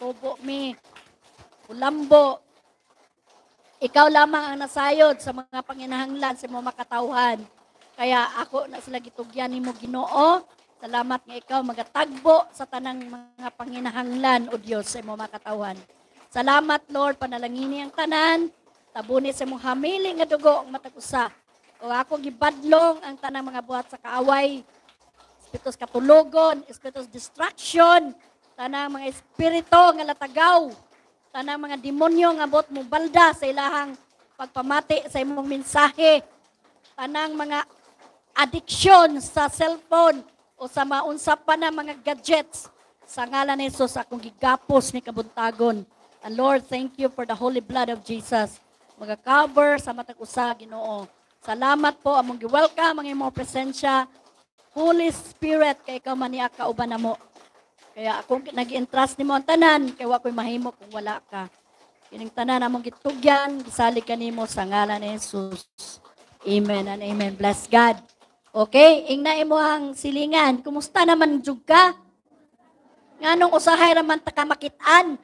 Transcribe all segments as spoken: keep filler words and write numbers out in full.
tubo mi, ulambo. Ikaw lamang ang nasayod sa mga panginahanglan sa mga makatawhan. Kaya ako na sila gitugyan nimo Ginoo. Salamat nga ikaw magatagbo sa tanang mga panginahanglan o Dios sa mga makatawhan. Salamat Lord, panalangini ang tanan. Tabuni sa mong hamili nga dugo ang matag-usa. O ako gibadlong ang tanang mga buhat sa kaaway. Espiritus katulugon, espiritus distraction, tanang mga espiritu nga latagaw. Tanang mga demonyo nga bot mo balda sa ilahang pagpamati sa imong mensahe. Tanang mga addiction sa cellphone o sa maunsa pa na mga gadgets. Sa ngalan ni Jesus, akong gigapos ni kabuntagon. And Lord, thank you for the holy blood of Jesus. Mag-cover sa matag usa Ginoo. Salamat po among gi-welcome ang imong presensya. Holy Spirit, kay ikaw man niya kauban namo. Kaya akong nag-entrust nimo ang tanan, kay wa ko'y mahimo kung wala ka. Kining tanan among gitugyan, gisali kanimo sa ngalan ni Jesus. Amen and amen. Bless God. Okay, ingna imo ang silingan. Kumusta naman jud ka? Nganong usahay raman ta ka makit-an?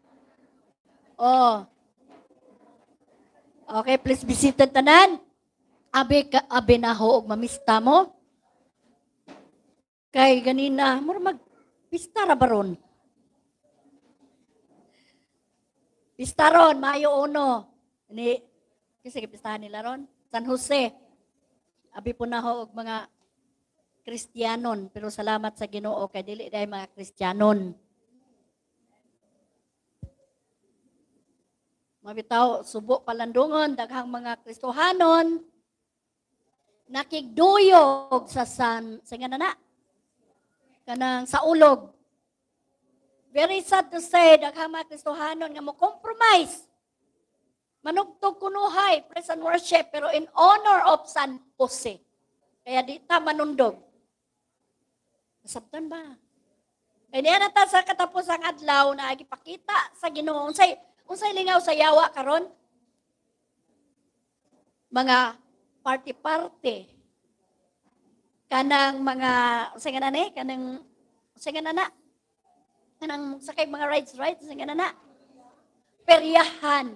Oh. Okay, please visit tanan. Abi ka abi na ho og mamista mo. Kay ganina, mura mag pista ra baron. Pista ron, Mayo uno. Ni, kasi pistahan nila ron. San Jose. Abi po na ho og mga Kristiyanon. Pero salamat sa Ginoo kay dili dahil mga Kristiyanon. Mabitaw, subo palandungon, daghang mga Kristohanon, nakigduyog sa san, sa nga na kanang sa ulog. Very sad to say, daghang mga Kristohanon nga mo compromise. Manugtog kunuhay, praise and worship, pero in honor of San Jose. Kaya di ta manundog. Nasabtan ba? Kaya niya na ta sa katapusang adlaw na agipakita sa Ginoo. Unsay, unsay lingaw sa yawa karon? Mga party-party. Kanang mga, unsay nga na ni? Kanang, unsay nga na na? Kanang sakay mga rides-rides, unsay nga na na? Peryahan.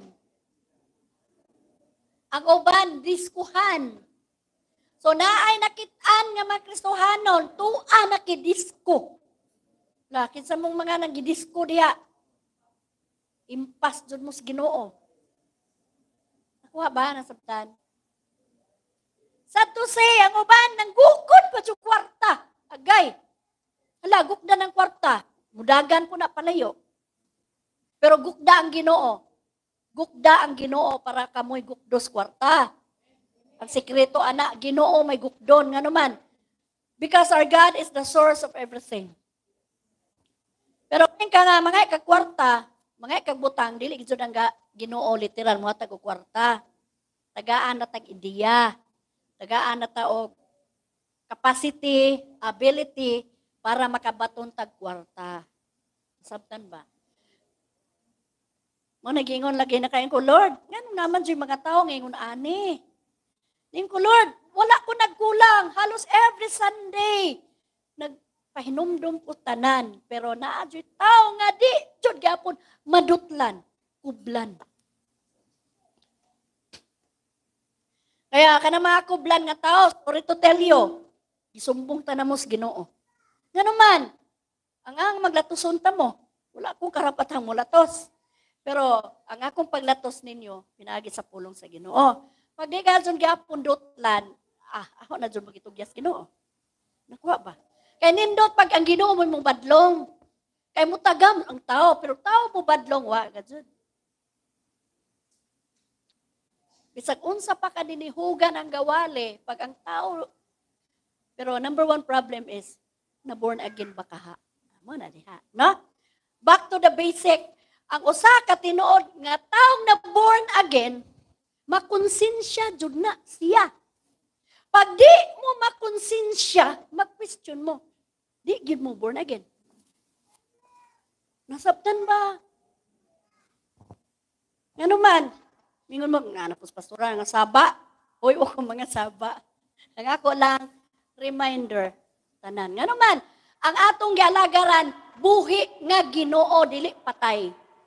Ang uban, diskuhan. So naay nakit-an nga mga Kristohanon, tuwa nakidisko. Lakit sa mong mga nagidisko diya. Impas dyan mo sa Ginoo. Nakuha ba nasabtan? Sa to say, ang uban, nanggukod pa sa kwarta. Agay. Hala, gukda ng kwarta. Mudagan po na palayo. Pero gukda ang Ginoo. Gukda ang Ginoo para kamoy gukdos kwarta. Ang sekreto, anak, Ginoo may gukdon. Nga naman. Because our God is the source of everything. Pero kung ka nga, mga ikakwarta, mga ikagbutang, dili gito ang Ginoo literal, mga tag-kwarta. Tagaan na tag-ideya. Tagaan na taog capacity, ability, para makabaton tag-kwarta. Sabtan ba? Mo nagingon lagi na kayo ko, Lord, nga naman dyan mga tao ngayon ani. Ngayon ko, Lord, wala ko nagkulang. Halos every Sunday, nagpahinumdum ko tanan. Pero naa dyan tao nga di, dyan gapon, madutlan, kublan. Kaya ka na mga kublan nga tao, sorry to tell you, isumbong tanamos Ginoo. Nga naman, ang ang maglatuson ta mo, wala akong karapatang mulatos. Pero ang akong paglatos ninyo, pinagi sa pulong sa Ginoo. Pag di ka dyan gapon dutlan, ah, ako na dyan magitugyas Ginoo. Nakuha ba? Kaya nindot pag ang Ginoo mo mong badlong, kaya mo tagam ang tao, pero tao mo badlong, wa ka dyan. Bisag unsa pa ka dinihugan ang gawali, pag ang tao, pero number one problem is, na born again ba kaha? Mo na diha, no? Back to the basic, ang usa ka tinuod nga taong na born again, makonsensya jud na siya. Pag di mo makonsensya, mag-question mo, di gid mo born again. Nasabtan ba? Ano man, mingon mo, nga napos pastora, nga saba. Uy, o mga saba. Ang ako lang, reminder, tanan. Nga naman, ang atong gialagaran, buhi nga Ginoo dili patay.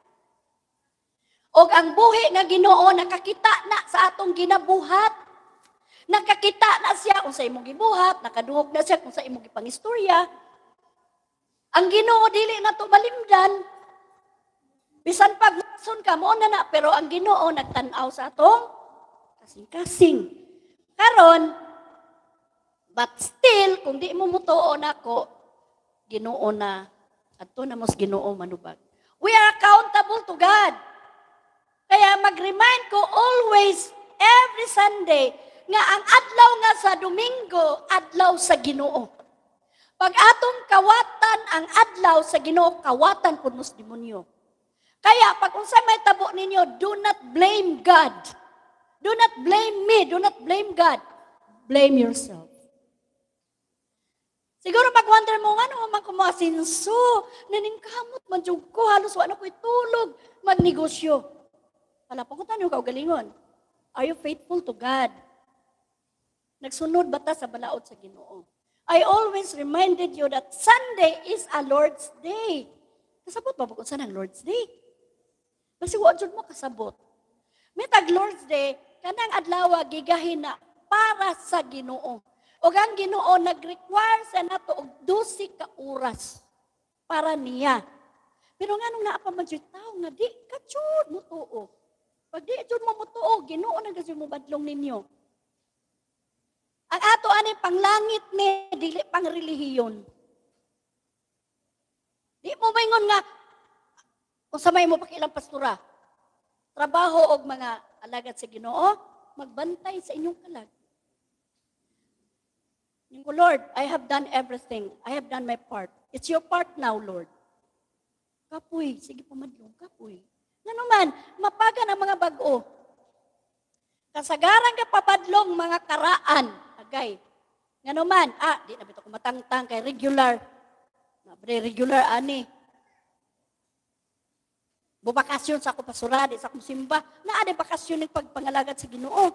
Og ang buhi nga Ginoo nakakita na sa atong ginabuhat. Nakakita na siya kung sa imong gibuhat, nakaduhog na siya kung sa imong gipangistorya. Ang Ginoo dili na to malimdan. Bisan pag mason ka mo na na, pero ang Ginoo nagtan-aw sa atong kasing-kasing. Karon, but still kung di mo mutuo nako, Ginoo na adto na mos Ginoo manubag. We are accountable to God. Kaya mag-remind ko always, every Sunday, nga ang adlaw nga sa Domingo, adlaw sa Ginoo. Pag atong kawatan ang adlaw sa Ginoo, kawatan kun mos demonyo. Kaya pag unsa may tabo ninyo, do not blame God. Do not blame me, do not blame God. Blame yourself. Siguro mag-wonder mo, ano man kung mga sinso, naningkamot man dyan ko, halos wala ko'y tulog, magnegosyo. Wala pa ko tanong ka, galingon. Are you faithful to God? Nagsunod ba ta sa balaod sa Ginoo? I always reminded you that Sunday is a Lord's Day. Kasabot ba kung saan ang Lord's Day? Kasi wala dyan mo kasabot. May tag Lord's Day, kanang adlaw gigahin na para sa Ginoo. O ang Ginoo nag-require sa nato og dose ka oras para niya. Pero nga nung naapa man jud tao nga di ka jud mo tuo. Pag di jud mo mutuo, Ginoo na gyud mo badlong ninyo. Ang ato ani panglangit ni dili pang relihiyon. Di mo maingon nga kung sa may mo pakilang pastora, trabaho og mga alagad sa Ginoo, magbantay sa inyong kalag. Yung Lord, I have done everything. I have done my part. It's your part now, Lord. Kapoy, sige pumadlong, kapoy. Nga naman, mapagan ang mga bag-o. Kasagaran ka papadlong mga karaan. Agay. Nga naman, ah, di na bito ko matangtang kay regular. Mabre, regular, ani. Bubakasyon sa ako pasura, di sa akong simba. Na ade bakasyon ng pagpangalagad sa Ginoo.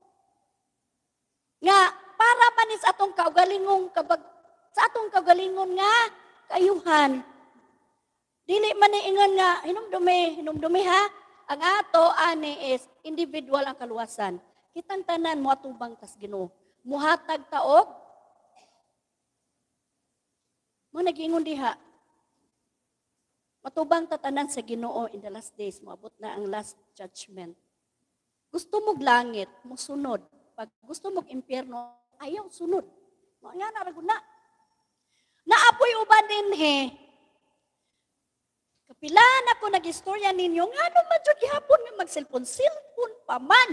Nga, para manis atong kaugalingong kabag, sa atong kaugalingon nga, kayuhan. Dili man ingon nga, hinumdumi, hinumdumi ha, ang ato ani is individual ang kaluwasan. Kitang tanan mo atubang tas Ginoo. Muhatag taog, mo nag-ingon diha, matubang tatanan sa Ginoo in the last days, moabot na ang last judgment. Gusto mong langit, mo sunod. Pag gusto mong impyerno, ayaw sunod. Mga nga naragod na. Naapoy uban din he. Kapilan ako nag-istorya ninyo, nga naman dyan gihapon nga mag-cellphone-cellphone pa man.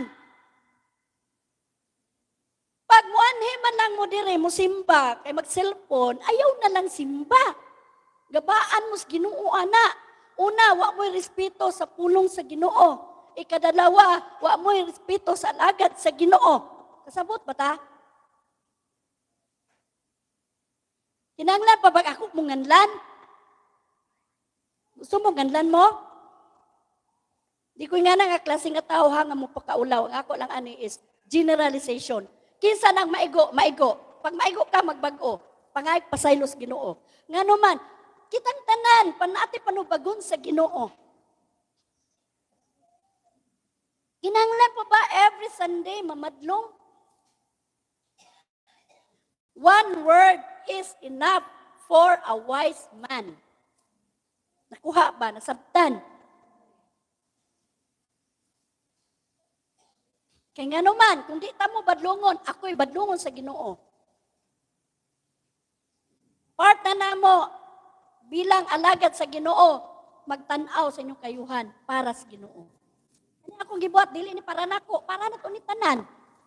Pag muanhe man lang mo dire, mo simba, kay mag-cellphone, ayaw na lang simba. Gabaan mo sa Ginoo, ana. Una, wa mo'y respeto sa pulong sa Ginoo. Ikadalawa, wa mo'y respeto sa alagad sa Ginoo. Kasabot ba ta? Kinanglan pa ba ako mong nganlan? Gusto mo nganlan mo? Di ko nga nga klaseng nga tao ha nga mo pagkaulaw. Ang ako lang ani is generalization. Kinsa nang maigo, maigo. Pag maigo ka, magbago. Pangayag pasaylos Ginoo. Nga naman, kitang tanan, panati panubagon sa Ginoo. Kinanglan pa ba every Sunday mamadlong? One word is enough for a wise man. Nakuha ba? Nasabtan? Kaya nga naman, kung di ta mo badlungon, ako'y badlungon sa Ginoo. Part na na mo, bilang alagad sa Ginoo, magtanaw sa inyong kayuhan para sa Ginoo. Ano akong gibuhat, dili ni para nako, para na to ni tanan.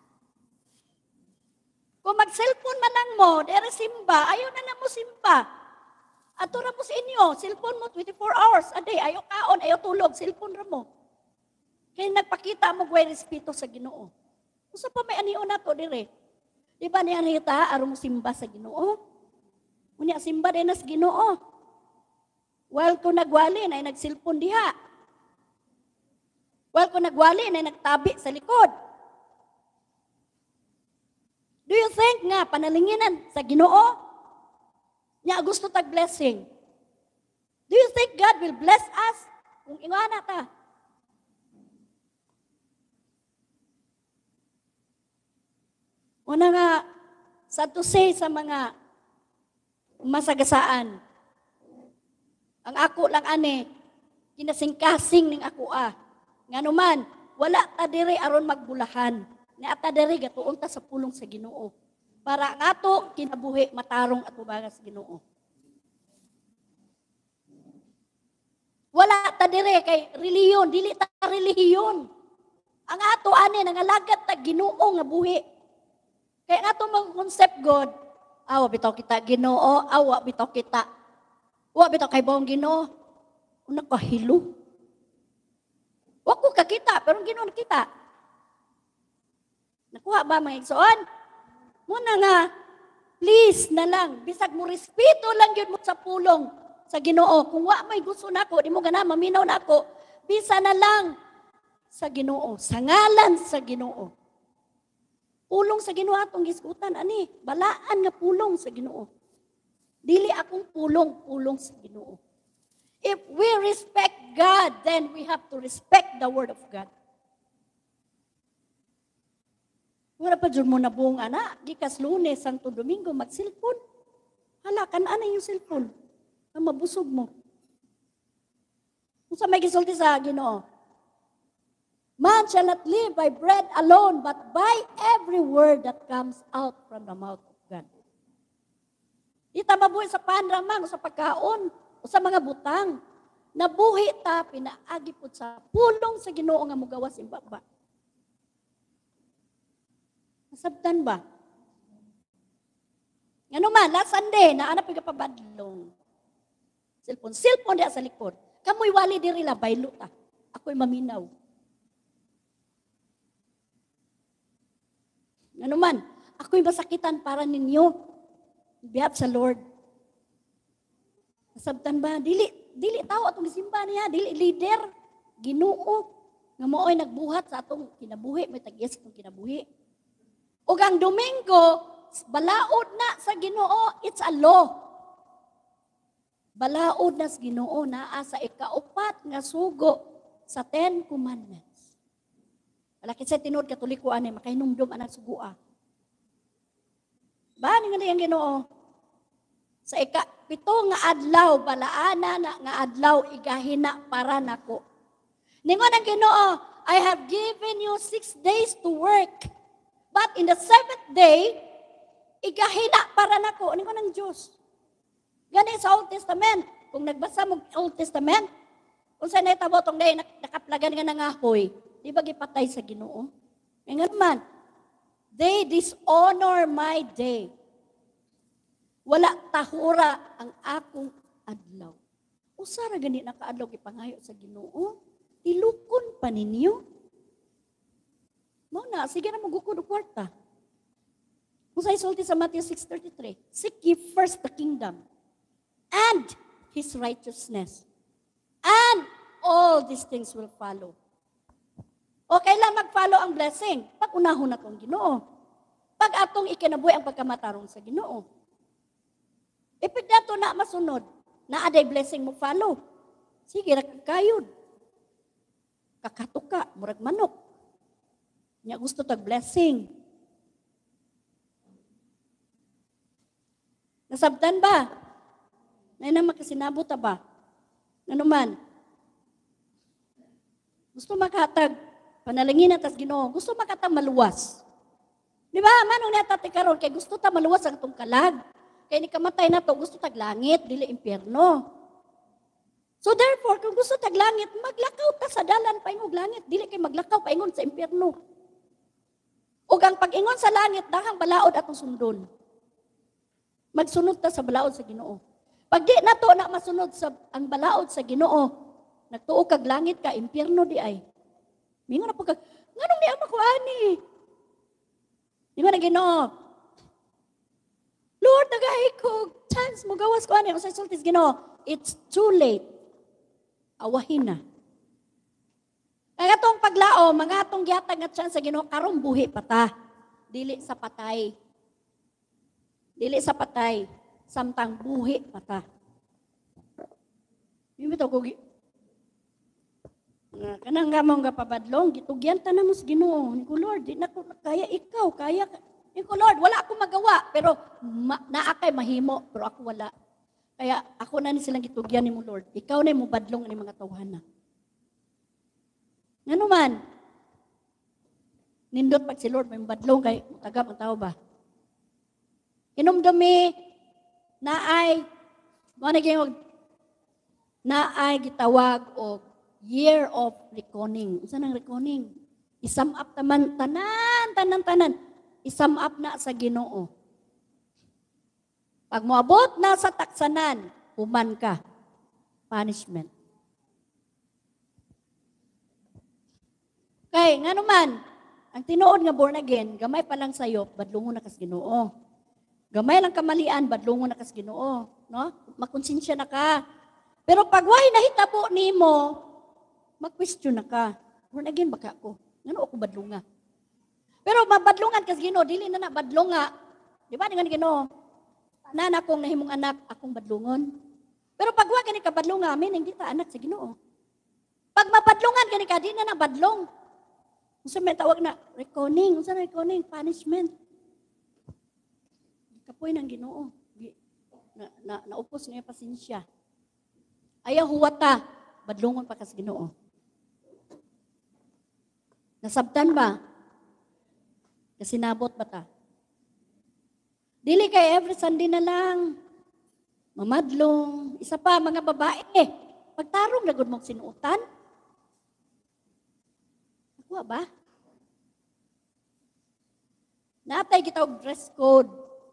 Kung mag-cellphone man lang mo, dere simba, ayaw na na mo simba. Ato ra mo sa inyo, cellphone mo twenty-four hours a day, ayaw kaon, ayaw tulog, cellphone ra mo. Kaya nagpakita mo gawin respeto sa Ginoo. Usa pa may aniyo na to dire. Di ba niya nakita, aron mo simba sa Ginoo? Unya simba din na sa Ginoo. While ko nagwali, na nag-cellphone diha. While ko nagwali, na nagtabi sa likod. Do you think nga, panalinginan sa Ginoo? Nya gusto tag blessing. Do you think God will bless us kung ingana ta? Una nga, sa to say sa mga masagasaan, ang ako lang ani, kinasing-kasing ning ako ah. Nga naman, wala ta diri aron magbulahan. Nga ta diri gatuon ta sa pulong sa Ginoo. Para ang ato kinabuhi matarong ato baga sa Ginoo. Wala ta dire kay reliyon, dili ta relihiyon. Ang ato ani nangalagad ta Ginoo nga buhi. Kaya nga itong mga concept God, awa bitaw kita Ginoo, awa bitaw kita. Wa bitaw kay bawang Ginoo. Una ka hilo. Wa ko kakita, pero Ginoo nakita. Nakuha ba mga igsoon? Muna nga, please na lang, bisag mo respeto lang yun mo sa pulong sa Ginoo. Kung wa may gusto nako, di mo gana maminaw nako, bisa na lang sa Ginoo, sa ngalan sa Ginoo. Pulong sa Ginoo atong gisgutan ani, balaan nga pulong sa Ginoo. Dili akong pulong, pulong sa Ginoo. If we respect God, then we have to respect the word of God. Wala pa dyan mo na buong ana, gikas Lunes, Santo Domingo, mag-cellphone. Hala, kanaan na yung cellphone. Na mabusog mo. Kung sa may gisulti sa Ginoo, man shall not live by bread alone, but by every word that comes out from the mouth of God. Ita mabuhi sa panramang, sa pagkaon, o sa mga butang. Nabuhi ta, pinaagi po sa pulong sa Ginoo nga mugawas imbaba. Nasabtan ba? Ano man, last Sunday, naanap yung kapabadlong. Cellphone. Cellphone diya sa likod. Kamoy wali diri la, baylo ta. Ako'y maminaw. Ano man, ako'y masakitan para ninyo. Biyap sa Lord. Nasabtan ba? Dili, dili tao atong simba niya. Dili leader. Ginoo. Nga moo'y nagbuhat sa atong kinabuhi. May tag-yes atong kinabuhi. O ang Domingo, balaod na sa Ginoo. It's a law. Balaod na sa Ginoo naa sa ikaupat nga sugo sa Ten Commandments. Malaki sa tinod katolikuan ay makahinumdum ang sugua. Ba ni nga yang Ginoo? Sa ika pito nga adlaw balaana na nga adlaw igahina para nako. Ningon ang Ginoo, I have given you six days to work. But in the seventh day, igahina para nako. Ningon ang Diyos. Gani sa Old Testament. Kung nagbasa mo Old Testament, kung saan na itabo itong day, nakaplagan nga nangahoy, di ba gipatay sa Ginoo? Ngayon naman, they dishonor my day. Wala tahura ang akong adlaw. Usara gani nakaadlaw ipangayo sa Ginoo, ilukon pa ninyo. Mao na, sige na magukod og kwarta. Kung sa isulti sa Matthew six thirty-three, seek ye first the kingdom and His righteousness. And all these things will follow. Okay lang mag-follow ang blessing. Pag unahon na itong Ginoo. Pag atong ikinabuhi ang pagkamatarong sa Ginoo. Ipag nato na masunod, na aday blessing mo follow. Sige, rakagkayod. Kakatuka, murag manok. Nya gusto tag blessing. Nasabtan ba? Nay na makasinabot ta ba? Ano man? Gusto makatag panalangin atas Ginoo. Gusto makatag maluwas. Di ba? Manong niya tati karon kay gusto ta maluwas ang tong kalag. Kay ni kamatay na to gusto tag langit dili impyerno. So therefore, kung gusto tag langit, maglakaw ta sa dalan paingog langit, dili kay maglakaw paingon sa impyerno. Ug ang pag-ingon sa langit dahang balaod atong sundon. Magsunod ta sa balaod sa Ginoo. Pag di nato na masunod sa ang balaod sa Ginoo, nagtuo kag langit ka, impyerno di ay. Mingon na pag nganong di ako ani? Mingon na Ginoo. Lord, nagahi ko chance mo gawas ko ani. Usa sultis Ginoo, it's too late. Awahin na. Ang atong paglao, mga atong gihatag nga chance sa Ginoo karon buhi pa ta. Dili sa patay. Dili sa patay, samtang buhi pa ta. Bimitaw ko gi nga kanang gamong gapabadlong gitugyan ta na mo sa Ginoo. Ni ko Lord, di na ko kaya ikaw, kaya ka. Ni ko Lord, wala akong magawa pero ma, naa kay mahimo pero ako wala. Kaya ako na ni silang gitugyan nimo Lord. Ikaw na mo badlong ani mga tawhana. Ngano man? Nindot pag si Lord may badlong kay tagap ang tao ba? Hinumdumi na ay mo na gyud na ay gitawag og year of reckoning. Unsa nang reckoning? Isum up taman tanan tanan tanan. Isum up na sa Ginoo. Pag moabot na sa taksanan, human ka. Punishment. Kay ngano man, ang tinuod nga born again, gamay pa lang sayo, badlungon na kas Ginoo. Gamay lang kamalian, badlungon na kas Ginoo, no? Makonsensya na ka. Pero pag way nahitabo nimo, mag-question na ka. Born again baka ako. Ngano ako badlunga? Pero mabadlungan kas Ginoo, dili na na badlunga. Di ba nga ni Ginoo? Tanan akong nahimong anak, akong badlungon. Pero pag wa gani ka badlunga, amin hindi ta anak sa Ginoo. Pag mabadlungan gani ka, di na na badlong. Unsa may tawag na reckoning, unsa na reckoning, punishment. Kapoy ng Ginoo. Na, na naupos niya pasensya. Ayaw huwata, badlungon pa kas Ginoo. Nasabtan ba? Kasi nabot ba ta? Dili kay every Sunday na lang. Mamadlong. Isa pa, mga babae. Pagtarong na gud mong sinuutan. Ako ba? Natay kita og dress code.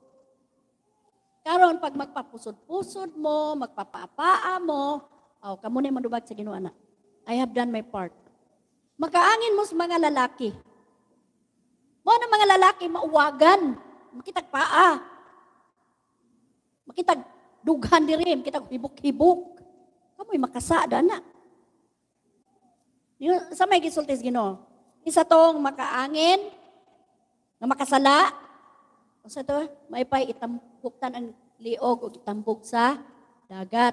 Karon pag magpapusod-pusod mo, magpapapaa mo, aw kamo na mandubag sa Ginoo ana. I have done my part. Makaangin mo sa mga lalaki. Mo na mga lalaki mauwagan, makitag paa. Makitag dughan diri, makitag hibok-hibok. Kamoy makasada na. Yung, sa may gisultis Ginoo. Isa tong makaangin, na makasala. O sa to, may pay itambuktan ang liog o itambuk sa dagat.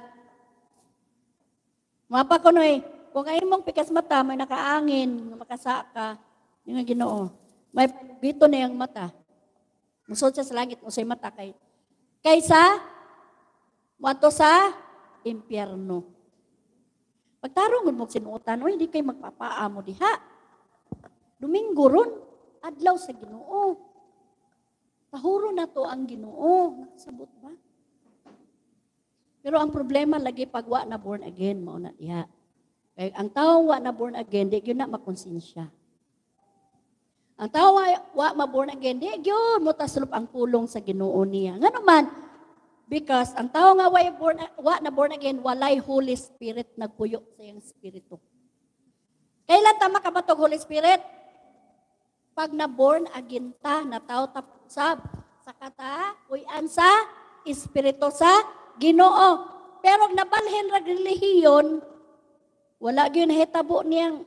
Mapa ko noy, kung ngayon mong pikas mata, may nakaangin, na makasa ka, yung Ginoo. May bito na yung mata. Musod siya sa langit, musay mata kay kaysa mato sa impyerno. Pagtarong mo sinuotan, o hindi kay magpapaa mo diha. Domingo ron, adlaw sa Ginoo. Tahuro na to ang Ginoo. Nakasabot ba? Pero ang problema lagi pag wa na born again, mao na diha. Kaya ang tao wa na born again, di gyud na makonsensya. Ang tao wa, wa ma born again, di gyud mo taslop ang pulong sa Ginoo niya. Ngano man, because ang tao nga wa born wa na born again, walay Holy Spirit nagpuyo sa iyang espiritu. Kailan ta makabatog Holy Spirit? Pag na born again ta, na tao ta sab sa kata, uyan sa espiritu sa Ginoo. Pero nabalhin ra relihiyon, wala gyud nahitabo niyang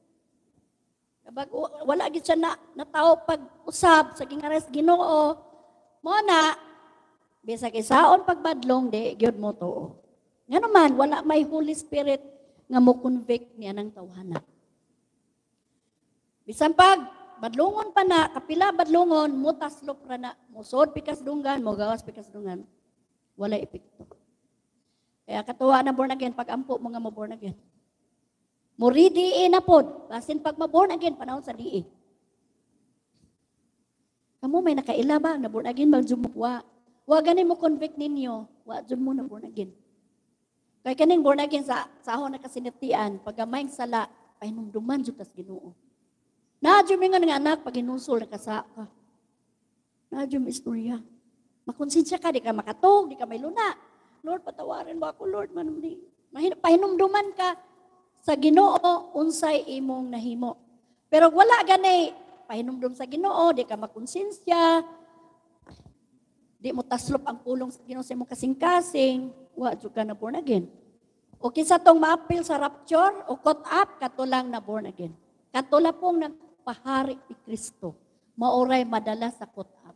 wala gyud siya na, na tao pag-usab sa gingares Ginoo. Mo na bisag isaon pagbadlong di gyud mo tuo. Ngano man wala may Holy Spirit nga mo convict niya ng tawhana. Bisan pag badlongon pa na, kapila badlongon, mutaslop ra na, musod pikas dunggan, mo gawas pikas dunggan. Wala epekto. Kaya katuwa na born again, pag ampo mo nga mo born again. Muri di na pod, basin pag ma born again, panahon sa di. Kamu may nakaila ba, na born again, magjumukwa. Wa ganin mo convict ninyo, wa jud mo na born again. Kaya kaning born again sa sahon na kasinitian, pag gamayng sala, pahinumduman jud tas Ginoo. Nadyo mi nga nga anak, pag inusol, nakasa ka. Nadyo mi istorya. Makonsensya ka, di ka makatog, di ka may luna. Lord, patawarin mo ako, Lord. Pahinumduman ka sa Ginoo, unsay imong nahimo. Pero wala ganay, pahinumdum sa Ginoo, di ka makonsensya, di mo taslop ang pulong sa Ginoo sa imong kasing-kasing, wa jud ka na born again. O kinsa tong maapil sa rapture, o caught up, katulang na born again. Katula pong nagpahari ni Kristo, mauray madala sa caught up.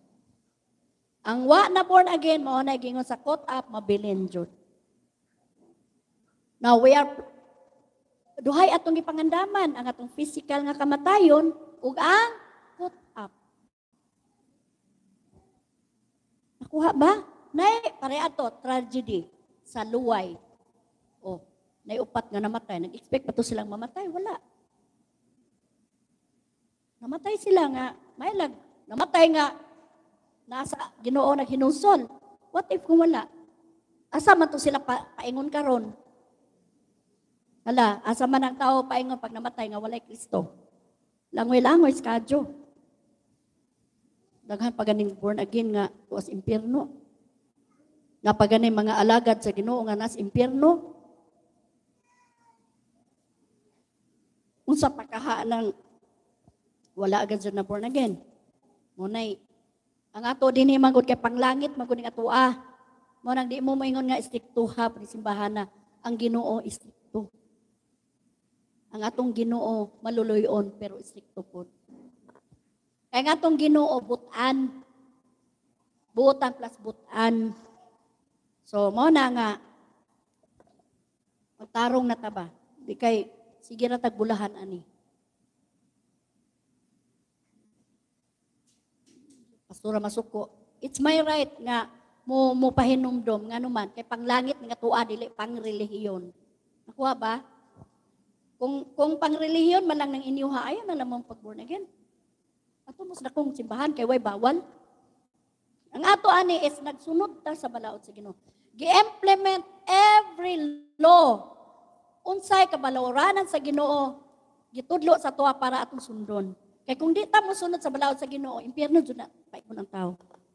Ang wa na born again, mao na gingon sa caught up, mabilin jud. Now we are duhay atong gipangandaman ang atong physical nga kamatayon ug ang put up. Nakuha ba? Nay pare ato tragedy sa luway. Oh, nay upat nga namatay. Nag-expect pa to silang mamatay, wala. Namatay sila nga, may lag, namatay nga nasa Ginoo naghinusol. What if kung wala? Asa man to sila pa, paingon karon? Hala, asa man ang tao paingon pag namatay nga walay Kristo. Langoy-langoy skadyo. Daghan pa ganing born again nga tuwas impierno. Nga pa ganing mga alagad sa Ginoo nga nas impierno. Unsa pa kaha ng wala agad na born again. Munay ang ato dinhi magud kay panglangit magud ning atoa. Mo nang di mo moingon nga stricto ha pri simbahana. Ang Ginoo stricto. Ang atong Ginoo maluluyon pero stricto pud. Kay nga atong Ginoo butan. Butan plus butan. So mo na nga magtarong na ta ba? Di kay sige ra tagbulahan ani. Pastora Masuko, it's my right nga mo mo pahinumdom nga naman kay panglangit nga tuwa dili pang relihiyon. Nakuha ba? Kung kung pang relihiyon man lang nang inyuha ayo na lamang pag born again. Ato mas dakong simbahan kay way bawal. Ang ato ani is nagsunod ta sa balaod sa Ginoo. Gi-implement every law unsay kabalawranan sa Ginoo gitudlo sa tuwa para atong sundon. Kay kung di ta mo sunod sa balaod sa Ginoo, impyerno jud na paikon ang tao.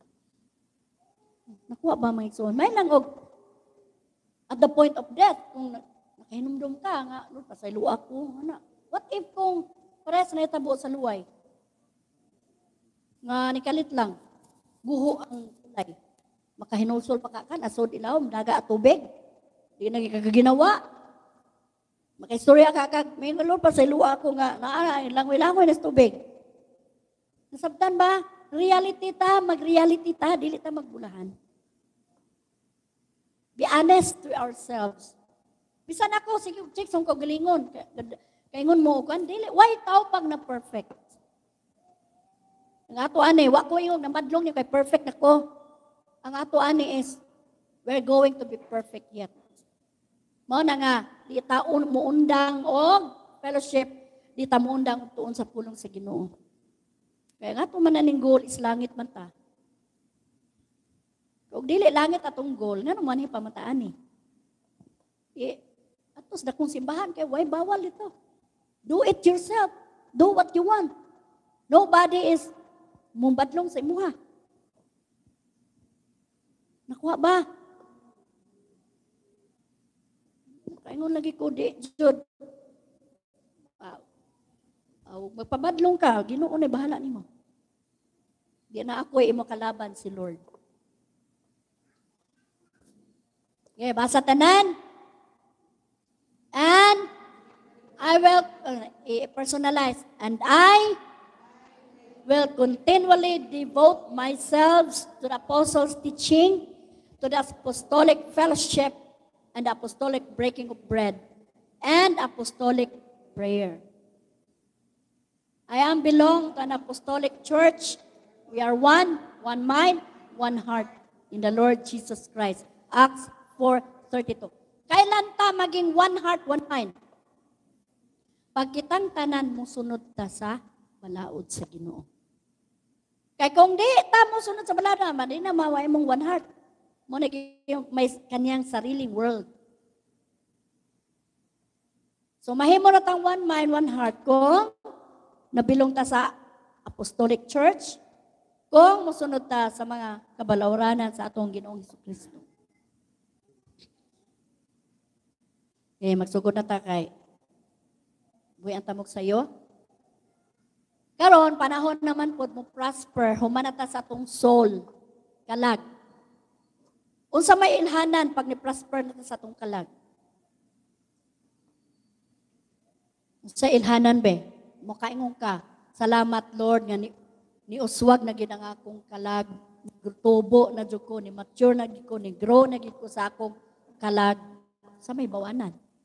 Nakuha ba mga igsoon? May lang og at the point of death kung nakahinumdum ka nga Lord pasaylo ako ana. What if kung pares na itabo sa luway? Nga nikalit lang guho ang tulay. Makahinulsol pa ka kan asod ilawom daga at tubig. Di na gigaginawa. Makaistorya ka kag may Lord pasaylo ako nga naa langoy-langoy na tubig. Nasabtan ba? Reality ta, mag-reality ta, dili ta magbulahan. Be honest to ourselves. Bisan ako sige check sa ko galingon. Kaingon mo kan dili why tao pag na perfect. Ang ato ani wa ko yung namadlong niyo kay perfect nako. Ang ato ani is we're going to be perfect yet. Mao na nga, di ta muundang og fellowship, di ta muundang og tuon sa pulong sa Ginoo. Kaya nga man naning goal is langit man ta. Kung dili langit atong goal, nga naman pamataan ni. Eh, atos dakong simbahan kay why bawal ito. Do it yourself. Do what you want. Nobody is mumbadlong sa imuha. Nakuha ba? Kaingon lagi ko di jud. Wow. Aw magpabadlong ka, Ginoo na bahala nimo. Di na ako imo kalaban si Lord. Okay, basa tanan. And I will uh, personalize and I will continually devote myself to the apostles' teaching, to the apostolic fellowship, and the apostolic breaking of bread, and apostolic prayer. I am belong to an apostolic church. We are one, one mind, one heart in the Lord Jesus Christ. Acts four thirty-two. Kailan ta maging one heart, one mind? Pag kitang tanan mo sunod ta sa balaod sa Ginoo. Kay kung di ta mo sunod sa balaod naman, di na maway mong one heart. Mo na may kanyang sariling world. So mahimo na tang one mind, one heart kung nabilong ta sa apostolic church, kung musunod ta sa mga kabalawranan sa atong Ginoong Hesukristo. Okay, magsugod na ta kay buhay ang tamog sayo. Karon panahon naman pod mo prosper, human na ta sa atong soul, kalag. Unsa may ilhanan pag ni-prosper na sa atong kalag? Sa ilhanan be, makaingon ka, salamat Lord nga ni, ni uswag na gid ang akong kalag, tubo na jud ko, ni mature na gid ko, ni grow na gid ko sa akong kalag sa may bawanan.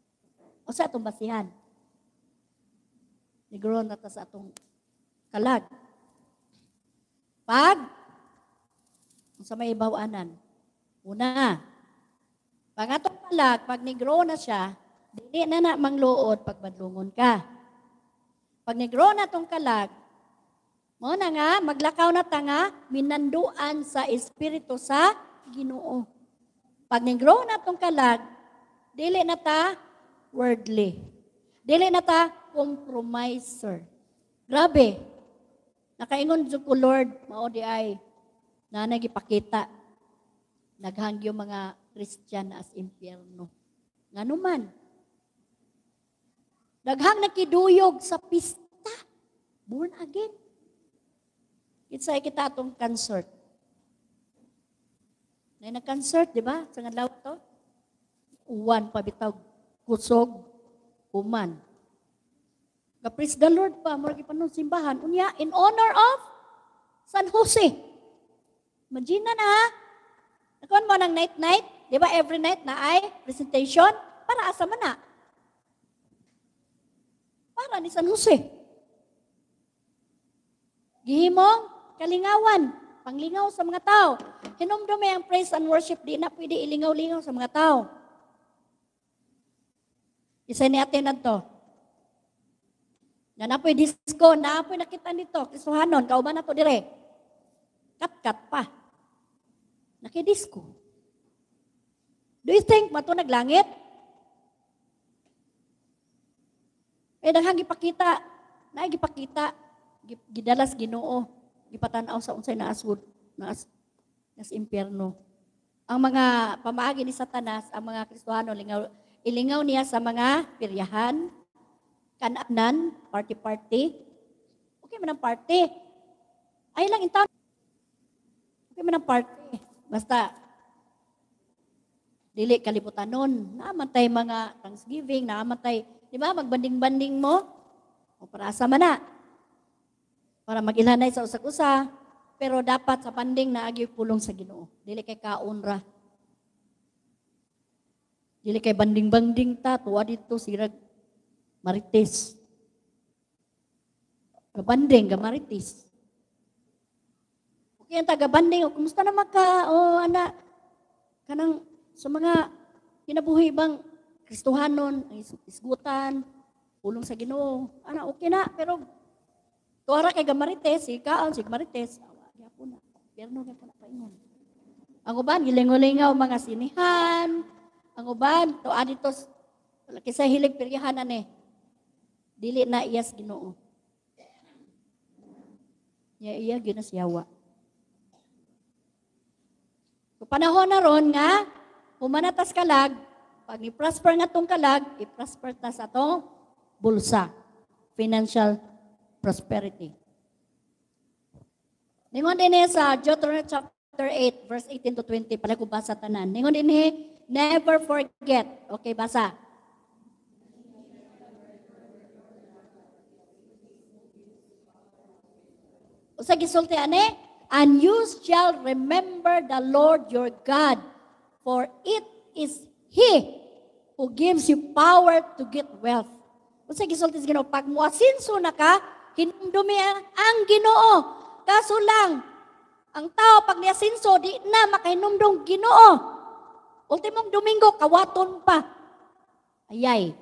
O sa atong basihan. Nigro na ta sa atong kalag. Pag, sa may ibawanan. Una, pag atong kalag, pag nigro na siya, dili na na mangluod pag badlungon ka. Pag nigro na tong kalag, mo na nga, maglakaw na ta nga, minanduan sa Espiritu sa Ginoo. Pag nigro na tong kalag, dili na ta worldly. Dili na ta compromiser. Grabe. Nakaingon jud ko Lord, mao di ay na nagipakita. Naghangyo mga Christian as impyerno. Nganuman. Daghang nakiduyog sa pista. Born again. Kitsay kita atong concert. Na nag-concert, di ba? Sa ngadlaw to. Uwan pabitaw kusog human. Ka-praise the Lord pa, murag ipanon simbahan. Unya, in honor of San Jose. Imagine na na ha. Nakon mo ng night-night, di ba every night na ay presentation? Para asa man na? Para ni San Jose. Gihimong kalingawan, panglingaw sa mga tao. Hinumdume ang praise and worship, di na pwede ilingaw-lingaw sa mga tao. Isa ni atin na to. Na napoy disco, napoy nakita nito, Kristohanon, kauban na to dire. Kat-kat pa. Nakidisco. Do you think mato naglangit? Eh, daghang gipakita, na gipakita, gidalas Ginoo, gipatanaw sa unsay naasud, naas, nas impyerno. Ang mga pamaagi ni Satanas, ang mga Kristohano, lingaw, ilingaw niya sa mga piryahan, kananan, party-party. Okay man ang party. Ay lang intaw. Okay man ang party. Basta, dili kaliputanon. Naamatay mga Thanksgiving, naamatay, di ba, magbanding-banding mo. O para asa man na. Para mag-ilhanay sa usak-usa. Pero dapat sa panding na agi pulong sa Ginoo. Dili kay kaunra. Dili kay banding-banding ta, tuwa dito sirag marites. Gabanding, gamarites. Okay, ang taga-banding, o kumusta naman ka, o ana, kanang sa mga kinabuhi bang Kristohanon, isgutan, pulong sa Ginoo. Ana, okay na, pero tuwara kay gamarites, ikaon, sig marites, awa, di po na, perno na po na paingon. Ang uban, gilingo-lingaw mga sinihan, ang uban, to adito, kisa hilig piryahanan eh, dili na iyas Ginoo. Ya iya ginasyawa. So, panahon na ron nga, humanatas kalag, pag i-prosper nga tong kalag, i-prosper ta sa atong bulsa, financial prosperity. Ningon din eh sa Deuteronomy chapter eight, verse eighteen to twenty, pala ko basa tanan. Ningon din eh, never forget. Okay, basa. Usa gisulti ane, and you shall remember the Lord your God, for it is He who gives you power to get wealth. Usa gisulti sa Ginoo, pag muasinso na ka, hinumdumi ang Ginoo. Kaso lang, ang tao pag niasinso, di na makahinumdong Ginoo. Ultimong Domingo, kawaton pa. Ayay.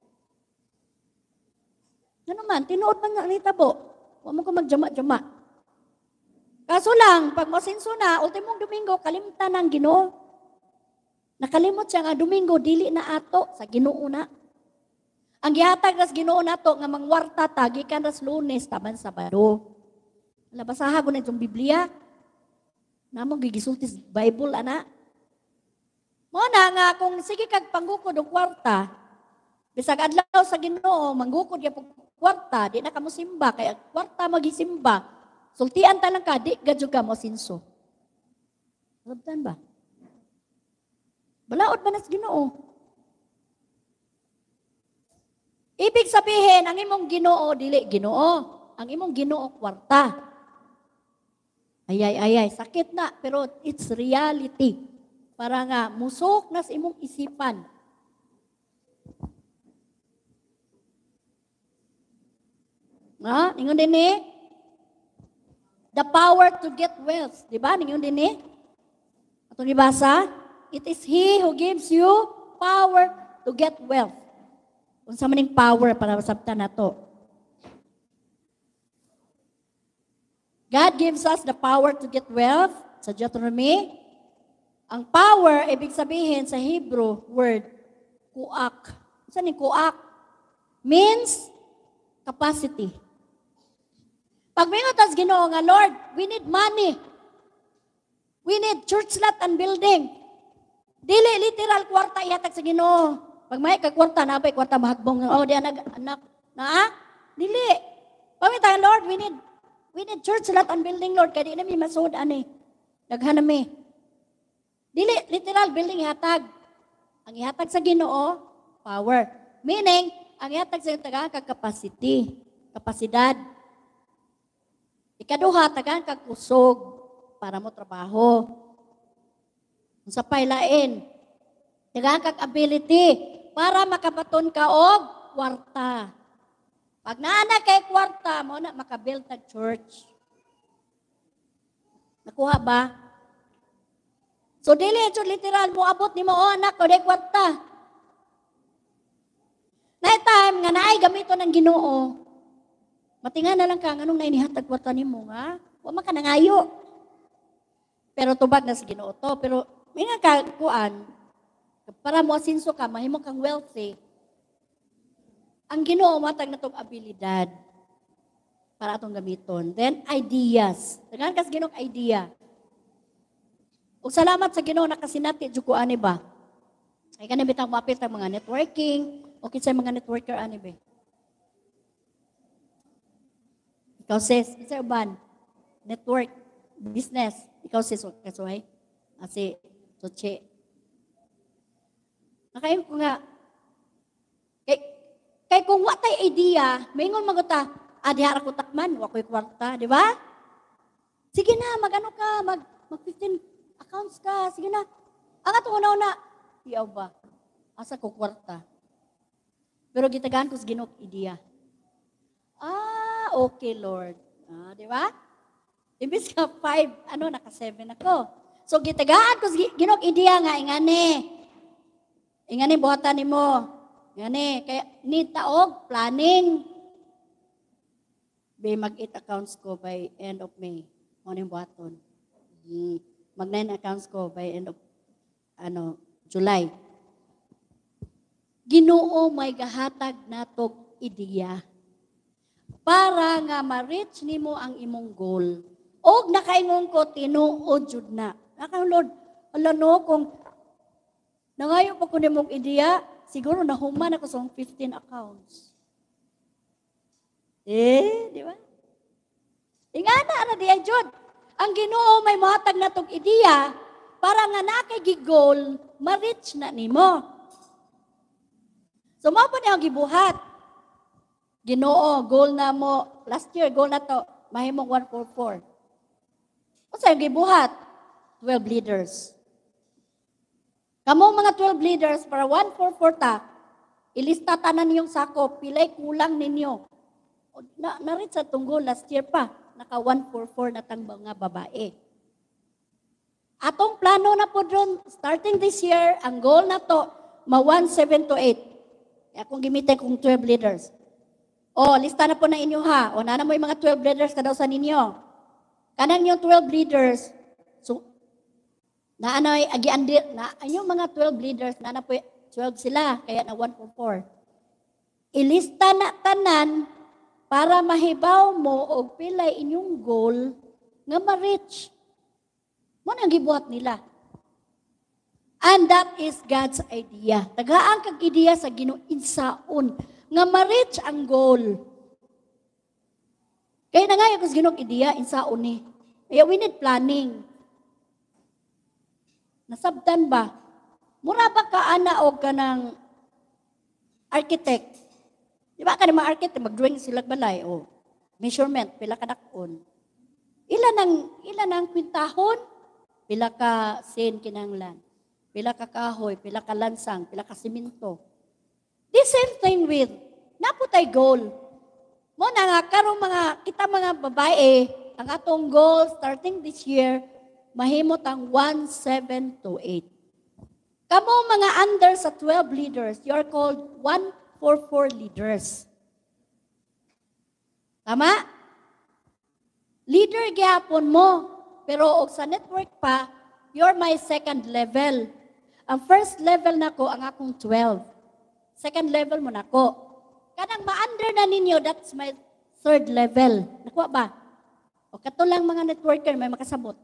Ano man, tinuod man nga nitabo. Huwag mo ko magjama-jama. Kaso lang, pag masinso na, ultimong Domingo, kalimtan ng Ginoo. Nakalimot siya nga Domingo, dili na ato sa Ginoo na. Ang gihatag nas Ginoo nato nga mangwarta ta gikan ras Lunes taban Sabado. Labasaha ko na itong Biblia. Namo gigisulti sa Bible ana. Mo na nga kung sige kag panggukod og kwarta, bisag adlaw sa Ginoo manggukod gyud og kwarta, di na kamo simba kay kwarta magisimba. Sultian ta lang ka, di gadyo ka mo sinso. Sabtan ba? Balaod ba nas Ginoo? Ibig sabihin, ang imong Ginoo, dili Ginoo. Ang imong Ginoo, kwarta. Ayay, ayay, sakit na, pero it's reality. Para nga, musok na sa imong isipan. Ha? Ningon din eh? The power to get wealth. Di ba? Ningon din eh? Atong ibasa, it is He who gives you power to get wealth. Kung sa maning power para masabtan na to. God gives us the power to get wealth. Sa Deuteronomy, ang power, ibig sabihin sa Hebrew word, kuak. Saan yung kuak? Means capacity. Pag mingot as Ginoo nga, Lord, we need money. We need church lot and building. Dili literal kwarta ihatag sa Ginoo. Pag may kagkwarta na pay kwarta mahagbong, oh di anak anak na ah? Dili. Pamita, Lord, we need we need church lot and building, Lord, kay di na mi masud ani. Daghan na mi. Dili literal building ihatag. Ang ihatag sa Ginoo, power. Meaning, ang ihatag sa taga kag capacity, kapasidad. Ikaduha, tagaan kag kusog para mo trabaho. Sa pailain, tagaan kag ability para makabaton ka og kwarta. Pag naana kay kwarta mo na makabuild tag church. Nakuha ba? So dili ito literal mo abot ni mo oh, anak ko day kwarta. Na time nga naay gamito ng Ginoo. Matingan na lang ka, anong nainihatag kwarta ni mo, nga? Huwag man ka nangayo. Pero tubag na sa Ginoo to. Pero may nga kakuan, para mo asinso ka, mahimo kang wealthy. Ang Ginoo matag na itong abilidad para itong gamiton. Then, ideas. Tagaan ka sa Ginoo idea. O salamat sa Ginoo nakasinati, juko ani ba? Ay ka na bitang mapit ang mga networking, o kinsa mga networker ani ba? Ikaw sis, isa uban, network, business. Ikaw sis, kasuhay. Asi, soche. Nakain ko nga, kay, kay kung watay idea, maingon maguta, adi hara ko takman, wako'y kwarta, di ba? Sige na, mag-ano ka, mag, mag fifteen accounts ka, sige na. Ang atong una-una, iyaw ba? Asa ko kwarta. Pero gitagaan ko sa Ginoo idea. Ah, okay, Lord. Ah, di ba? Imbis ka five, ano, naka-seven ako. So, gitagaan ko, Ginoo, idea nga, ingani. Ingani, buhatan ni mo. Ingani, kaya, need taog, planning. Be, mag-eight accounts ko by end of May. Ano yung buhaton? Hmm. Mag-nine accounts ko by end of, ano, July. Ginoo, may gahatag natog ideya. Para nga ma-reach nimo ang imong goal. Og nakaingon ko tinuod jud na. Naka Lord, ala no kung nangayo pa ko nimong ideya, siguro nahuman ako sa fifteen accounts. Eh, di ba? Ingana ana di ay jud. Ang Ginoo may mohatag natog ideya para nga nakay gigol, ma-reach na nimo. So mao pa niya gibuhat. Ginoo, goal na mo, last year, goal na to, mahimong one forty-four. O sa'yo, gibuhat, twelve leaders. Kamong mga twelve leaders, para one forty-four ta, ilista tanan niyong sako, pilay kulang ninyo. Na, narit sa tunggol, last year pa, naka one forty-four na tang mga babae. Atong plano na po dun, starting this year, ang goal na to, ma one seven to eight. Kaya kung gimitin kong twelve leaders. O, lista na po na inyo ha. O, nana mo yung mga twelve leaders ka daw sa ninyo. Kanang yung twelve leaders, so, na ano, agiandir, na, yung mga twelve leaders, nana po, twelve sila, kaya na one for four. Ilista na tanan, para mahibaw mo, o pilay inyong goal, nga ma-reach. Mo nang gibuhat nila. And that is God's idea. Tagaan kag ideya sa Ginoo insaon nga ma-reach ang goal. Kaya na nga yung Ginoo ideya insaon ni. Kaya we need planning. Nasabtan ba? Mura ba ka ana og kanang architect? Di ba ka mga architect mag-drawing sila balay o measurement pila ka dakon. Ilan ang ilan ang kwintahon? Pila ka sen kinahanglan. Pila ka kahoy, pila ka lansang, pila ka simento. The same thing with, naputay goal. Mo na nga karong mga kita mga babae, ang atong goal starting this year mahimot ang one seven two eight. Kamo mga under sa twelve leaders, you are called one four four leaders. Tama? Leader gyapon mo, pero og sa network pa, you're my second level. Ang first level nako ang akong twelve. Second level mo nako. Kanang ma-under na ninyo, that's my third level. Nakuha ba? O katulang mga networker, may makasabot.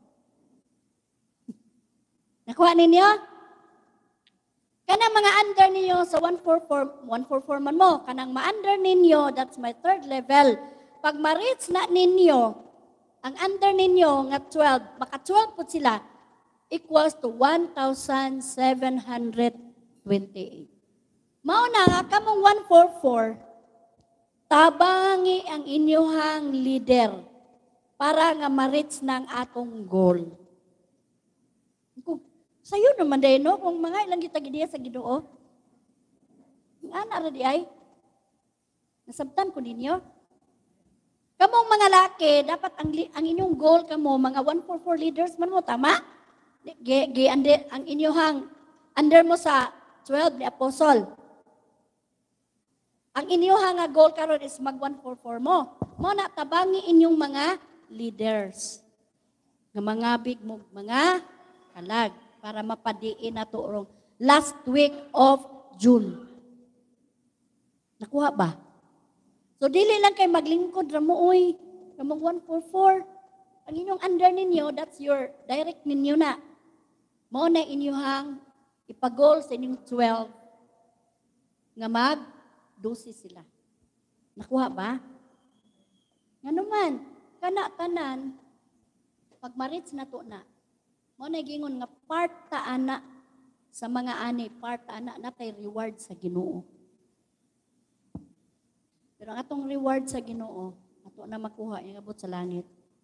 Nakuha ninyo? Kanang mga under ninyo sa one four four, one four four man mo, kanang ma-under ninyo, that's my third level. Pag ma-reach na ninyo, ang under ninyo nga twelve, maka twelve po sila, equals to one thousand seven hundred twenty-eight. Mao na nga kamong one four four, tabangi ang inyuhang leader para nga ma-reach ng atong goal. Kung sayo naman dahil, no? Kung mga ilang kita gidiya sa Ginoo, nga na ra di ay, nasabtan ko ninyo. Kamong mga laki, dapat ang, ang inyong goal kamo, mga one four four leaders man mo, tama? Gi, gi, ande, ang inyuhang, under mo sa twelve ni Apostle. Ang inyuhang nga goal karon is mag one four four mo. Mo na tabangi inyong mga leaders. Nga mga big mo, mga kalag para mapadiin na to last week of June. Nakuha ba? So dili lang kay maglingkod ra mo oy. Kamong one four four. Ang inyong under ninyo, that's your direct ninyo na. Mo na inyuhang ipagol sa inyong twelve nga mag dosis sila. Nakuha ba? Nga naman, kana-tanan, pag marits na to na, mo na gingon nga part ta ana sa mga ani, part ta ana natay reward sa Ginoo. Pero ang atong reward sa Ginoo, ato na makuha yung abot sa langit.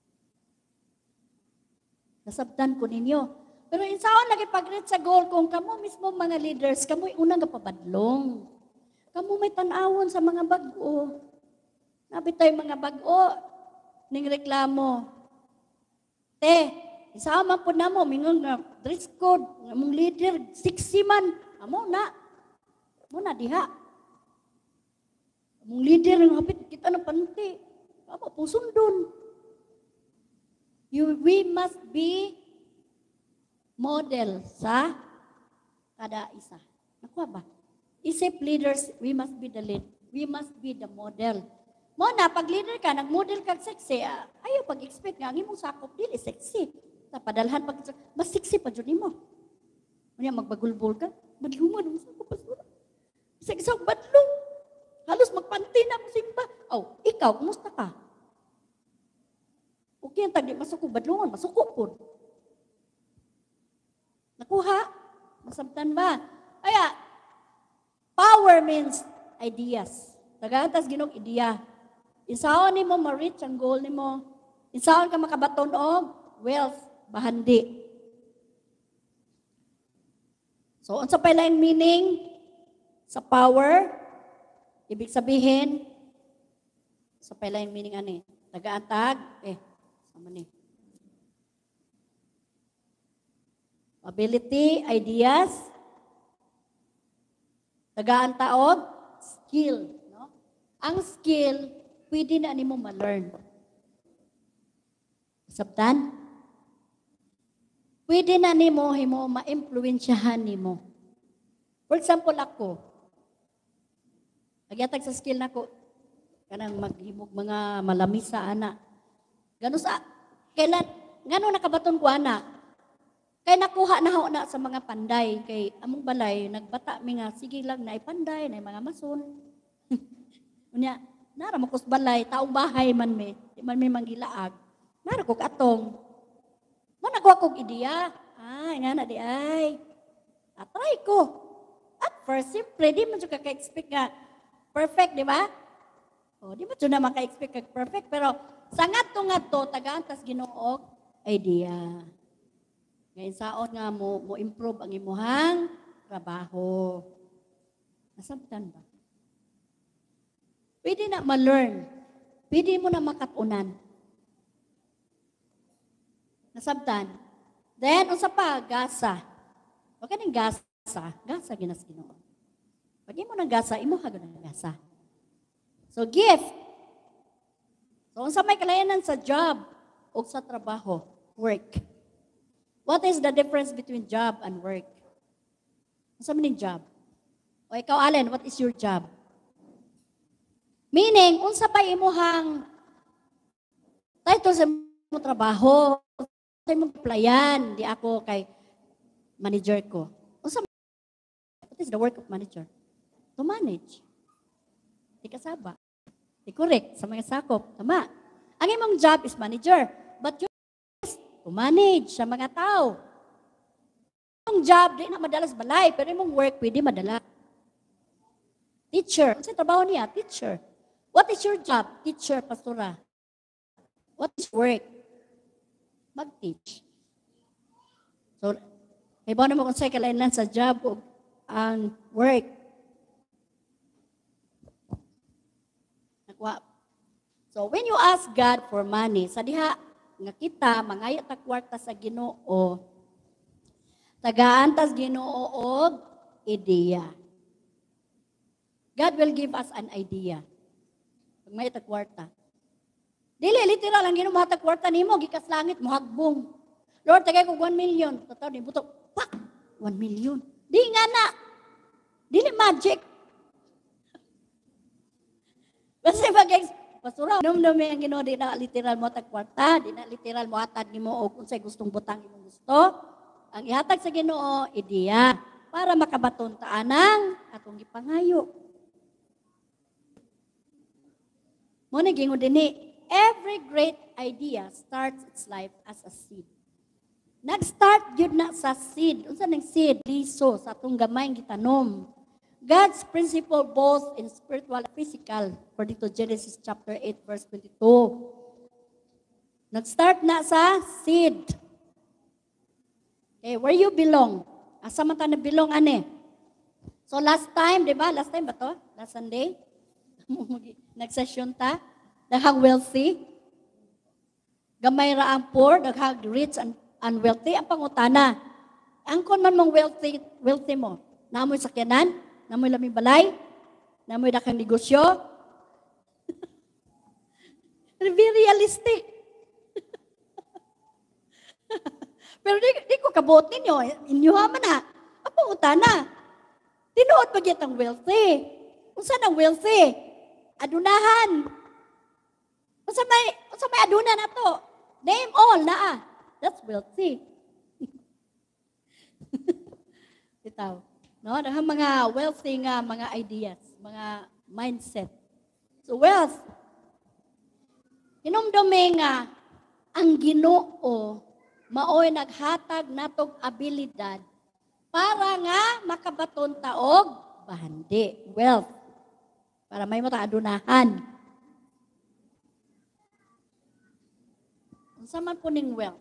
Nasabtan ko ninyo. Pero insaon lagi pag-reach sa goal kung kamo mismo mga leaders, kamo unang kapapadlong. Kamu may tanawon sa mga bag-o. Nabi tayo mga bag-o, ning reklamo. Te, isama po na mo, mingon nga, dress code, mong leader, sexy man. Amo na, amo na diha. Mong leader, ng hapit, kita ng panti. Amo po sundon. You, we must be model sa kada isa. Nakuha ba? Isip leaders, we must be the lead. We must be the model. Mo na, pag leader ka, nag-model kag sexy, ah, ayaw pag-expect nga, ang imong sakop, dili sexy. Sa padalhan, pag, mas sexy pa dyan mo. Muna, magbagulbol ka, badlungan ang sakop, pasura. Sexy, badlong. Halos magpanti na mo simba. Oh, ikaw, kumusta ka? Okay, ang tagdi, masuko, badlungan, masuko po. Nakuha? Masabtan ba? Kaya, power means ideas. Tagantas ginog ideya. Isaon ni mo ma-reach ang goal ni mo. Isaon ka makabaton og wealth, bahandi. So, unsa pa lang meaning sa power? Ibig sabihin, sa pa lang meaning ani? Tagaantag, eh, sama ni. Ability, ideas, tagaan taod, skill. No? Ang skill, pwede na nimo ma-learn. Sabtan? Pwede na nimo himo ma-impluwensyahan nimo. For example, ako, nagyatag sa skill nako, kanang maghimog mga malamisa ana. Gano sa, kailan, ngano nakabaton ko ana? Kay nakuha na ho na sa mga panday. Kay among balay, nagbata mi nga, sige lang na ipanday, na mga mason. Unya, nara mo kus balay, taong bahay man mi, di man mi manggilaag. Nara ko katong. Mo nagwa kog ideya. Ay, nga na di ay. Atry ko. At first, siyempre, di man siya kaka-expect nga perfect, di ba? O, di man siya na maka-expect kag perfect. Pero, sa ngadto-ngadto, tagaan tas Ginoo idea. Ngayon saon nga mo, mo improve ang imuhang trabaho. Nasabtan ba? Pwede na ma-learn. pwede mo na makatunan. Nasabtan. Then, unsa pa, gasa. Huwag ka ng gasa. Gasa, ginas Ginoo. Pag imo ng gasa, imo hago ng gasa. So, gift. So, unsa may kalayanan sa job o sa trabaho, work. What is the difference between job and work? Unsa man ning job? O ikaw, Allen, what is your job? Meaning, unsa pa imuhang title sa imong trabaho, sa imong playan, di ako kay manager ko. Unsa what is the work of manager? To manage. Di kasaba. Di correct sa mga sakop. Tama. Ang imong job is manager, but your is to manage sa mga tao. Ang job di na madalas balay, pero imong work pwede madala. Teacher. Unsa trabaho niya? Teacher. What is your job? Teacher, pastora. What is work? Mag-teach. So, may ba naman kung sa'yo kalainan sa job o ang work? Nakwa. So, when you ask God for money, sa diha nga kita, mangaya ta kwarta sa Ginoo, tagaan tas Ginoo og ideya. God will give us an idea. Pag may kwarta. Dili, literal, ang Ginoo mahatag kwarta nimo, gikas langit, muhagbong. Lord, tagay ko one million. Tataw ni buto, pak, one million. Di nga na. Dili magic. Kasi pag pasura, num-numi ang Ginoo, di na literal mo hatag kwarta, di na literal mo hatag nimo o kung sa'y gustong butang imong gusto. Ang ihatag sa Ginoo, ideya, para makabaton taanang atong gipangayo. Mo na gingon dinhi, every great idea starts its life as a seed. Nag-start yun na sa seed. Unsa nang seed? Liso sa atong gamay gitanom. God's principle both in spiritual and physical, according to Genesis chapter eight, verse twenty-two. Nag-start na sa seed. Okay, where you belong? Asa man ta na belong ane? So last time, di ba? Last time ba to? Last Sunday? Nag-session ta? Daghang wealthy? Gamay ra ang poor, daghang rich and unwealthy. Ang pangutana, ang kon man mong wealthy, wealthy mo, namoy sakyanan, namoy laming balay, namoy daghang negosyo. Be realistic. Pero di, di ko kabot ninyo, inyo man na. Ang pangutana, tinuod pa gyud ang wealthy. Unsa nang wealthy? Adunahan. Unsa may unsa may aduna na to? Name all naa. That's wealthy. Bitaw. No, daghang mga wealthy nga mga ideas, mga mindset. So wealth. Hinumdumi nga ang Ginoo maoy naghatag natog abilidad para nga makabaton ta og bahandi, wealth. Para may mata adunahan. Unsa man po ning wealth?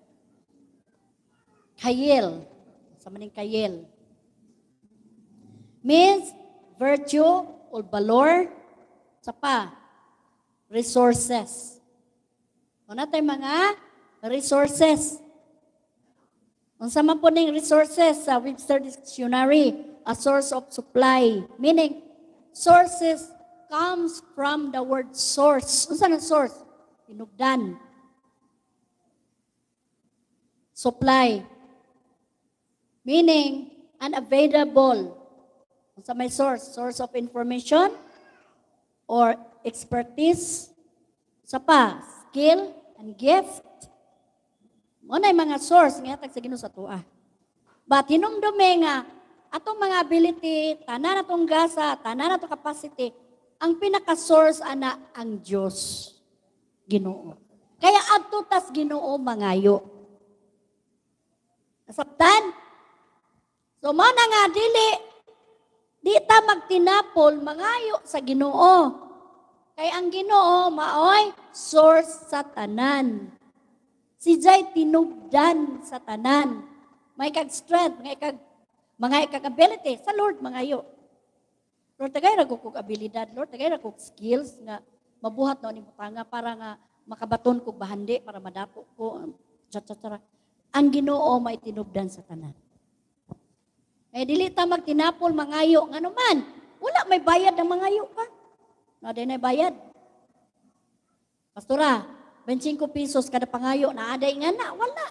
Kayel. Unsa man ning kayel? Means virtue or valor. Sa pa, resources. Una tay mga resources. Unsa man po ning resources sa Webster Dictionary? A source of supply. Meaning, sources comes from the word source. Unsa na source? Tinugdan. Supply. Meaning, unavailable. Unsa may source? Source of information or expertise. Sa pa, skill and gift. Mo na mga source nga tag sa Ginoo sa tuwa. But hinumdumi nga atong mga ability, tanan atong gasa, tanan atong capacity, ang pinaka-source ana ang Dios, Ginoo. Kaya adto tas Ginoo mangayo. Nasabtan? So man nga dili di ta magtinapol mangayo sa Ginoo. Kay ang Ginoo maoy source sa tanan. Si Jay tinugdan sa tanan. May kag strength, may kag mga ikag-ability sa Lord mangayo. Lord, tagay ra ko kog abilidad. Lord, tagay ra kog skills nga mabuhat na ni butanga para nga makabaton ko bahandi para madapo ko. Tsa-tsa-tsa. Ang Ginoo may tinubdan sa tanan. Eh dili ta magtinapol mangayo ngano man. Wala may bayad ng mangayo ka. Na din ay bayad. Pastora, twenty-five pesos kada pangayo na aday nga na, wala.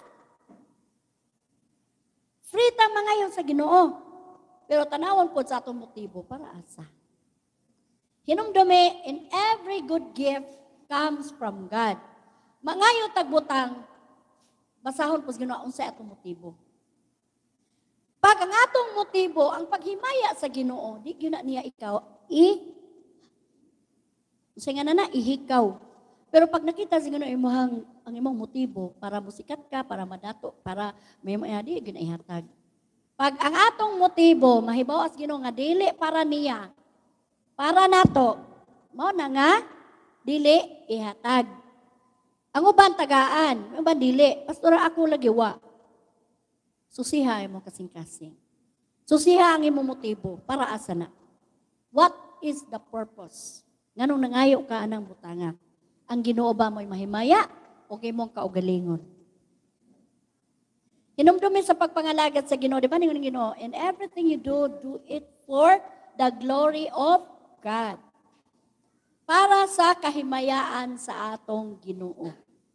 Free ta mangayo sa Ginoo. Pero tanawon po sa atong motibo para asa. Hinumdumi, in every good gift comes from God. Mangayo tagbutang, basahon po sa Ginoo unsay atong motibo. Pag ang atong motibo, ang paghimaya sa Ginoo, di gyud na niya ikaw i unsay nga na ihikaw. Pero pag nakita sa Ginoo imong ang imong motibo para musikat ka, para madato, para may mayadi gyud ihatag. Pag ang atong motibo mahibaw as Ginoo nga dili para niya, para nato, mao na nga dili ihatag. Ang uban tagaan, ang uban dili, pastora ako lagi wa. Susiha mo kasing-kasing. Susiha ang imong motibo para asa na. What is the purpose? Nganong nangayo ka anang butanga? Ang Ginoo ba mo'y mahimaya o kay mong kaugalingon? Hinumdumi sa pagpangalagad sa Ginoo, di ba ningon ng Ginoo? And everything you do, do it for the glory of God. Para sa kahimayaan sa atong Ginoo.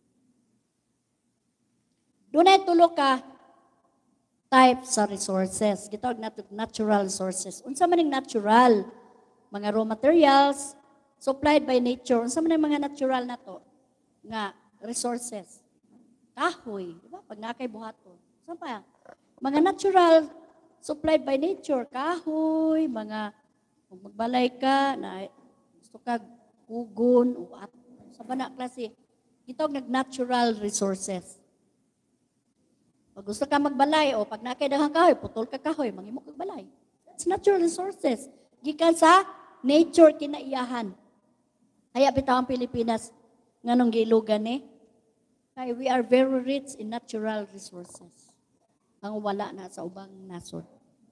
Dunay tulo ka types sa resources. Gitawag nato natural resources. Unsa man ning natural? Mga raw materials supplied by nature. Unsa man ang mga natural nato nga resources? Kahoy, di ba? Pag nakay buhaton. Unsa pa? Mga natural supplied by nature, kahoy, mga kung magbalay ka na gusto ka kugon o at sa bana klase. Gitawag nag natural resources. Pag gusto ka magbalay o pag nakay daghang kahoy, putol ka kahoy, manghimo kag balay. That's natural resources. Gikan sa nature kinaiyahan. Kaya bitaw ang Pilipinas nganong giilugan ni? Kay we are very rich in natural resources. Ang wala na sa ubang nasod.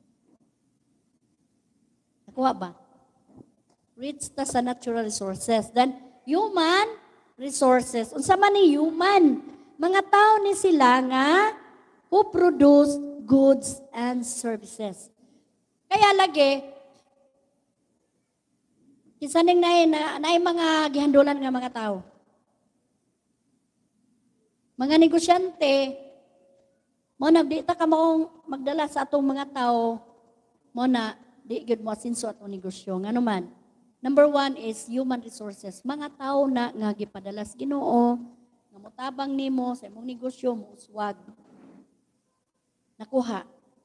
Nakuha ba? Rich ta sa natural resources. Then human resources. Unsa man ni human? Mga tao ni sila nga who produce goods and services. Kaya lagi, kisaning na, na, na mga gihandulan nga mga tao. Mga negosyante, mo na, di ta ka maong magdala sa atong mga tao, mo na, di good mo asinso atong negosyo. Nga naman, number one is human resources. Mga tao na nga gipadalas Ginoo, nga motabang nimo sa imong negosyo, mo uswag. Nakuha.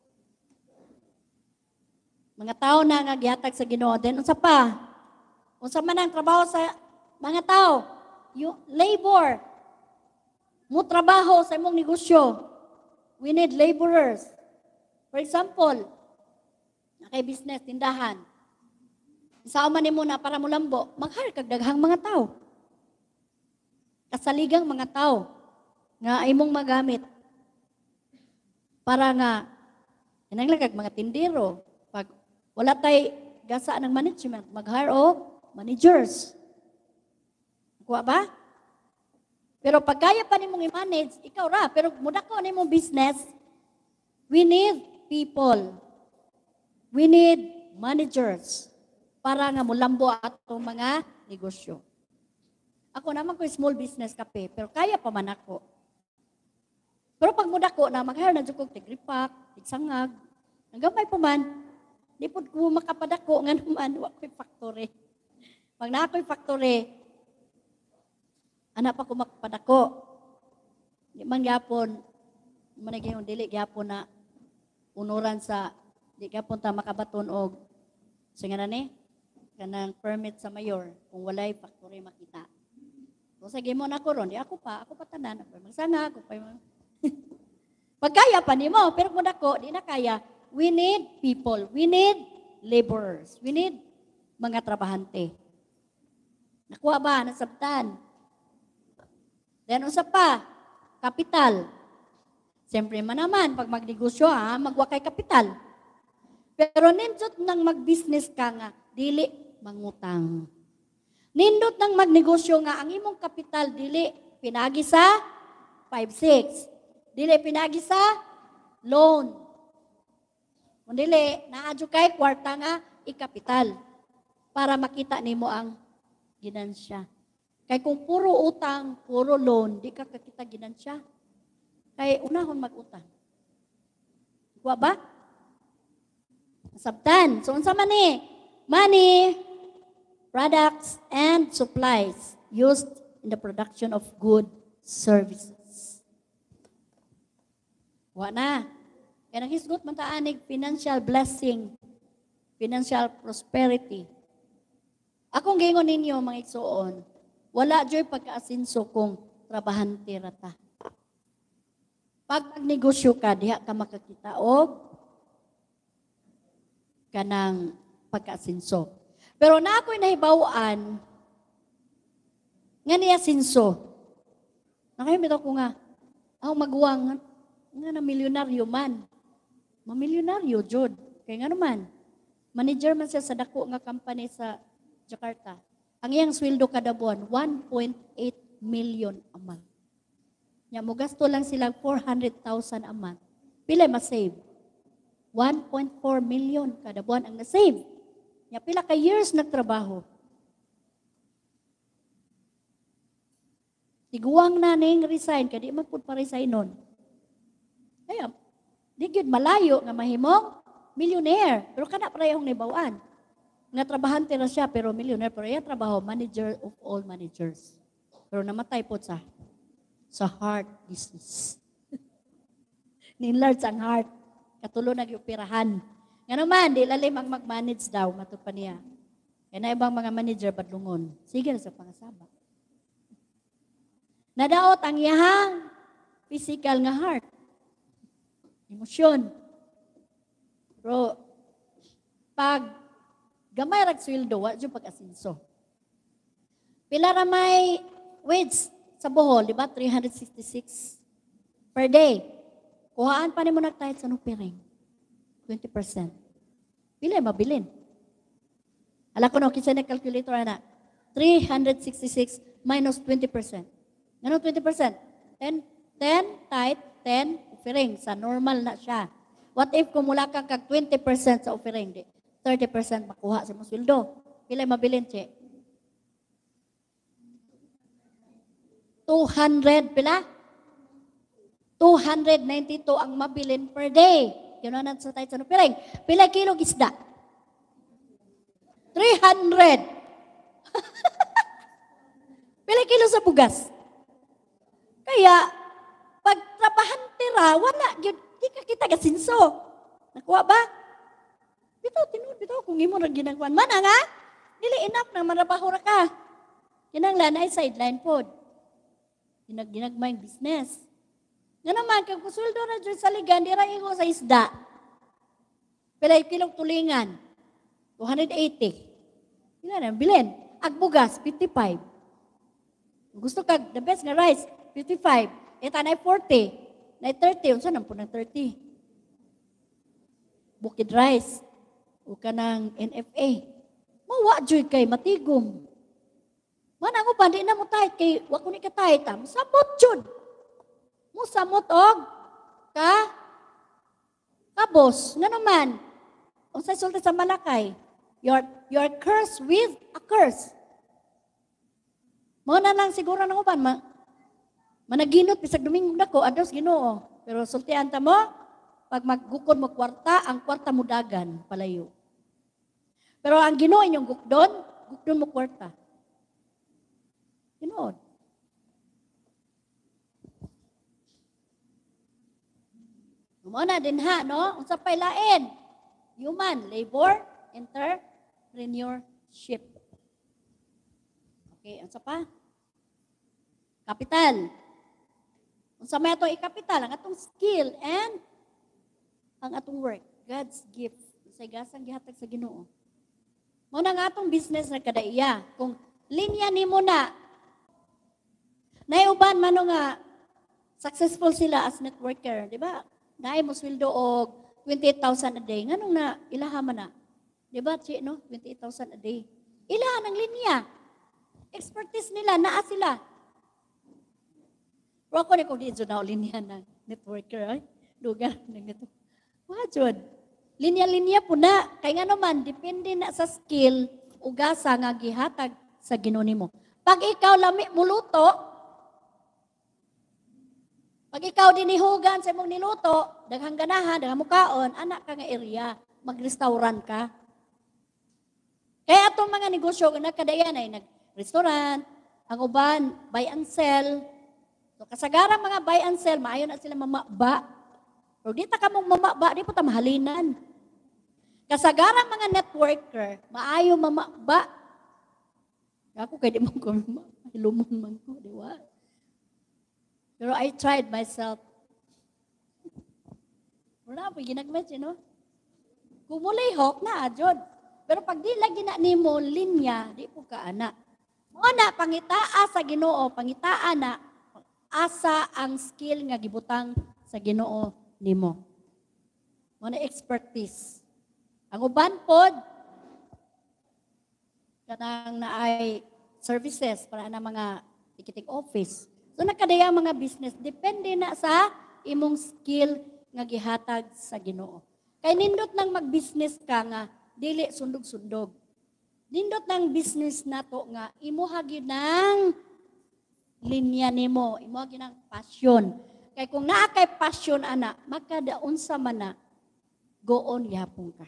Mga tao na nga gihatag sa Ginoo. Then unsa pa? Unsa man ang trabaho sa mga tao? You, labor. Mo trabaho sa imong negosyo. We need laborers. For example, nakay business, tindahan. Isa man nimo na para mulambo, maghar kag daghang mga tao. Kasaligang mga tao nga imong magamit. Para nga, inanglagag mga tindero, pag wala tay gasa ng management, mag-hire o managers. Kuha ba? Pero pag kaya pa nimong i-manage, ikaw ra, pero mudako ni mong business, we need people. We need managers para nga mulambo atong mga negosyo. Ako naman ko small business kape, pero kaya pa man ako. Pero pag mudako na, mag-hire na dyan kong tigripak, tigsangag, hanggang pa man, di po ko makapadako, nga naman, wala ko'y factory. Pag na ako'y factory, anak pa ko makapadako. Di man gyapon, managay yung dili gyapon na unuran sa, di gyapon ta makabaton og, so nga na ni, kanang permit sa mayor, kung walay factory makita. Kung sa gimo na ko ron, di ako pa, ako pa tanan, ako magsangag, ako pa yung pagkaya pa nimo, pero kung ako, di na kaya, we need people, we need laborers, we need mga trabahante. Nakuha ba? Nasabtan? Then, usa pa, kapital. Siyempre man naman, pag magnegosyo, ha, magwakay kapital. Pero ninjot nang mag-business ka nga, dili mangutang. Nindot ng magnegosyo nga ang imong kapital dili pinagi sa five six. Dili pinagi sa loan. Kung dili, naadyo kay kwarta nga ikapital para makita nimo ang ginansya. Kay kung puro utang, puro loan, di ka kakita ginansya. Kay unahon mag-utang. Kuha ba? Sabtan. So, unsa man ni? Money, products, and supplies used in the production of good services. Kuha na. Kaya nanghisgot man taanig financial blessing, financial prosperity. Akong gingon ninyo, mga igsuon, wala joy pagka-asinso kung trabahante rata. Pag magnegosyo ka, diha ka makakita og kanang pagka-asinso. Pero na ako'y nahibawaan, nga niya sinso. Nakayamit ako nga, ako magwang, nga na milyonaryo man. Mamilyonaryo, Jod. Kaya nga naman, manager man siya sa dako nga company sa Jakarta. Ang iyang sweldo kada buwan, one point eight million a month. Nya mo gasto lang sila four hundred thousand a month. Pila ma-save? one point four million kada buwan ang na-save. Nya pila ka years nagtrabaho. Tiguang na ning resign, kaya di magpud pa resign nun. Kaya, di gyud malayo nga mahimong millionaire. Pero kana parehong nibawaan. Nga trabahante na siya, pero millionaire. Pero iya trabaho, manager of all managers. Pero namatay po sa sa heart business. Ninlarge ang heart. Katulo nag-operahan. Nga naman, di lalim ang mag-manage daw, matupan niya. Kaya na ibang mga manager, badlungon. Sige na sa pangasaba. Nadaot ang iyahang physical nga heart. Emosyon. Pero, pag gamay rag sweldo, wa jud pag-asinso. Pila ra may wage sa Bohol, di ba? three hundred sixty-six per day. Kuhaan pa nimo nagtahit sa nupiring. twenty percent. Pila mabilin. Ala ko no, kinsa na calculator ana. three hundred sixty-six minus twenty percent. Ngano twenty percent? ten, ten tight, ten offering. Sa normal na siya. What if kumula ka kag twenty percent sa offering? Di, thirty percent makuha sa mong sweldo. Pila mabilin, che? two hundred, pila? two hundred ninety-two ang mabilin per day. Yun na sa tayo sa nupiring. Pila kilog isda? three hundred. Pila kilo sa bugas? Kaya, pag trabahante ra, wala, yun, di ka kita kasinso. Nakuha ba? Bito, tinuod, bito, kung imo na ginagawan. Mana nga, dili enough na marabaho ra ka. Kinanglan ay sideline pod. Ginag-ginagmayang business. Nga naman, kung kusuldo na dyan sa ligan, di ra ingo sa isda. Pilay kilong tulingan, two hundred eighty. Pila na, bilin. Agbugas, fifty-five. Gusto ka, the best nga rice, fifty-five. Eta na forty. Na thirty. Unsa nang po ng thirty? Bukid rice. O ka ng N F A. Mawa dyan kay matigom. Manang uban, di na mo tahit kay wako ni katahit. Musamot dyan. Musamot og ka kabos. Nga naman, o sa sulta sa Malakay, you're, you're cursed with a curse. Mo na lang siguro ng uban, ma, managinot, bisag Domingo na ko, ados Ginoo. Pero sultian ta mo, pag maggukod mo kwarta, ang kwarta mo dagan, palayo. Pero ang Ginoo inyong gukdon, gukdon mo kwarta. Ginoo. Muna din ha, no? Unsa pay lain? Human, labor, entrepreneurship. Okay, unsa pa? Kapital. Unsa may ato ikapital? Ang atong skill and ang atong work. God's gift. Sa gasang gihatag sa Ginoo. Muna nga atong business na kadaiya. Kung linya nimo na, naiuban man nga successful sila as networker, di ba? Naay mo sweldo og twenty-eight thousand a day. Nganong na ilaha man na? Di ba, Chi, no? twenty-eight thousand a day. Ilaha ng linya. Expertise nila, naa sila. Pero ako na kung di dyan na linya ng networker, ay, lugar ng ito. Wajod. Linya-linya po na, kaya nga naman, depende na sa skill, ugasa nga gihatag sa ginuni mo. Pag ikaw lami muluto, pag ikaw dinihugan sa imong niluto, daghang ganahan, daghang mukaon, anak ka nga area, mag-restaurant ka. Kaya atong mga negosyo, nagkadayan ay nag-restaurant, ang uban, buy and sell. So kasagaran mga buy and sell, maayo na sila mamaba. Pero di ta ka mong mamaba, di po ta mahalinan. Kasagaran mga networker, maayo mamaba. Ako kaya di mo ko hilumon man ko, di ba? Pero I tried myself. Wala po, ginagmet, you know? Kumulihok na, Jod. Pero pag di lagi na ni mo, linya, di po ka anak. Una, pangitaa sa Ginoo, pangitaa na, asa ang skill nga gibutang sa Ginoo nimo. Muna expertise. Ang uban pod, kanang naay services para na mga ticketing office. So nakadaya mga business, depende na sa imong skill nga gihatag sa Ginoo. Kay nindot nang mag-business ka nga, dili sundog-sundog. Nindot ng business nato nga, imo hagi ng linya nimo, imo hagi ng passion. Kay kung naa kay passion ana, makadaon sa mana, goon yapon ka.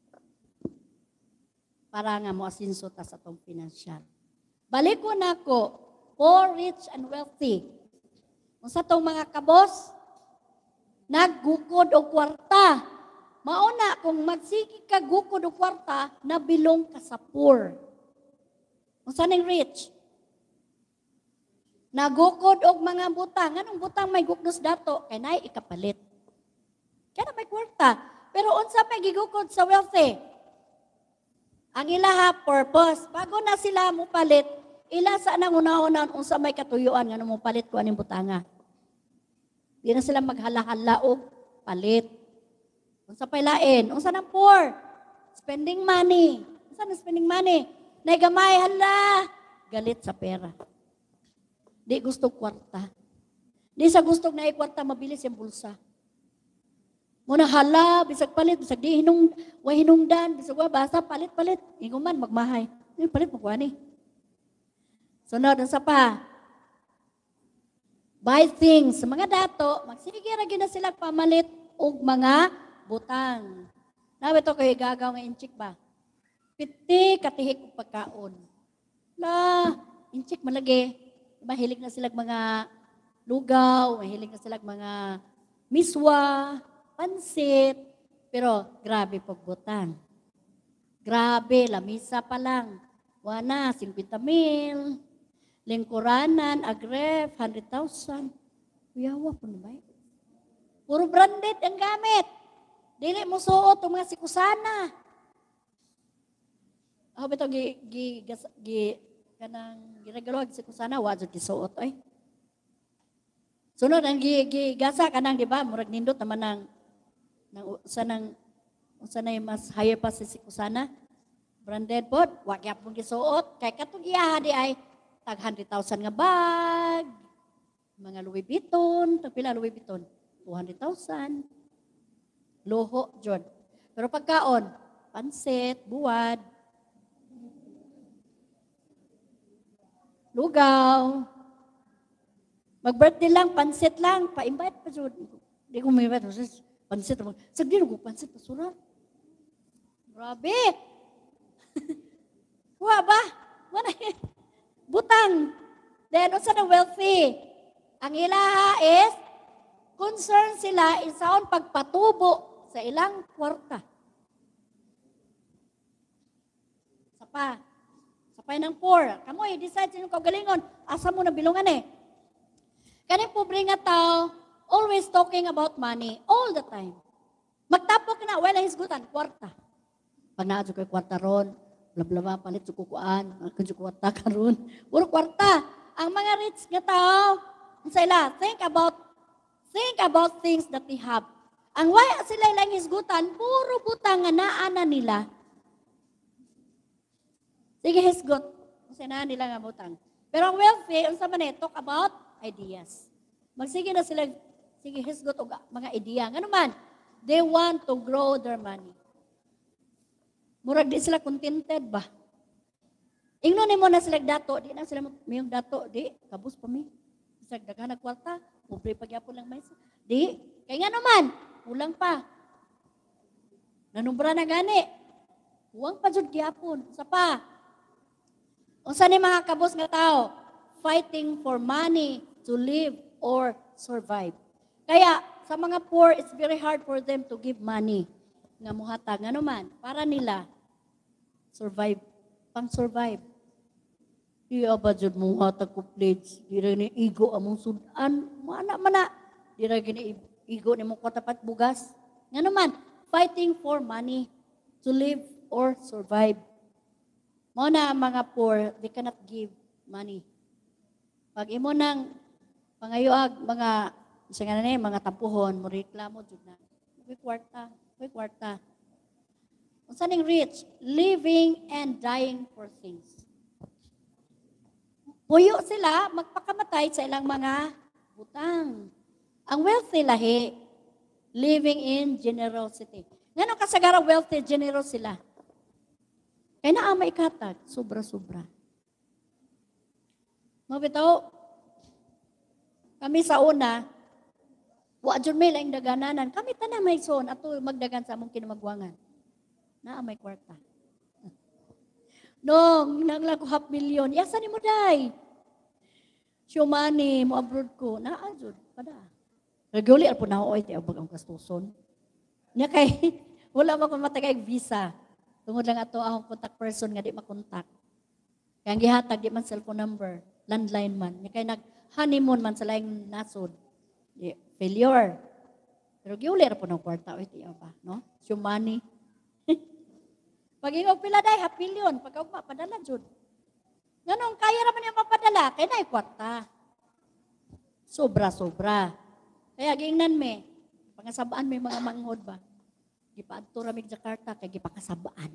Para nga mo asinso ta sa tong financial. Balik ko nako, poor, rich, and wealthy. Kung sa tong mga kabos, naggukod o kwarta. Mauna, kung magsigi ka gukod o kwarta, nabilong ka sa poor. Kung saan ang rich? Nagukod og mga butang. Anong butang may gukdos dato? Kaya na ikapalit. Kaya na may kwarta. Pero unsa may gigukod sa wealthy? Ang ilaha purpose. Bago na sila mo palit, ila sa nang una-una unsa may katuyuan nga mo palit ko aning butanga. Di na sila maghala-hala og palit. Unsa pay lain? Unsa nang poor? Spending money. Unsa nang spending money? Nay gamay hala, galit sa pera. Di gusto kwarta. Di sa gusto na ikwarta mabilis yung bulsa. Muna hala, bisag palit, bisag di hinung, way hinungdan, bisag wa basta palit-palit. Inguman magmahay. Di palit mo kuani. Sunod unsa pa? Buy things. Sa mga dato, magsige ra gyud na sila pamalit og mga butang. Nabi to kay gagaw nga inchik ba? Piti katihik og pagkaon. La, inchik malagi. Mahilig na sila mga lugaw, mahilig na sila mga miswa, pansit, pero grabe pagbutang. Grabe, lamisa pa lang. Wana, fifty mil. Lingkuranan, agref, one hundred thousand. Kuyawa po na ba? Puro branded ang gamit. Dili mo suot ang mga sikusana. Ako ba ito, gi, gi, gas, gi, kanang giragalog sikusana, wajud gisuot ay. Sunod, ang gi, gi, gasa kanang, di ba, murag nindot naman ng, ng usa ng, usa na yung mas higher pa si sikusana. Branded pod, wag yapon gisuot. Kay katong iyaha di ay, tag one hundred thousand nga bag, mga Louis Vuitton, tag pila Louis Vuitton, two hundred thousand. Loho, John. Pero pagkaon, pansit, buwad, lugaw, mag-birthday lang, pansit lang, pa-invite pa, John. Hindi ko may-invite, pansit. Sagdi ko, pansit, pasuran. Grabe. Kuha ba? Mana butang. Then, unsa na wealthy? Ang ilaha is, concern sila isaon pagpatubo sa ilang kwarta. Sapa. Sapay ng poor. Kamoy, decide sino kagalingon. Asa mo na bilungan eh. Kaning pobre nga tao, always talking about money, all the time. Magtapok na, well, hisgutan, kwarta. Pag naadyo ko'y kwarta ron, blablabla, palit sukukuan, kadyo kwarta karon. Puro kwarta. Ang mga rich nga tao, sila, think about, think about things that they have. Ang waya sila ilang hisgutan, puro butang nga naana nila. Sige, hisgot. Kasi na nila nga butang. Pero ang wealthy, unsa man eh, talk about ideas. Magsige na sila, sige, hisgot og mga idea. Nga naman, they want to grow their money. Murag di sila contented ba? Ingnon mo na sila dato, di na sila mayong dato, di, kabus pa mi. Isag daghan na kwarta, pobre pagyapon lang may. Di, kaya nga naman, kulang pa. Nanumbra na gani. Huwag pa jud gyapon. Sa pa. Unsa ni mga kabus nga tao? Fighting for money to live or survive. Kaya sa mga poor, it's very hard for them to give money nga muhatag. Nga naman, para nila survive, pang-survive. Di ba jud muhatag ko pledge, di ra ni igo among sudan, mana mana. Di ra gini igo ni mo katapat bugas. Nga naman, fighting for money to live or survive. Mo na mga poor, they cannot give money. Pag imo nang pangayuag mga sa nga na mga tampuhon, mo reklamo jud na. May kwarta, may kwarta. Unsa ning rich? Living and dying for things. Puyo sila magpakamatay sa ilang mga butang. Ang wealthy lahi, living in generosity. Ngano kasagara wealthy, generous sila. Kaya na ang maikatag, sobra-sobra. Mabitaw, kami sa una, wa jud may laing dagananan. Kami tanan may son ato magdagan sa among kinamagwangan. Na may kwarta. Nung naglago half million, yasa ni mo day. Syumani mo abroad ko, na jud pada. Regular po na oy ti abag ang gastuson. Nya kay wala man ko matagay visa. Tungod lang ato akong contact person nga di makontak. Kaya ang gihatag di man cellphone number, landline man. Nya kay nag honeymoon man sa laing nasod. Di, failure. Pero giulir po ng kwarta oy ti ba, no? Syumani. Pag ingog pila day half million, pag ugma padala jud. Nganong kaya ra man niya mapadala kay nay kwarta. Sobra-sobra. Kaya gingnan me, pangasabaan may mga manghod ba? Gipaadto ra mig Jakarta kay gipakasabaan.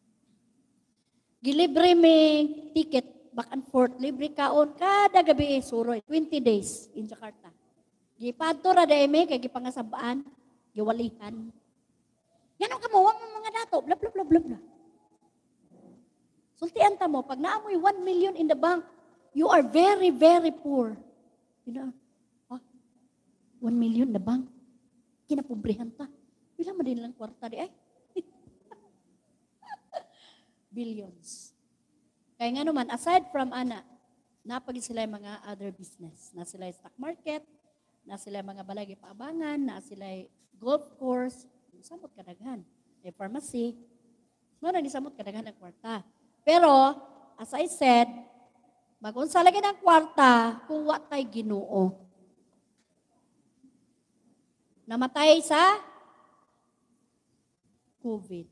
Gilibre mi ticket back and forth, libre kaon kada gabi suroy, twenty days in Jakarta. Gipaadto ra day mi kay gipangasabaan, giwalihan. Yan ang kamuwang ng mga dato, bla bla bla bla bla. Sultian ta mo, pag naamoy one million in the bank, you are very, very poor. You know, oh, one million in the bank. Kinapobrihan ta. Pila mo din lang kwarta di ay. Billions. Kaya nga naman, aside from ana, napag sila yung mga other business. Na sila yung stock market, na sila yung mga balagi paabangan, na sila yung golf course, samot kadaghan. May pharmacy, mga ni samot kadaghan ng kwarta. Pero, as I said, magunsa lagi ng kwarta kung wa tay Ginoo. Namatay sa COVID.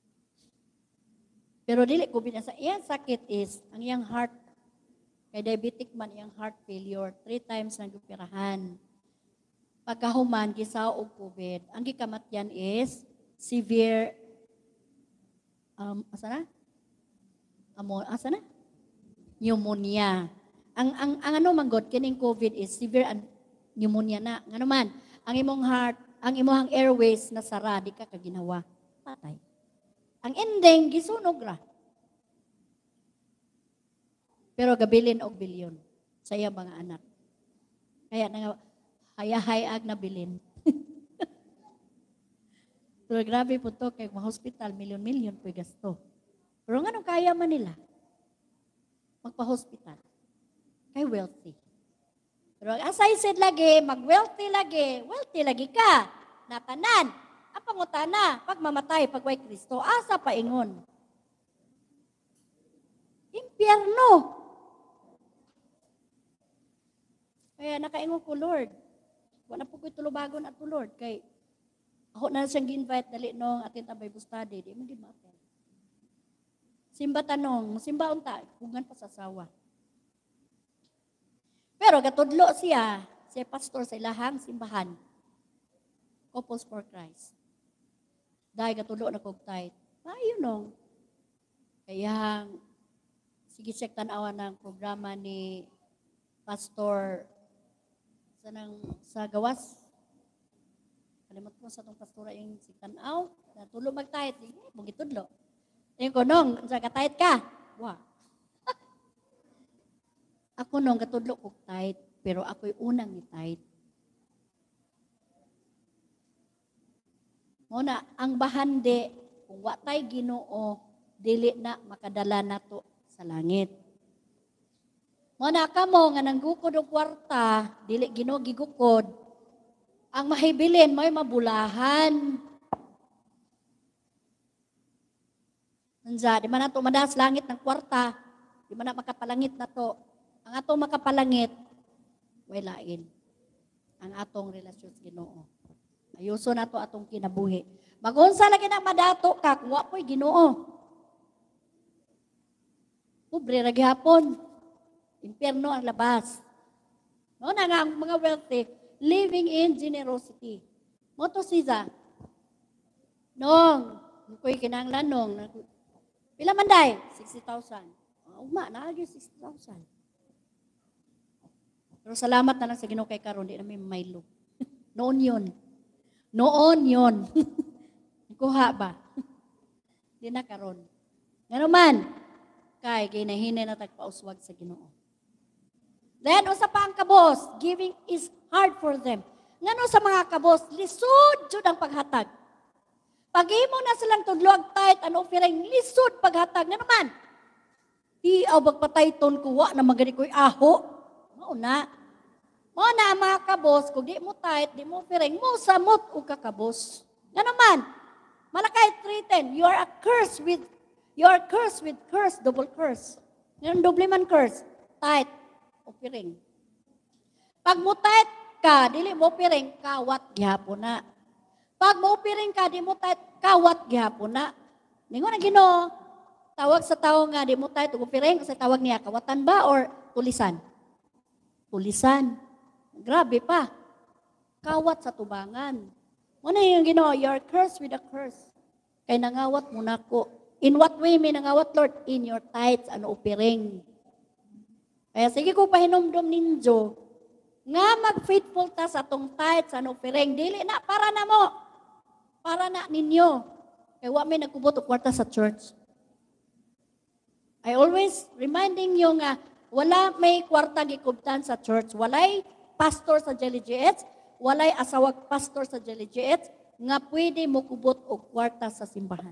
Pero dili COVID na sa iyang sakit is, ang iyang heart, kay diabetic man iyang heart failure, three times nang operahan. Pagkahuman, gisaw og COVID. Ang gikamatyan is severe, um, asa na? Amo, asa na? Pneumonia. Ang ang ang ano man god kining COVID is severe an, pneumonia na. Ngano man, ang imong heart, ang imong airways na sara di ka kaginawa. Patay. Ang ending gisunog ra. Pero gabilin og bilyon sa iyang mga anak. Kaya nga hayahayag na bilin. Pero grabe po to kay mga hospital milyon-milyon po gasto. Pero nga nung kaya man nila magpa-hospital. Kay wealthy. Pero as I said lagi, mag-wealthy lagi, wealthy lagi ka. Natanan. Ang pangutana, pag mamatay, pag way Kristo, asa pa ingon? Impyerno. Kaya nakaingon ko, Lord, wala po ko'y tulubagon at to Lord. Kay ako na siyang gi-invite dali nung atin ta Bible study, di mo din ma-attend. Simba tanong, simba unta, bungan pa sa sawa. Pero gatudlo siya, si pastor sa ilahang simbahan. Couples for Christ. Dahil gatudlo na kog tight. Ayun nung. Kaya sige check tanawa ng programa ni Pastor sa nang sa gawas. Kalimot mo sa tong pastora yung si Tanaw, natulo magtayt, eh, mong gitudlo. Yung ko nong, sa katayt ka. Wa. Ako nung katudlo kog tayt, pero ako'y unang ni tayt. Muna, ang bahande, kung wa tay Ginoo, dili na makadala nato sa langit. Muna ka mo, nga nanggukod o kwarta, dili Ginoo gigukod, ang mahibilin mo'y mabulahan. Nandiyan, di man nato madas langit ng kwarta, di man na makapalangit na to. Ang atong makapalangit, way lain. Ang atong relasyon sa Ginoo. Ayuso na to atong kinabuhi. Magunsa lagi na madato ka, kung wapoy Ginoo. Pobre ra gihapon. Impierno ang labas. No na nga ang mga wealthy, living in generosity. Mo to siya. Nong, ko'y kinahanglan nong, pila man day? sixty thousand. Uma, naagyo sixty thousand. Pero salamat na lang sa Ginoo kay karon di na may maylo. Noon yun. Noon yun. Kuha ba? Di na karon. Nga naman, kay ginahinay na tagpauswag sa Ginoo. Then, usa pa ang kabos, giving is hard for them. Ngano sa mga kabos, lisod jud ang paghatag. Pag-imo na silang tudluag tayt, ano offering, lisod paghatag. Nga naman, di aw bagpatayton ko, wa na magani ko'y aho. Mao na. Mao na mga kabos, kung di mo tayt, di mo offering, mo samot o kakabos. Nga naman, Malakay three ten, you are a curse with, you are cursed with curse, double curse. Ngayon, doble man curse, tayt, offering. Pag mo tayt ka, dili mo offering, kawat gihapon na. Pag mo offering ka, di mo tayt, kawat gihapon na. Ningon ang Ginoo, tawag sa tao nga, di mo tayt, offering, kasi tawag niya, kawatan ba or tulisan? Tulisan. Grabe pa. Kawat sa tubangan. Muna yung Ginoo, you are cursed with a curse. Kay nangawat mo na ko. In what way may nangawat, Lord? In your tithes and offering. Kaya sige ko pahinumdum ninyo, nga mag-faithful ta sa tong tithes and offering. Dili na, para na mo. Para na ninyo. Kaya wa may nagkubot o kwarta sa church. I always reminding you nga, wala may kwarta gikubtan sa church. Walay pastor sa Jelly G H, walay asawag pastor sa Jelly G H, nga pwede mo kubot o kwarta sa simbahan.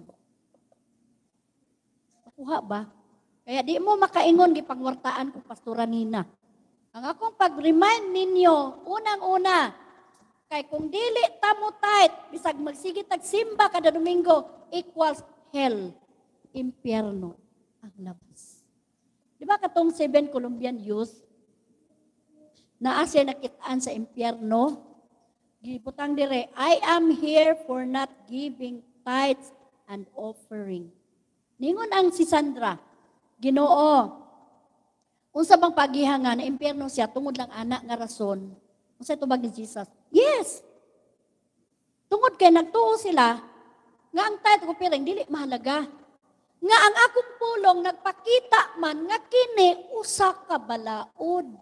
Nakuha ba? Kaya di mo makaingon gipangwartaan kung pastora nina. Ang akong pag-remind ninyo, unang-una, kay kung dili tamo tight, bisag magsigit ag simba kada Domingo, equals hell, impyerno ang labas. Di ba katong seven Colombian youth, na asya nakitaan sa impyerno, gibutang dire, I am here for not giving tithes and offering. Ningon ang si Sandra, Ginoo, unsa bang pagihangan na impyerno siya tungod lang anak nga rason? Unsa tubag ni Jesus? Yes. Tungod kay nagtuo sila nga ang tithe ug offering dili mahalaga. Nga ang akong pulong nagpakita man nga kini usa ka balaod.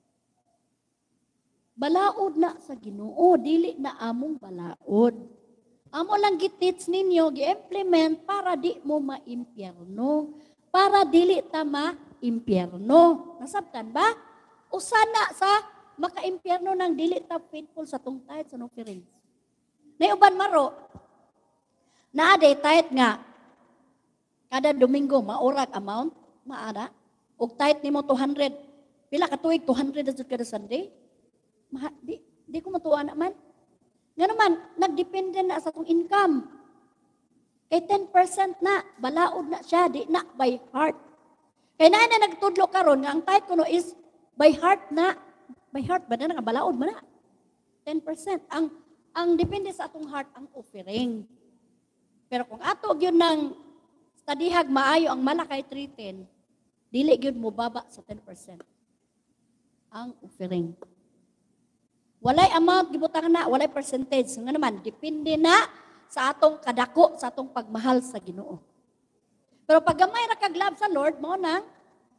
Balaod na sa Ginoo, dili na among balaod. Amo lang gitits ninyo, gi-implement para di mo ma-impyerno. Para dili ta ma-impyerno. Nasabtan ba? Usana sa maka-impyerno ng dili ta faithful sa tong tithes and offerings. Naiuban maro, naaday tithe nga, kada Domingo, maurag amount, maara, ug tithe nimo two hundred, pila ka tuig, two hundred as kada Sunday, Ma, di, di ko matuwa naman. Nga naman, nagdepende na sa itong income. Kay ten percent na, balaod na siya, di na by heart. Kaya na na nagtudlo karon nga ang tithe ko no is by heart na. By heart ba na nga, balaod ba na? ten percent. Ang, ang depende sa atong heart, ang offering. Pero kung ato yun ng stadihag maayo ang Malakay three ten, dili yun mo baba sa ten percent. Ang offering. Walay amount gibutang na, walay percentage. Nga naman, depende na sa atong kadako, sa atong pagmahal sa Ginoo. Pero pag gamay ra kag love sa Lord mo na,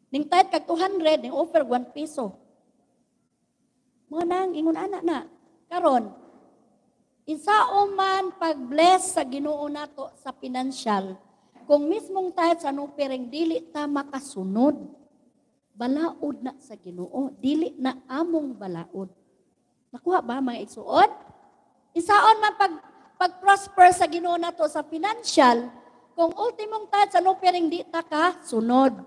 Ning tithe kag two hundred, ning offer one peso. Mga nang ingon ana na. Karon, isaon man pag-bless sa Ginoo nato sa financial, kung mismong tithe sa offering dili ta makasunod, balaod na sa Ginoo, dili na among balaod. Nakuha ba mga igsuon? Isaon man pag pag-prosper sa Ginoo nato sa financial, kung ultimong tithe sa offering di ta ka sunod.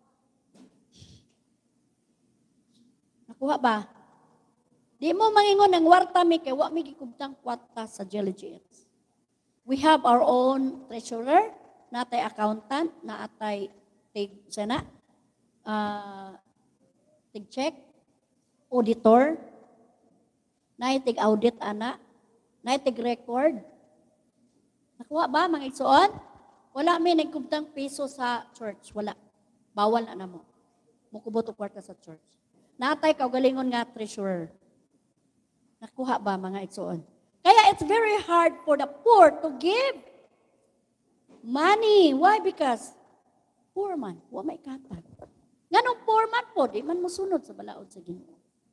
Nakuha ba? Di mo mangingon ng warta mi kay wa mi gikubtang kwarta sa Jelly Jeans. We have our own treasurer, natay accountant, naatay tig sana, uh, tig check, auditor, naay tig audit ana, naay tig record. Nakuha ba mga igsuon? Wala mi nagkubtang piso sa church, wala. Bawal na mo. Mukubot og kwarta sa church. Natay kaugalingon nga treasurer. Nakuha ba mga igsuon? Kaya it's very hard for the poor to give money. Why? Because poor man, wa may katag. Nganong poor man po, di man mosunod sa balaod sa Ginoo.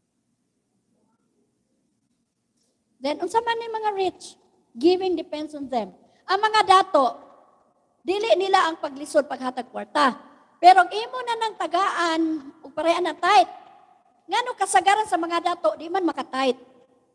Then, unsa man ni mga rich, giving depends on them. Ang mga dato, dili nila ang paglisod paghatag kwarta. Pero imo na ng tagaan ug pareha na tithe. Ngano kasagaran sa mga dato, di man makatithe.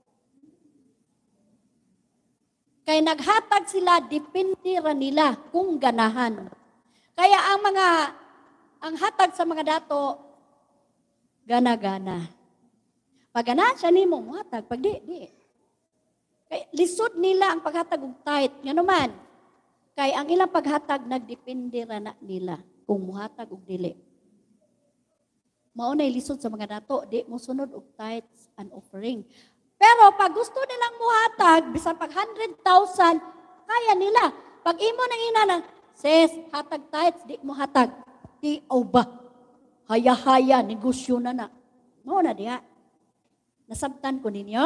Kaya naghatag sila, depende ra nila kung ganahan. Kaya ang mga, ang hatag sa mga dato, gana-gana. Pag ganahan siya ni mo, muhatag. Pag di, di. Kaya lisod nila ang paghatag og tithe. Nga naman, kaya ang ilang paghatag, nagdepende ra na nila kung muhatag og dili. Maunay lisod sa mga dato, di mo sunod og tithes and offering. Pero pag gusto nilang muhatag, bisan pag one hundred thousand, kaya nila. Pag imo nang inana, sis, hatag tithes, di mo hatag. Di o ba? Haya-haya, negosyo na na. Mo na diya. Nasabtan ko ninyo?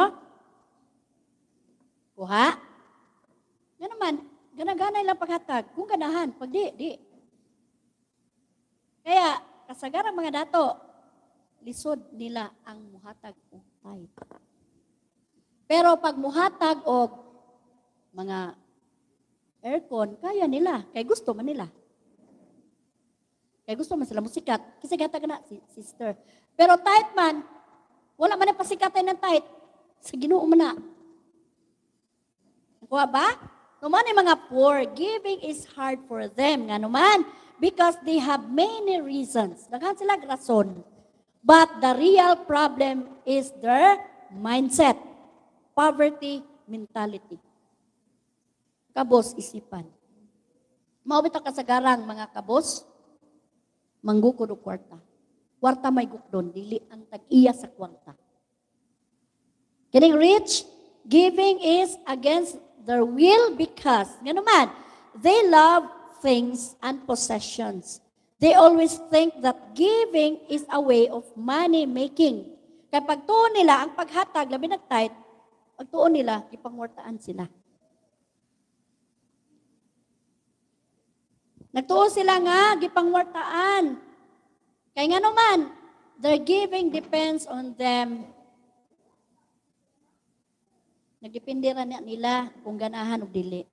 Kuha? Yan naman, gana-gana ilang paghatag. Kung ganahan, pag di, di. Kaya, kasagarang mga dato, lisod nila ang muhatag o tithe. Pero pag muhatag og mga aircon, kaya nila. Kaya gusto man nila. Kaya gusto man sila musikat. Kasi gata ka na, sister. Pero tithe man, wala man ang pasikatan ng tithe. Sa Ginoo man na. Nakuha ba? Naman yung mga poor, giving is hard for them. Nga naman, because they have many reasons. Naghan sila rason. But the real problem is their mindset. Poverty mentality. Kabos isipan. Maubit ang kasagarang mga kabos, manggukod o kwarta. Kwarta may gukdon, dili ang tag-iya sa kwarta. Getting rich, giving is against their will because, nga naman, they love things and possessions. They always think that giving is a way of money making. Kaya pagtuon nila, ang paghatag, labi nag-tithe, pagtuon nila, ipangwartaan sila. Nagtuon sila nga, gipangwartaan. Kaya nga naman, their giving depends on them. Nagdepende ra nila kung ganahan o dili.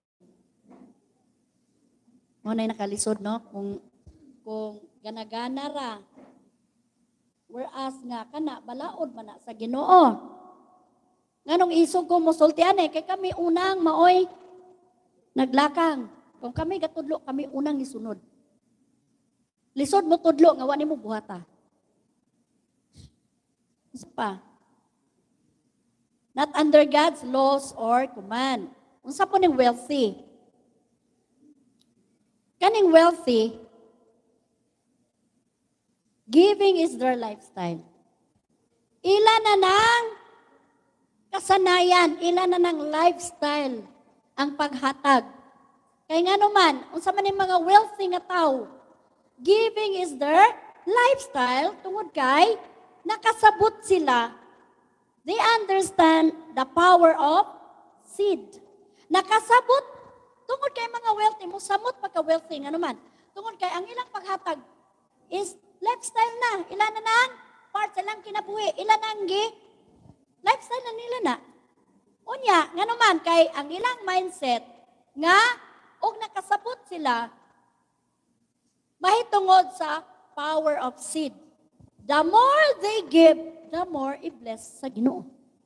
Mo na nakalisod, no? Kung, kung gana-gana ra. Whereas nga, kana, balaod man na sa Ginoo. Nganong isog ko musultian eh, kay kami unang maoy naglakang. Kung kami gatudlo, kami unang nisunod. Lisod mo tudlo, nga wani mo buhata. Isa pa. Not under God's laws or command. Unsa po ning wealthy? Kaning wealthy, giving is their lifestyle. Ila na nang kasanayan, ila na ng lifestyle ang paghatag. Kaya nga naman, unsa man yung mga wealthy nga tao, giving is their lifestyle tungod kay nakasabot sila. They understand the power of seed. Nakasabot tungod kay mga wealthy, mo samot pagka-wealthy nga naman. Tungod kay ang ilang paghatag, is lifestyle na. Ilan na nang part sa lang kinabuhi. Ilan ang gi lifestyle na nila na. Unya, nga naman, kay ang ilang mindset, nga, og nakasabot sila, mahitungod sa power of seed. The more they give, the more i-bless sa Ginoo.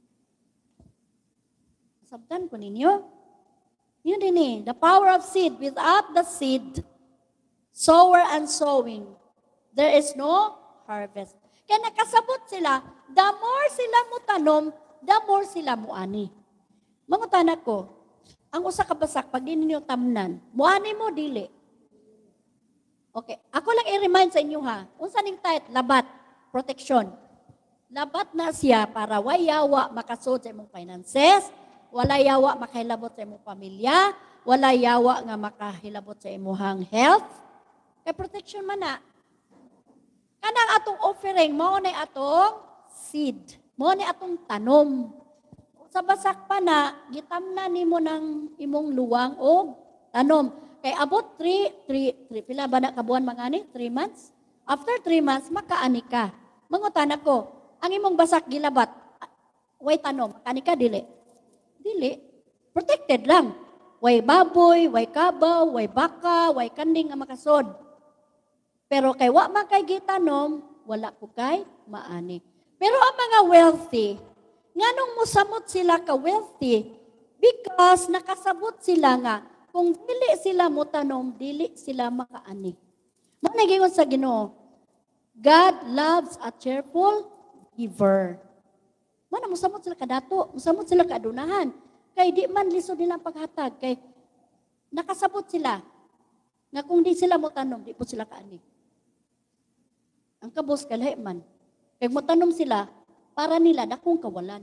Sabtan ko ninyo. Yun din eh, the power of seed. Without the seed, sower and sowing, there is no harvest. Kaya nakasabot sila, the more sila mo tanom, the more sila mo ani. Mga tanak ko, ang usa ka basak, pag di ninyo tamnan, muani mo, dili. Okay, ako lang i-remind sa inyo ha, unsa ning tight, labat, protection. Labat na siya para way yawa makasud sa imong finances, wala yawa makahilabot sa imong pamilya, wala yawa nga makahilabot sa imong health. Kay protection man na. Kanang atong offering, mao na atong seed, mao na atong tanom. Sa basak pa na, gitamna nimo ng imong luwang o tanom. Kay abot three, three, three, pila ba na kabuan mga ni? three months? After three months, makaani ka. Mangutan ako, ang imong basak gilabat, way tanom, makaani ka, dili. Dili. Protected lang. Way baboy, way kabaw, way baka, way kanding nga makasod. Pero kay wa man kay gitanom, wala ko kay maani. Pero ang mga wealthy, nganong musamot sila ka wealthy? Because nakasabot sila nga, kung dili sila mo tanom, dili sila makaani. Mo nagingon sa Ginoo, God loves a cheerful giver. Mo na musamot sila kadato, musamot sila kaadunahan. Kay di man lisod nilang paghatag, kay nakasabot sila nga kung di sila mo tanom, di po sila kaani. Ang kabos kalahi man. Kay mo tanom sila, para nila dakong kawalan.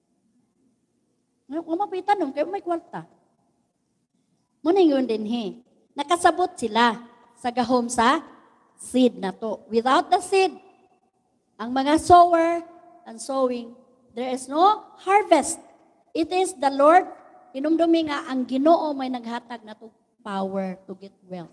Kung mapitanom, kayo may kwarta. Muna yun din he. Nakasabot sila sa gahom sa seed na to. Without the seed, ang mga sower and sowing, there is no harvest. It is the Lord, inumdumi nga ang Ginoo may naghatag na to power to get wealth.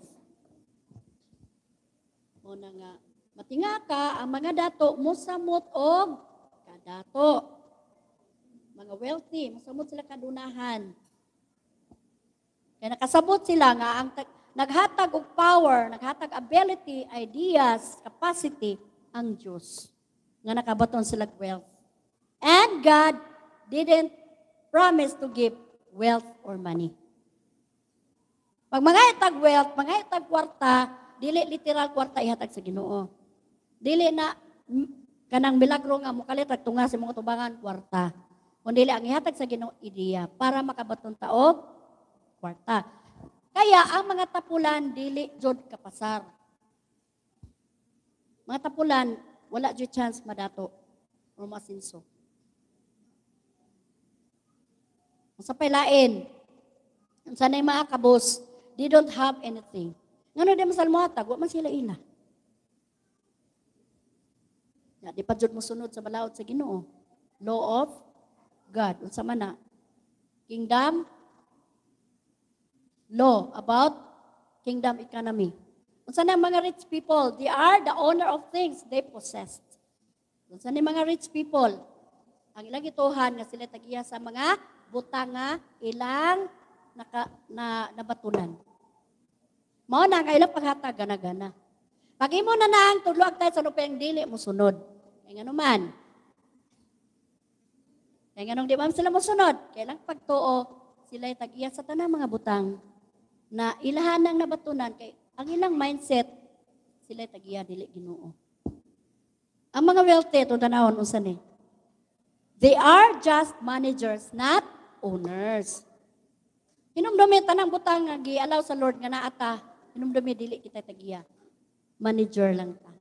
Muna nga, matinga ka, ang mga dato, musamot og dato. Mga wealthy, masamot sila kadunahan. Kaya nakasabot sila nga ang naghatag og power, naghatag ability, ideas, capacity ang Diyos. Nga nakabaton sila wealth. And God didn't promise to give wealth or money. Pag mga itag wealth, mga itag kwarta, dili literal kwarta ihatag sa Ginoo. Dili na kanang milagro nga mo kalitag tunga sa mga tubangan kwarta. Kundi ang ihatag sa Ginoo ideya para makabaton taog kwarta. Kaya ang mga tapulan dili jud kapasar. Mga tapulan wala jud chance madato o masinso. Sa pailain, sa nay mga kabos, they don't have anything. Ngano di masalmohatag, wa man sila ila. Ya, di pa jud mo sunod sa balaod sa Ginoo. Law of God. Unsa man na? Kingdom law about kingdom economy. Unsa na mga rich people? They are the owner of things they possessed. Unsa ni mga rich people? Ang ilang ituhan nga sila tagiya sa mga butang nga ilang naka, na nabatunan. Mao na nga ilang paghatag gana-gana. Pag imo na nang tudloag tayo sa lupang dili mo sunod. Kaya nga naman. Kaya nga nung di ba sila masunod, kailang pagtuo, sila tag-iya sa tanang mga butang na ilahan ng nabatunan, kay ang ilang mindset, sila tag-iya dili Ginoo. Ang mga wealthy, itong tanahon, unsa ni? They are just managers, not owners. Hinumdumi, tanang butang nga gi-allow sa Lord nga naata, hinumdumi, dili kita tag-iya. Manager lang ta.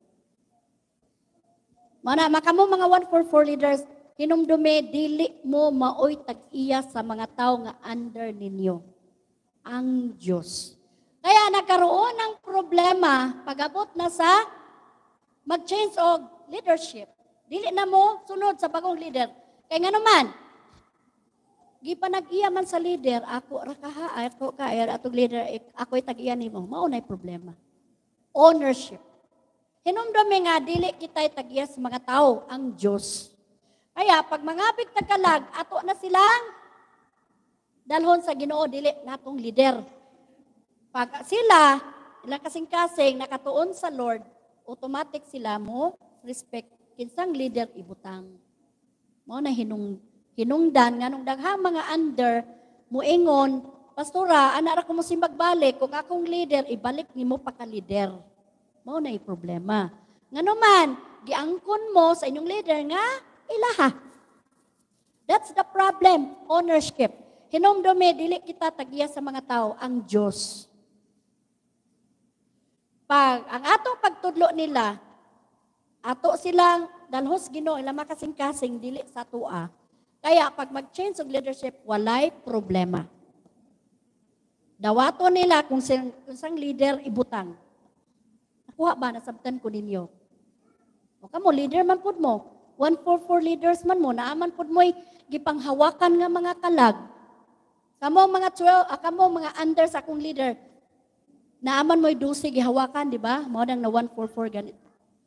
Mana makamo mga one four four leaders, hinumdumi dili mo maoy tag-iya sa mga tao nga under ninyo. Ang Diyos. Kaya nagkaroon ng problema pag-abot na sa mag-change og leadership. Dili na mo sunod sa bagong leader. Kaya nga naman, gipanag-iya man sa leader, ako rakaha, ako kaer atong leader, ako'y tag-iya nimo, mao nay problema. Ownership. Hinumdumi nga dili kita'y tagiya sa mga tao ang Dios. Kaya pag mangabig tagkalag, ato na silang dalhon sa Ginoo dili natong leader. Pag sila, ilang kasing-kasing nakatuon sa Lord, automatic sila mo respect kinsang leader ibutang. Mao na hinung hinungdan nganong daghang mga under muingon, pastora, ana ra ko mo simbag balik kung akong leader ibalik nimo pa ka leader. Mao na problema. Nganuman, giangkon mo sa inyong leader nga ilaha. That's the problem, ownership. Hinumdumi dili kita tagiya sa mga tao ang Dios. Pag ang atong pagtudlo nila, ato silang dalhos Ginoo ila makasing-kasing dili sa tua. Kaya pag mag-change og leadership, walay problema. Dawato nila kung sing, kung sang leader ibutang. Nakuha ba nasabtan ko ninyo? O kamo leader man pud mo. one forty-four leaders man mo naaman pud mo'y gipanghawakan nga mga kalag. Kamo mga twelve, ah, kamo mga under sa akong leader. Naaman mo'y twelve gihawakan, di ba? Mao nang na one forty-four ganito.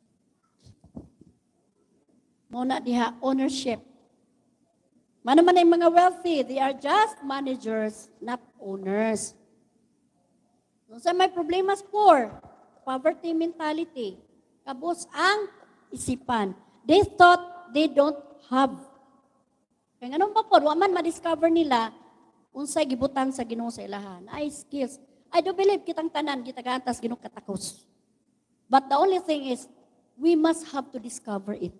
Mao na diha ownership. Mano man ay mga wealthy, they are just managers, not owners. Kung sa may problema sa poor, poverty mentality, kabus ang isipan. They thought they don't have. Kaya nga nung pa po, waman ma-discover nila, unsay gibutang sa Ginoo sa ilahan. Ay, skills. I do believe kitang tanan, kita gantas Ginoo katakos. But the only thing is, we must have to discover it.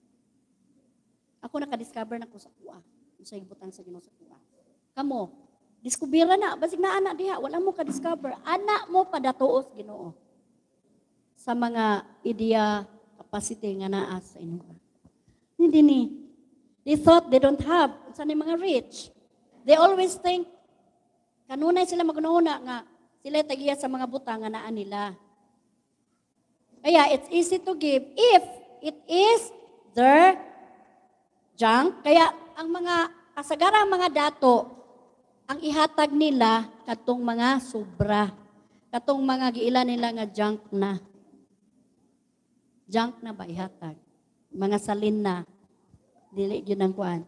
Ako naka-discover na ko sa kuha. Unsay gibutang sa Ginoo sa kuha. Kamo, diskubira na, basig na anak diha, wala mo ka-discover. Anak mo padatuos Ginoo. Sa mga ideya, capacity nga naa sa inyo. Hindi ni. They thought they don't have. Saan yung mga rich? They always think, kanunay sila magunahuna nga, sila tagiya sa mga butang nga naa nila. Kaya it's easy to give if it is their junk. Kaya ang mga kasagarang mga dato, ang ihatag nila katong mga sobra. Katong mga giila nila nga junk na. Junk na ba ihatag? Mga salin na. Dili yun ang kuan.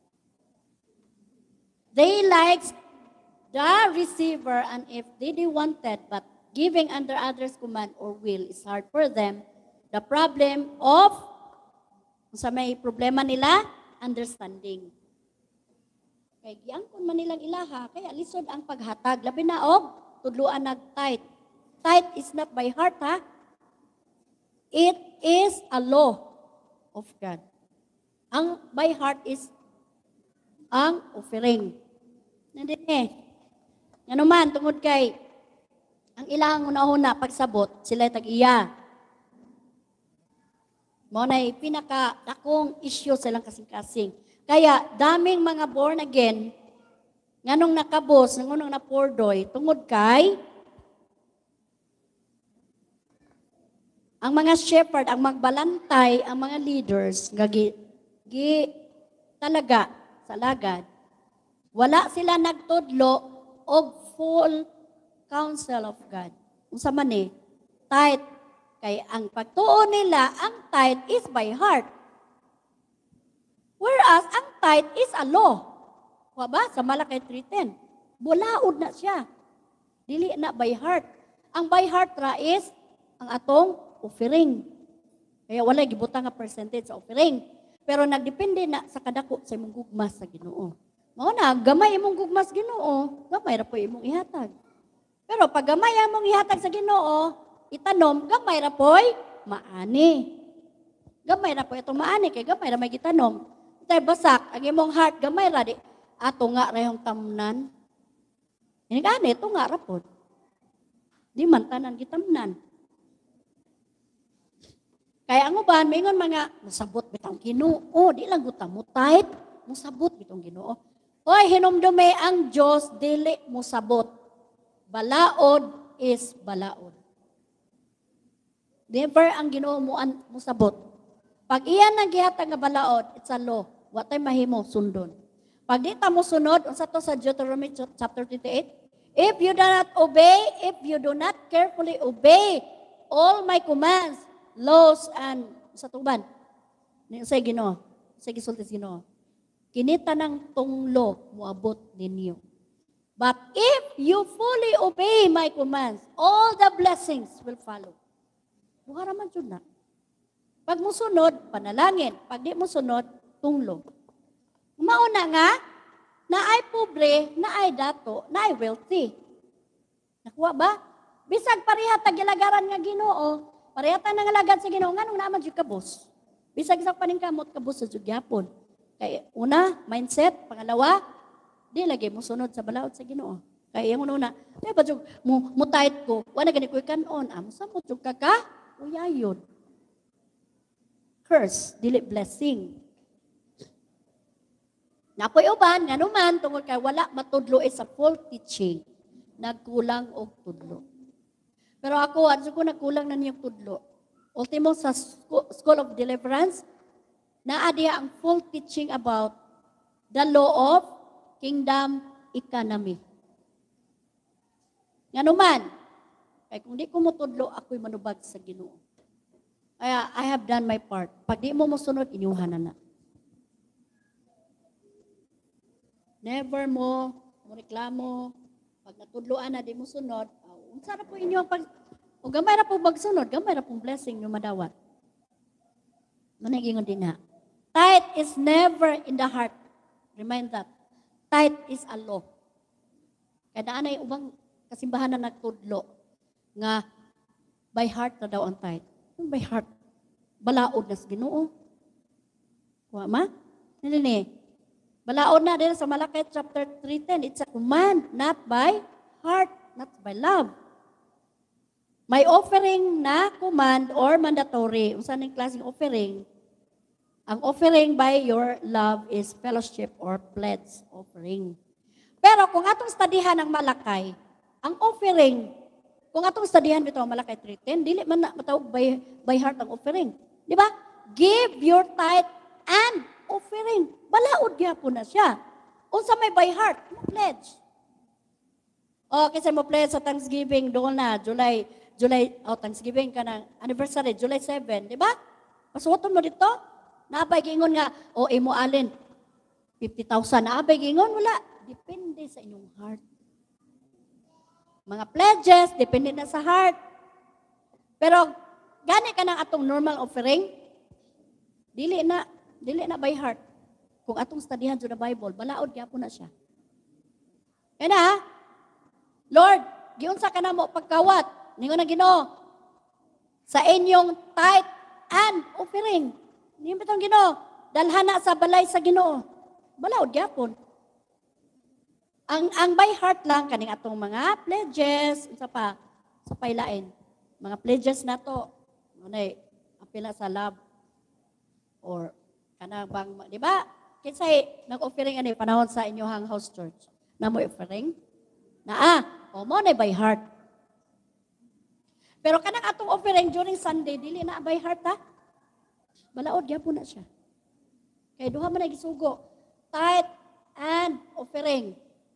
They liked the receiver, and if they did wanted, but giving under others' command or will is hard for them. The problem of, sa may problema nila, understanding. Kaya giangkon man nilang ilaha, kaya lisod ang paghatag. Labi na og, tudluan nag-tight. Tight is not by heart, ha? It is a law of God. Ang by heart is ang offering. Nandito eh. Nga naman, tungod kay, ang ilahang una-una, pagsabot, sila tag-iya. Mo na'y pinaka-dakong issue silang kasing-kasing. Kaya, daming mga born again, nganong nakabos, nganong napordoy, tungod kay, ang mga shepherd, ang magbalantay, ang mga leaders, gagi, gi, talaga, sa lagad, wala sila nagtudlo og full counsel of God. Kung sa mani, tight, kay ang pagtuon nila, ang tight is by heart. Whereas, ang tight is a law. Wa ba? Sa Malakay three ten. Bulaod na siya. Dili na by heart. Ang by heart ra is ang atong offering. Kaya wala gibutang nga percentage sa offering. Pero nagdepende na sa kadako sa imong gugmas sa Ginoo. Mao na, gamay imong gugmas Ginoo, gamay ra po imong ihatag. Pero pag gamay among ihatag sa Ginoo, itanom, gamay ra po'y maani. Gamay ra po itong maani, kay gamay ra may gitanom. Tay basak, ang imong heart, gamay ra di. Ato nga ra yung tamnan. Ini gani, ito nga ra po. Di man tanan gitamnan. Kaya ang uban, maingon mga, musabot bitang Ginoo, di lang guta mo tight, musabot bitong Ginoo. Hoy, hinumdume ang Diyos, dili musabot. Balaod is balaod. Never ang Ginoo mo musabot. Pag iyan ang gihatag nga balaod, it's a law. What ay mahimo sundon. Pag di ta mo sunod, unsa to sa Deuteronomy chapter twenty-eight, if you do not obey, if you do not carefully obey all my commands, laws and sa tuban. Sa Ginoo, sa gisulti sa Ginoo. Kinita ng tunglo moabot ninyo. But if you fully obey my commands, all the blessings will follow. Buhara man jud na. Pag mo sunod, panalangin. Pag di mo sunod, tunglo. Mauna nga, na ay pobre, na ay dato, na ay wealthy. Nakuha ba? Bisag pareha tagilagaran nga Ginoo, pareha ta nangalagad sa Ginoo, nganong naman jud kabos. Bisag sa paningkamot kabos sa jud gyapon. Kay una, mindset, pangalawa, di lagi mo sunod sa balaod sa Ginoo. Kay yung una, ay ba jud mo mutayt ko, wala gani koy kanon, amo sa mo jud ka ka, uyayon. Curse, dili blessing. Napoy uban, nga naman, tungkol kay wala matudlo is a full teaching. Nagkulang og tudlo. Pero ako, ano ko nagkulang na niyong tudlo. Ultimo sa School of Deliverance, naadiya ang full teaching about the law of kingdom economy. Nga naman, kay kung di ko mo tudlo, ako'y manubag sa Ginoo. Kaya, I have done my part. Pag di mo musunod, inyuhan na na. Never mo, mo reklamo, pag natudloan na, di mo sunod, oh, unsa na po inyo, pag, o gamay na po magsunod, gamay na pong blessing nyo madawat. Manigingon din na. Tithe is never in the heart. Remind that. Tithe is a law. Kaya daan ay ubang kasimbahan na nagtudlo, nga by heart na daw ang tithe. By heart. Balaod na sa Ginoo. Kuha ma? Hindi ni. Balaod na din sa Malakay chapter three ten. It's a command, not by heart, not by love. May offering na command or mandatory. Unsa ning klaseng offering? Ang offering by your love is fellowship or pledge offering. Pero kung atong studihan ang Malakay, ang offering, kung atong studihan bitaw ang Malakay three ten, dili man na matawag by, by heart ang offering. Di ba? Give your tithe and offering. Balaod gyapon na siya. Unsa may by heart? Mo pledge. O, kasi mo pledge sa Thanksgiving, doon na, July, July, oh, Thanksgiving ka ng anniversary, July seventh, di ba? Pasuoton mo dito, naabay gingon nga, o, imo alin, fifty thousand, naabay gingon, wala. Depende sa inyong heart. Mga pledges, depende na sa heart. Pero, gani ka ng atong normal offering, dili na, dili na by heart. Kung atong studihan sa Bible, balaod gyapon na siya. Kaya na, Lord, giunsa ka na mo pagkawat, ningon na Ginoo, sa inyong tithe and offering. Ningon bitong Ginoo, dalhan na sa balay sa Ginoo. Balaod gyapon. Ang ang by heart lang kaning atong mga pledges, unsa pa sa paylain. Mga pledges nato, anay apila sa love or kana bang, di ba? Kinsay nag-offering ani panahon sa inyohang house church. Na mo offering? Na ah, o mo na by heart. Pero kanang atong offering during Sunday dili na by heart ha. Balaod gyapon na siya. Kay duha man gisugo. Tithe and offering.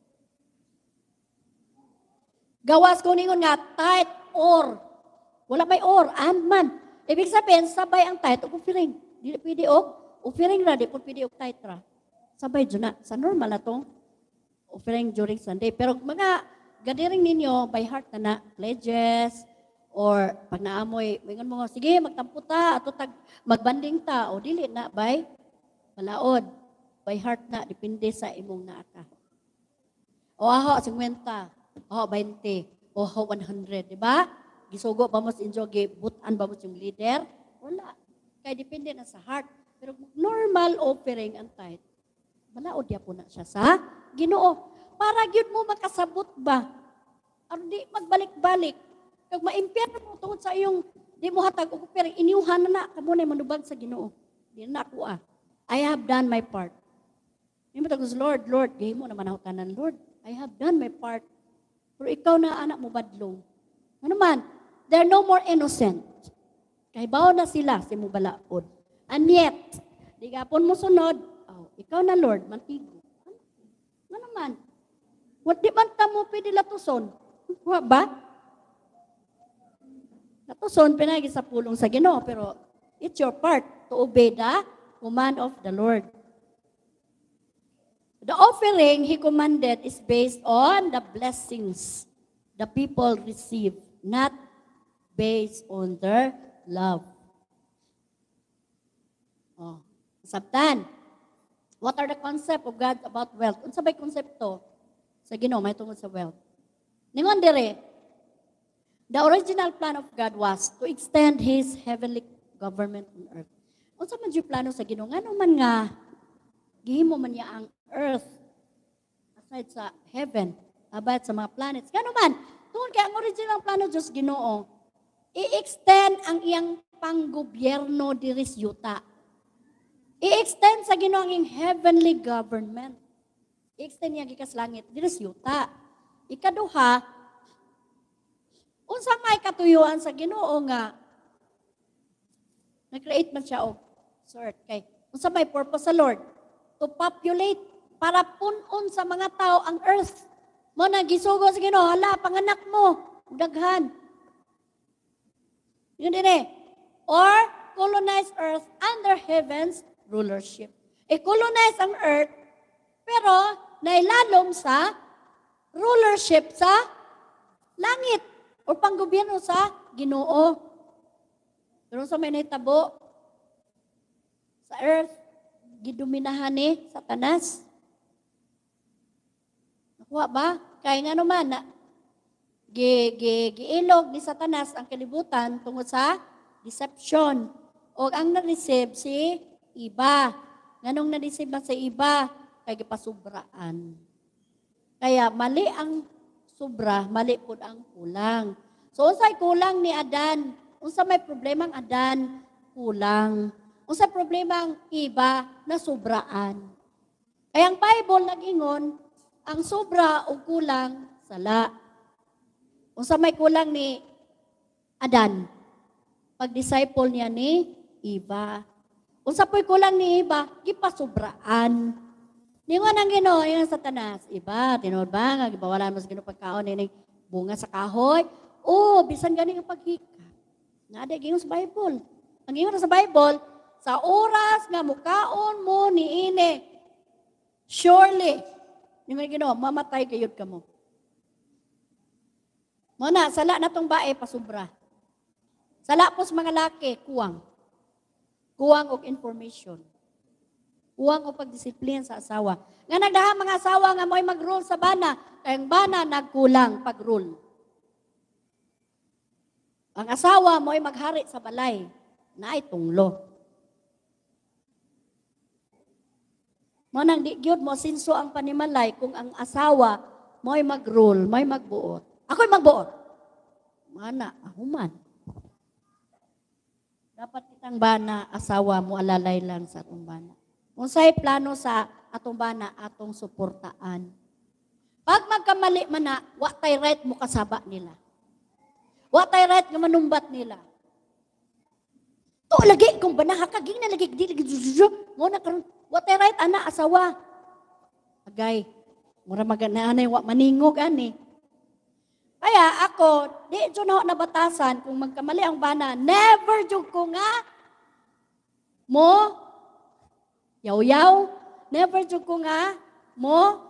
Gawas ko ningon nga tithe or wala may or and man. Ibig sabihin sabay ang tithe ug offering. Dili pwede og offering ra, di po pwede og tithe ra. Sabay dyan na. Sa normal na tong offering during Sunday. Pero mga gadiring ninyo, by heart na na, pledges, or pag naamoy, mingon mo, sige, magtampo ta, ato tag, magbanding ta, o dili na, by balaod. By heart na, depende sa imong naaka. O aho, fifty, o twenty, o aho, one hundred, di ba? Gisugo ba mo sa inyo, gibutan ba mo yung leader? Wala. Kaya depende na sa heart. Pero normal offering ang tithe, balaod ya po na siya sa Ginoo. Para gyud mo makasabot ba? Aron di magbalik-balik. Kag maimpyerno mo tungod sa iyong di mo hatag og offering, iniuhan na na kamo na manubag sa Ginoo. Di na ako ah. I have done my part. Yung matagos, Lord, Lord, gahi mo naman ako tanan, Lord, I have done my part. Pero ikaw na anak mo badlong. Ano man, they're no more innocent. Kay bawo na sila si mo balaod. And yet, di gapon mo sunod, oh, ikaw na Lord, mantigo. Ano naman? What di man ta mo pwede latuson? Wa ba? Katuson pinagi sa pulong sa Ginoo, pero it's your part to obey the command of the Lord. The offering he commanded is based on the blessings the people receive, not based on their love. Oh, sabtan. What are the concept of God about wealth? Unsa bay konsepto sa Ginoo may tungod sa wealth? Ningon dire, the original plan of God was to extend His heavenly government on earth. Unsa man yung plano sa Ginoo? Ngano man nga gihimo man niya ang earth aside sa heaven, abad sa mga planets. Ngano man, tungod kay ang original plano Diyos Ginoo, i-extend ang iyang panggobyerno diri sa yuta. I-extend sa Ginoo ang heavenly government. I-extend niya gikas langit diri sa yuta. Ikaduha, unsa may katuyuan sa Ginoo nga nag-create man siya og sort kay unsa may purpose sa Lord to populate para punon sa mga tao ang earth. Mo na gisugo sa Ginoo, hala panganak mo daghan. Yun din eh. Or colonize earth under heaven's rulership. I-colonize ang earth pero nailalom sa rulership sa langit o panggobyerno sa Ginoo. Pero sa may naitabo sa earth, gidominahan ni Satanas. Nakuha ba? Kaya nga naman, na, gi, gi, giilog ni Satanas ang kalibutan tungod sa deception. O ang na-receive si iba. Nganong na-receive man sa iba, kay gipasubraan. Kaya mali ang sobra, mali po ang kulang. So, unsay kulang ni Adan? Unsa may problema ang Adan? Kulang. Unsa problema ang iba na sobraan? Kaya ang Bible nag-ingon, ang sobra o kulang, sala. Unsa may kulang ni Adan? Pag-disciple niya ni Eva. Unsa po'y kulang ni Eva? Gipasubraan. Ningon ang Ginoo, yung Satanas, iba, tinod ba, nga gibawalan mo sa Ginoo pagkaon, ni bunga sa kahoy. Oh, bisan gani ang paghika. Nada gingon sa Bible. Ang gingon sa Bible, sa oras nga mukaon mo ni ini, surely, ningon Ginoo, mamatay kayod ka mo. Muna, sala na tong bae, pasubra. Sala po sa mga laki, kuwang. Kuwang og information. Kuwang o pagdisiplina sa asawa. Nga nagdaha mga asawa nga mo'y mag-rule sa bana, kaya ang bana nagkulang pag-rule. Ang asawa mo'y maghari sa balay, na ay tunglo. Mo nang di gyud mo sinso ang panimalay kung ang asawa mo'y mag-rule, mo'y magbuot. Ako'y magbuot. Mana, ahuman. Dapat kitang bana, asawa mo alalay lang sa atong bana. Unsay plano sa atong bana, atong suportaan. Pag magkamali man na, wa tay right mo kasaba nila. Wa tay right nga manumbat nila. To lagi kung banaha ka ging na lagi di lagi mo na karon wa tay right ana asawa. Agay, mura magananay wa maningog ani. Kaya ako, di dyan ako nabatasan kung magkamali ang bana, never dyan ko nga mo yaw-yaw, never dyan ko nga mo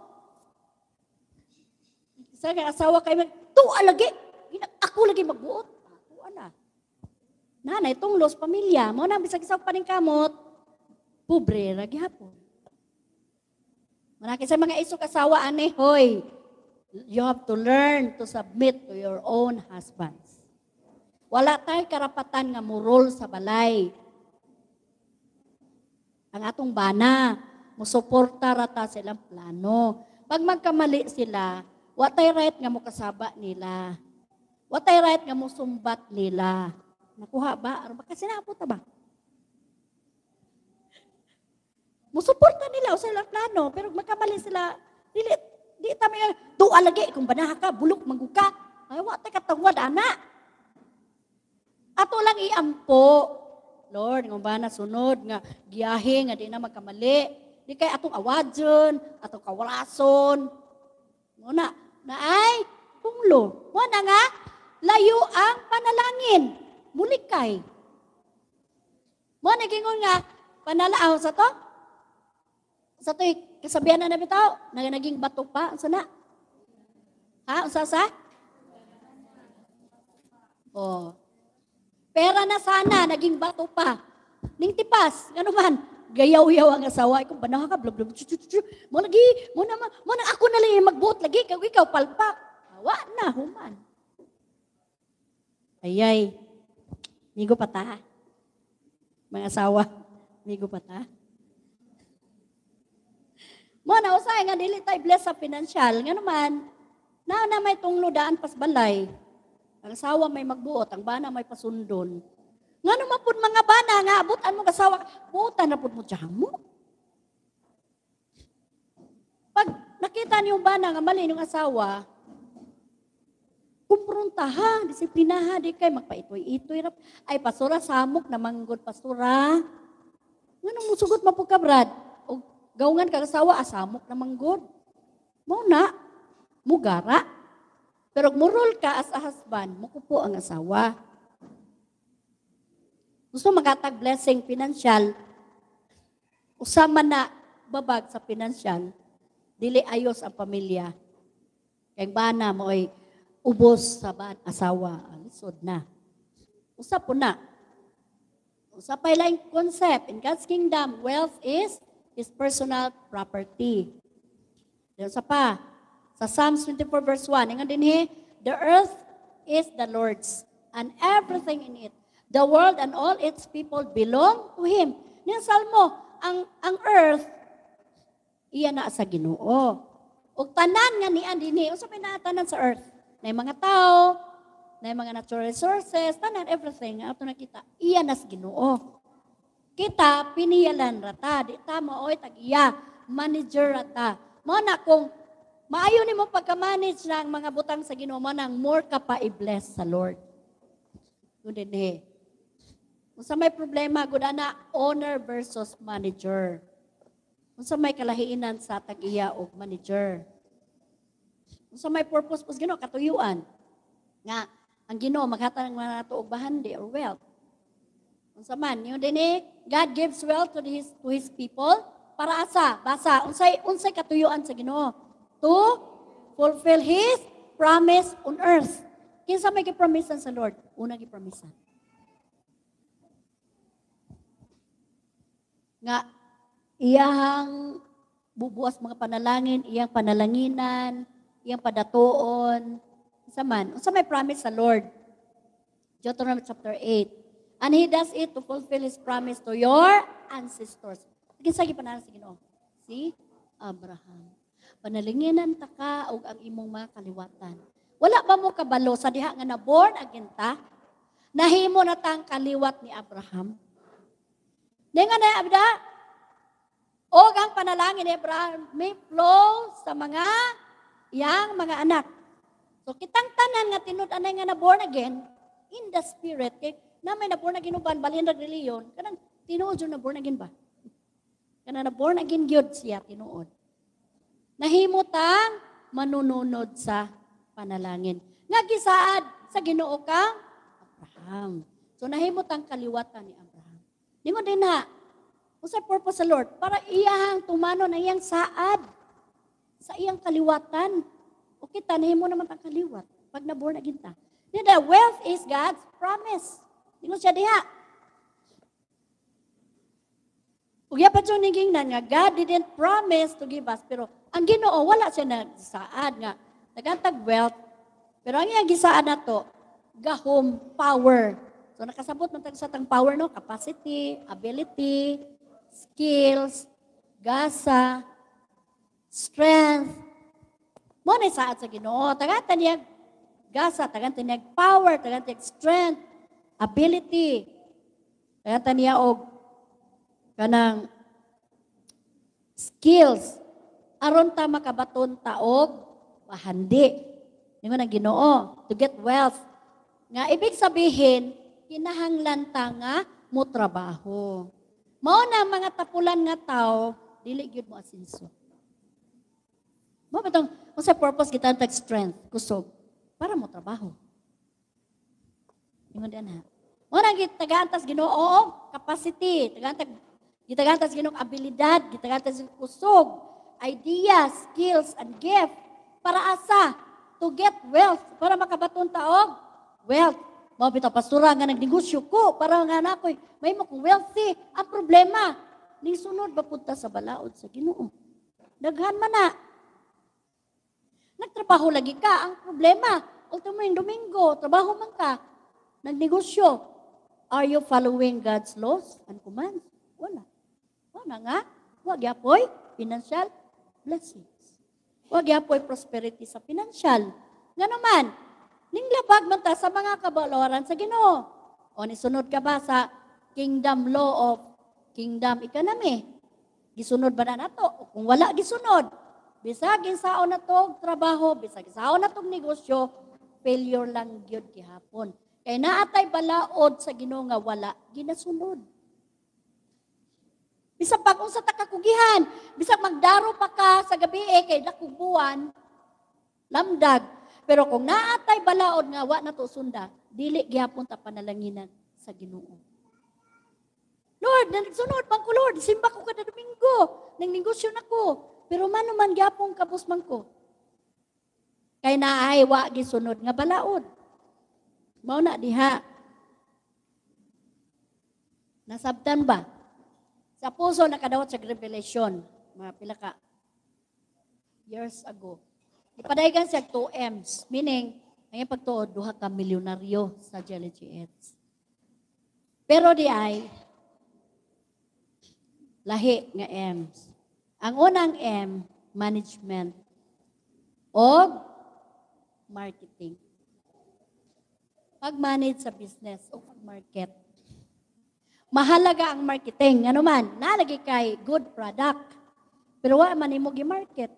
sa asawa kayo, tuwa lagi, ako lagi magbuot. Tuwa na. Nanay, itong los pamilya, mo na bisag isang paningkamot, pobre, lagi hapon. Manaki sa mga isok asawa, ane, hoy, you have to learn to submit to your own husbands. Wala tayo karapatan nga murol sa balay. Ang atong bana, musuporta rata silang plano. Pag magkamali sila, wa tayo right nga mukasaba nila. Wa tayo right nga musumbat nila. Nakuha ba? Ano ba? Kasi napunta ba? Musuporta nila o silang plano, pero magkamali sila, dili, di tami nga, tuwa lagi, kung banaha ka, bulok, mangguka. Ay, wa tayo katawad, anak. Ato lang iampo. Lord, kung ba na sunod, nga giyahe, nga di na magkamali. Di kay atong awadyon, atong kawalason. Muna, na ay, tunglo. Muna nga, layo ang panalangin. mulikay. Mo nagingon nga panalaaw sa to. Sa to kasabihan na bitaw, na naging bato pa unsa na? Ha, unsa sa? Oh. Pera na sana, naging bato pa. Ning tipas, ngano man, gayaw-yaw ang asawa ko banaha ka blub blub. Mo lagi, mo na mo na ako na lang magbuot lagi kay ikaw palpak. Wa na human. Ayay. Migo pa ta. Mga asawa, migo pa ta. Mo na usay nga dili tay bless sa financial, ngano man. Na na may tunglodaan pas balay. Ang asawa may magbuot, ang bana may pasundon. Nga naman po mga bana, nga abutan mo kasawa, buotan na po mo dyan mo. Pag nakita niyo bana nga mali ng asawa, kumprontaha, disiplinaha, di kay magpaitoy-itoy. Ay, pasura, samok na manggod, pasura. Nga nang musugot mo po ka, Brad. O gaungan ka kasawa, asamok na manggod. Mo na, mugara. Pero murol ka as a husband, mukupo ang asawa. Gusto magatag blessing financial, usama na babag sa financial, dili ayos ang pamilya. Kaya bana mo ay ubos sa ban, asawa, alisod na. Usap po na. Usap pa lang concept. In God's kingdom, wealth is His personal property. Usap pa. Sa Psalms twenty-four verse one, ingon din he, the earth is the Lord's and everything in it. The world and all its people belong to Him. Niyang salmo, ang ang earth, iya na sa Ginoo. O tanan nga niyan din he, o sabi na tanan sa earth. Na mga tao, na mga natural resources, tanan, everything, ato nakita, iya na sa Ginoo. Kita, piniyalan rata, di tama, oy, tag-iya, manager rata. Mo na kung maayo ni mo pagka-manage ng mga butang sa Ginoo mo nang more ka pa i-bless sa Lord. Good din eh. Kung sa may problema, good na owner versus manager. Kung sa may kalahiinan sa tag-iya o manager. Kung sa may purpose po sa Ginoo, katuyuan. Nga, ang Ginoo maghata ng mga nato og bahandi or wealth. Kung sa man, yun din eh, God gives wealth to His, to His people para asa, basa, unsay, unsay katuyuan sa Ginoo. To fulfill His promise on earth. Kinsa may gipromisan sa Lord? Una gipromisan. Nga, iyang bubuas mga panalangin, iyang panalanginan, iyang padatuon. Kinsa man, unsa may promise sa Lord? Deuteronomy chapter eight. And He does it to fulfill His promise to your ancestors. Kinsa gipanalan sa Ginoo? Si Abraham. Panalinginan ta ka og ang imong mga kaliwatan. Wala ba mo kabalo sa diha nga na born again ta? Nahimo na tang kaliwat ni Abraham. Di nga na abda, og ang panalangin ni Abraham may flow sa mga iyang mga anak. So kitang tanan nga tinud-anay nga na born again in the spirit, kay na may na born again uban balhin ra reliyon, kanang tinuod jud na born again ba? Kanang na born again gyud siya tinuod. Nahimutang manununod sa panalangin. Nga gisaad sa Ginoo kang Abraham. So nahimutang kaliwatan ni Abraham. Ningon din na, usay purpose sa Lord, para iyang tumano na iyang saad sa iyang kaliwatan. O kita, nahimo naman ang kaliwat pag naborn na ginta. The wealth is God's promise. Ningon siya diha. Ug pa siya nigingnan nga God didn't promise to give us, pero ang Ginoo wala siya nagsaad nga nagantag wealth, pero ang iyang gisaad nato gahom power. So nakasabot man tag sa tang power no, capacity, ability, skills, gasa, strength. Mo na saad sa Ginoo, tagatan niya gasa, tagatan niya power, tagatan niya strength, ability. Tagatan niya og kanang skills aron ta makabaton taog pahandi. Ningon ang Ginoo, to get wealth. Nga ibig sabihin, kinahanglan ta nga mo trabaho. Mao na mga tapulan nga tao, dili gyud mo asinso. Mo batong unsa purpose kita tag strength, kusog para mo trabaho. Ningon diyan ha. Mo nang gitagantas Ginoo capacity, tagantas gitagantas Ginoo abilidad, gitagantas kusog, idea, skills and gift para asa to get wealth, para makabaton taog wealth. Mao bitaw pastora nga nagnegosyo ko para nga nakoy may mo kong wealthy. Ang problema, ning sunod ba punta sa balaod sa Ginoo. Daghan man na. Nagtrabaho lagi ka, ang problema, ultimo yung Domingo, trabaho man ka, nagnegosyo. Are you following God's laws and commands? Wala. Wala nga. Wag yapoy financial blessings. Wag yapoy prosperity sa financial. Nga naman, ning labag man ta sa mga kabaloran sa Ginoo. O nisunod ka ba sa kingdom law of kingdom economy? Gisunod ba na nato? O kung wala gisunod, bisag insaon na tog trabaho, bisag insaon na tog negosyo, failure lang gyud gihapon. Kay naatay balaod sa Ginoo nga wala ginasunod. Bisag pag unsa ta kakugihan, bisag magdaro pa ka sa gabi eh, kay nakubuan, lamdag. Pero kung naatay balaod nga wa nato sunda, dili gihapon ta panalanginan sa Ginoo. Lord, nagsunod man ko, Lord, simba ko kada Domingo, nang negosyo na ko. Pero mano man gyapon kapos man ko. Kay naay wa gisunod nga balaod. Mao na diha. Nasabtan ba? Sa puso nakadawat sa revelation, mga pila ka years ago. Ipadaygan siya two M's, meaning ang pagtuod duha ka milyonaryo sa Jelly G X. Pero di ay lahi nga M's. Ang unang M, management o marketing. Pag-manage sa business o pag-market. Mahalaga ang marketing. Ano man, nalagi kay good product. Pero wala man imo gi-market.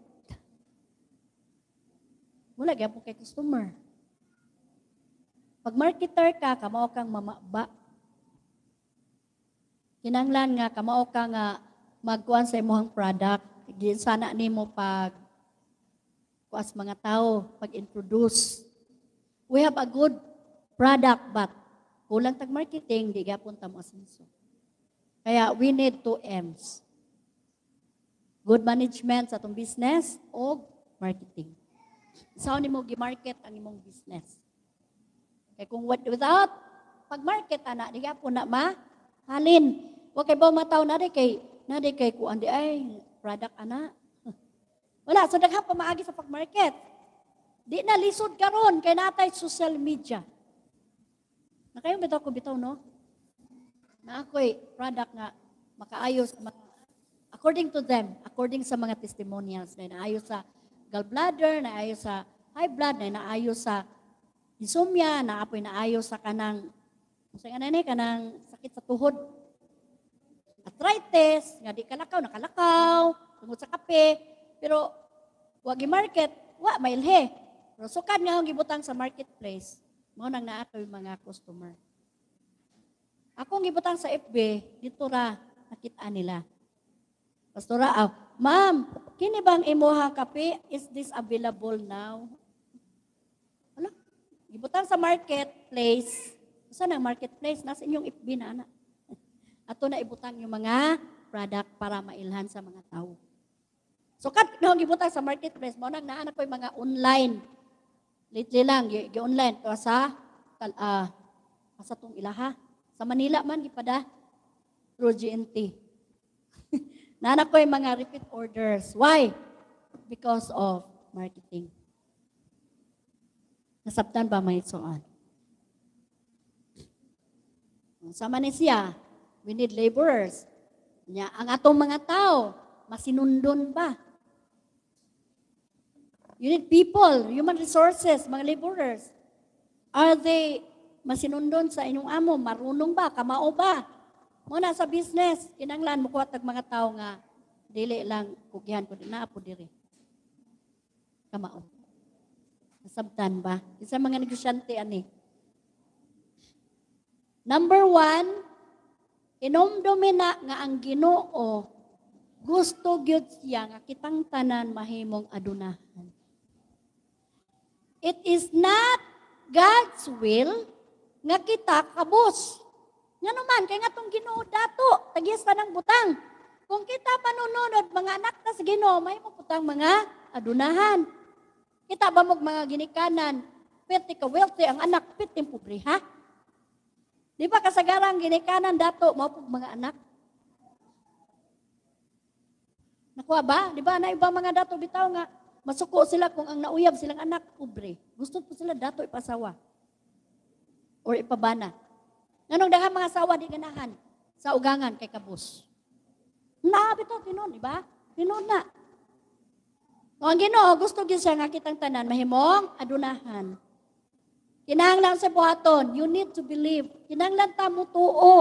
Wala gyapon kay customer. Pag marketer ka, kamao kang mamaba. Kinanglan nga kamao ka nga magkuan sa imong product. Sana nimo pag kuas mga tao, pag-introduce. We have a good product, but kulang tag marketing, di gyapon ta mo asenso. Kaya we need two M's. Good management sa atong business o marketing. Sao nimo gi-market ang imong business. Kaya kung without pag-market ana, di gyapon na mahalin. Wa kay ba mataw na di kay na di kay kuan di ay product ana. Wala, so daghan pa maagi sa pag-market. Di na lisod karon kay natay social media. Nakayo bitaw ko bitaw no? Na ako'y product nga makaayos according to them, according sa mga testimonials na naayos sa gallbladder, naayos sa high blood, na naayos sa insomnia, na apoy naayos sa kanang sa kanang kanang sakit sa tuhod. Arthritis, nga di kalakaw, nakalakaw, tungod sa kape, pero wag i-market, wa mailhe. Pero sukad nga ang gibutang sa marketplace, mao nang naato yung mga customer. Akong gibutang sa F B, dito ra nakita nila. Pastora, oh, ma'am, kini bang imuha kape? Is this available now? Wala. Gibutang sa marketplace. Saan ang marketplace? Nasa inyong F B na, anak. Ato na ibutang yung mga product para mailhan sa mga tao. So, kat nang gibutang sa marketplace, mo nang naanak ko yung mga online. Lately lang, gi-online to sa uh, sa tong ilaha. Sa Manila man, gipada, through G N T. Naanak ko yung mga repeat orders. Why? Because of marketing. Nasabtan ba may soan? Sama ni siya, we need laborers. Nya, ang atong mga tao, masinundon ba? You need people, human resources, mga laborers. Are they masinundon sa inyong amo? Marunong ba? Kamao ba? Muna sa business, kinanglan mo kuha tag mga tao nga dili lang kugyan ko na po diri. Kamao. Nasabtan ba? Isa mga negosyante ani. Number one, inomdome na nga ang Ginoo gusto gyud siya nga kitang tanan mahimong adunahan. It is not God's will nga kita kabus. Nga naman, kay nga tong Ginoo dato, tagis ta ng butang. Kung kita manununod, mga anak na sa Ginoo, may mo putang mga adunahan. Kita ba mo mga ginikanan, piti ka wealthy, ang anak, piti pobre, ha? Di ba kasagarang ginikanan dato, mo mga anak? Nakuha ba? Di ba na iba mga dato bitaw nga, masuko sila kung ang nauyab silang anak, pobre. Gusto po sila dato ipasawa. Or ipabana. Nanong daghang mga sawa di ganahan sa ugangan kay kabus. Naabi to, tinon, di ba? Tinon na. O ang Ginoo, gusto gid siya nga kitang tanan, mahimong adunahan. Kinahanglan sa buhaton, you need to believe. Kinahanglan ta mo tuo.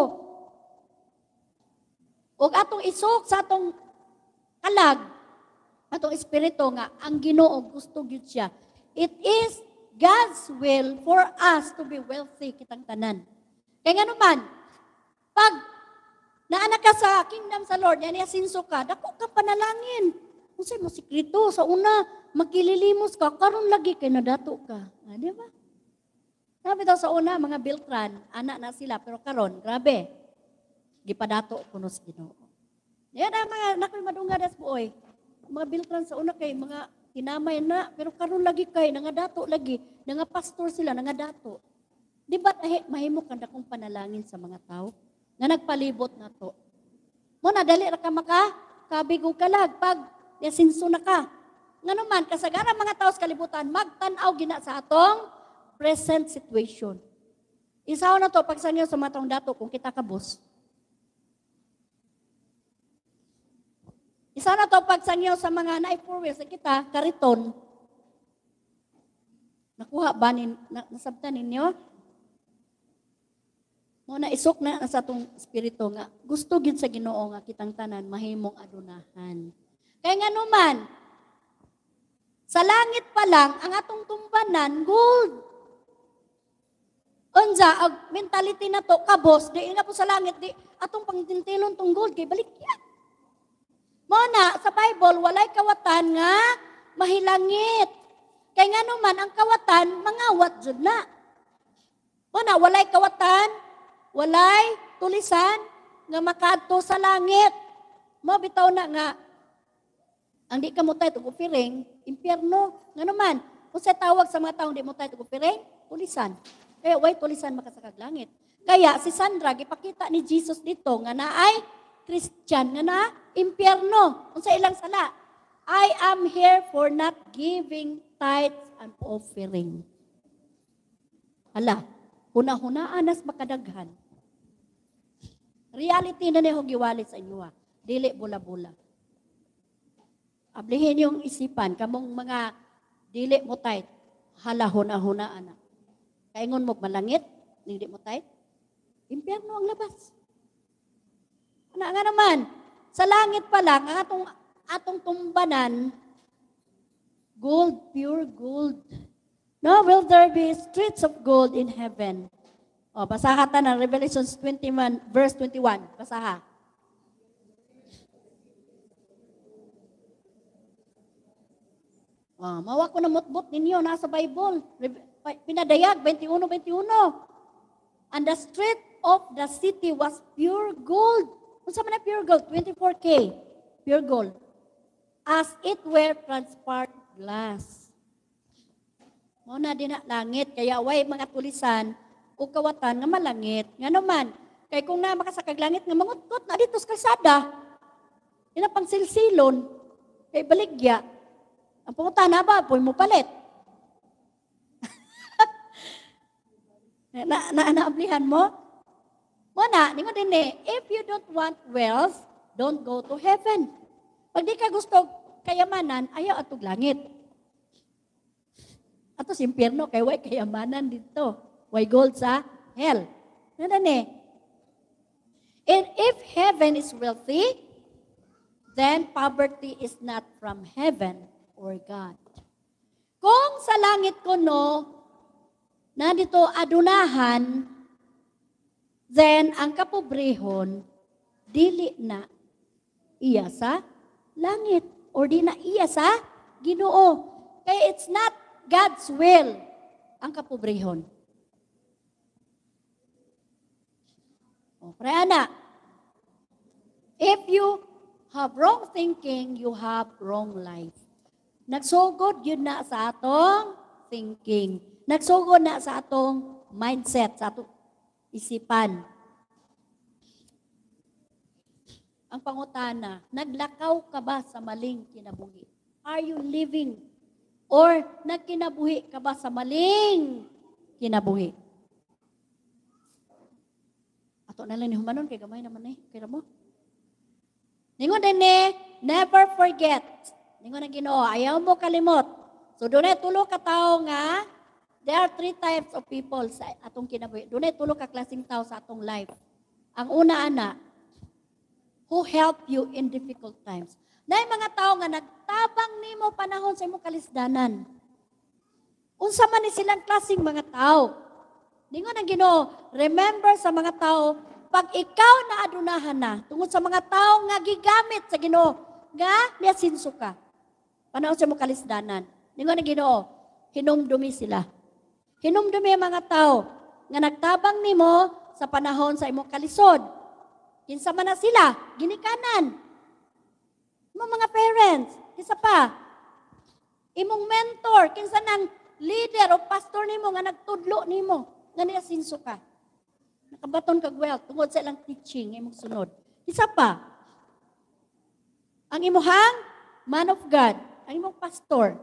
O atong isok sa atong kalag, atong espiritu nga, ang Ginoo gusto gid siya. It is God's will for us to be wealthy kitang tanan. Kaya nga naman, pag naanak ka sa kingdom sa Lord, yan yasinso ka, dako ka panalangin. Kung sa'yo mo sikrito, sa una, magkililimos ka, karon lagi kay nadato ka. Ah, di ba? Sabi daw sa una, mga Beltran, anak na sila, pero karon, grabe, gipadato kuno sa Ginoo. Yan ang mga nakoy madungga das buoy. Mga Beltran sa una kay mga tinamay na, pero karon lagi kay nangadato lagi, nga pastor sila nangadato. Di ba mahimo kanda kong panalangin sa mga tao nga nagpalibot na to. Mo na dali ra ka maka kabig og kalag pag yasinso na ka. Nga naman kasagaran mga tao sa kalibutan magtan-aw gina sa atong present situation. Isaw na to pag sa inyo sa matong dato kung kita kabos. Isa na to pag sa inyo sa mga naipurwis sa kita, kariton. Nakuha ba nin, na, nasabtan ninyo? Mo na isok na sa atong espiritu nga, gusto gid sa Ginoo nga kitang tanan, mahimong adunahan. Kaya nga naman, sa langit pa lang, ang atong tumbanan, gold. Unsa, ang mentality na to, kabos, di nga po sa langit, di atong pangtintilon tong gold, kay balik yan. Muna, sa Bible, walay kawatan nga mahilangit. Kaya nga naman, ang kawatan, mangawat dyan na. Muna, walay kawatan, walay tulisan, nga makadto sa langit. Mo, bitaw na nga, ang di ka mo tayo tugupiring, impyerno. Nga naman, kung sa tawag sa mga taong di mo tayo tugupiring, tulisan. Eh, way tulisan makasakag langit. Kaya, si Sandra, ipakita ni Jesus dito, nga na ay Christian, nga na impyerno. Kung sa ilang sala, I am here for not giving tithes and offering. Hala, huna-hunaan nas makadaghan. Reality na niyo giwalit sa inyo. Ha. Dili bula-bula. Ablihin yung isipan, kamong mga dili mo tithe, hala huna-hunaan na. Kaingon mo malangit, dili mo tithe, impyerno ang labas. Ano nga naman, sa langit pa lang, ang atong, atong tumbanan, gold, pure gold. No, will there be streets of gold in heaven? O, basaha ta ng Revelation twenty-one, verse twenty-one. Basaha. O, mawa ko na mutbot ninyo, nasa Bible. Pinadayag, twenty-one twenty-one. And the street of the city was pure gold. Kung saan na pure gold? twenty-four K. Pure gold. As it were transparent glass. Muna din na langit. Kaya way mga tulisan o kawatan nga malangit. Nga naman, kay kung na makasakag langit nga mangutkot na dito sa kalsada, yun ang pangsilsilon, kay baligya. Ang pumunta na ba, puy mo palit. na, na, naablihan mo? Muna, ningon din eh, if you don't want wealth, don't go to heaven. Pag di ka gusto kayamanan, ayaw atog langit. Ato sa impyerno, kay way kayamanan dito. Way gold sa hell. Nanan eh. And if heaven is wealthy, then poverty is not from heaven or God. Kung sa langit ko no, na dito adunahan, then ang kapobrehon, dili na iya sa langit or di na iya sa Ginoo. Kaya it's not God's will ang kapobrehon. O, pre ana, if you have wrong thinking, you have wrong life. Nagsugod yun na sa atong thinking. Nagsugod na sa atong mindset, sa atong isipan. Ang pangutana, naglakaw ka ba sa maling kinabuhi? Are you living? Or nagkinabuhi ka ba sa maling kinabuhi? Ato na lang ni humanon, kay gamay naman eh. Kaya mo? Ningon din eh, never forget. Ningon ang Ginoo, ayaw mo kalimot. So doon ay tulo ka tao nga, there are three types of people sa atong kinabuhi. Doon ay tulo ka klaseng tao sa atong life. Ang una, ana, who help you in difficult times. Na mga tao nga nagtabang nimo panahon sa imong kalisdanan. Unsa man ni silang klaseng mga tao. Ningon ang Ginoo, remember sa mga tao, pag ikaw na adunahan na, tungod sa mga tao nga gigamit sa Ginoo, nga niasinso ka. Panahon sa imong kalisdanan. Ningon ang Ginoo, hinumdumi sila. Hinumdumi ang mga tao nga nagtabang nimo sa panahon sa imong kalisod. Kinsa man na sila, ginikanan. Imong mga parents, kinsa pa? Imong mentor, kinsa nang leader o pastor nimo nga nagtudlo nimo, nga niasinso ka. Nakabaton kag wealth tungod sa ilang teaching imong sunod. Kinsa pa? Ang imuhang man of God, ang imong pastor.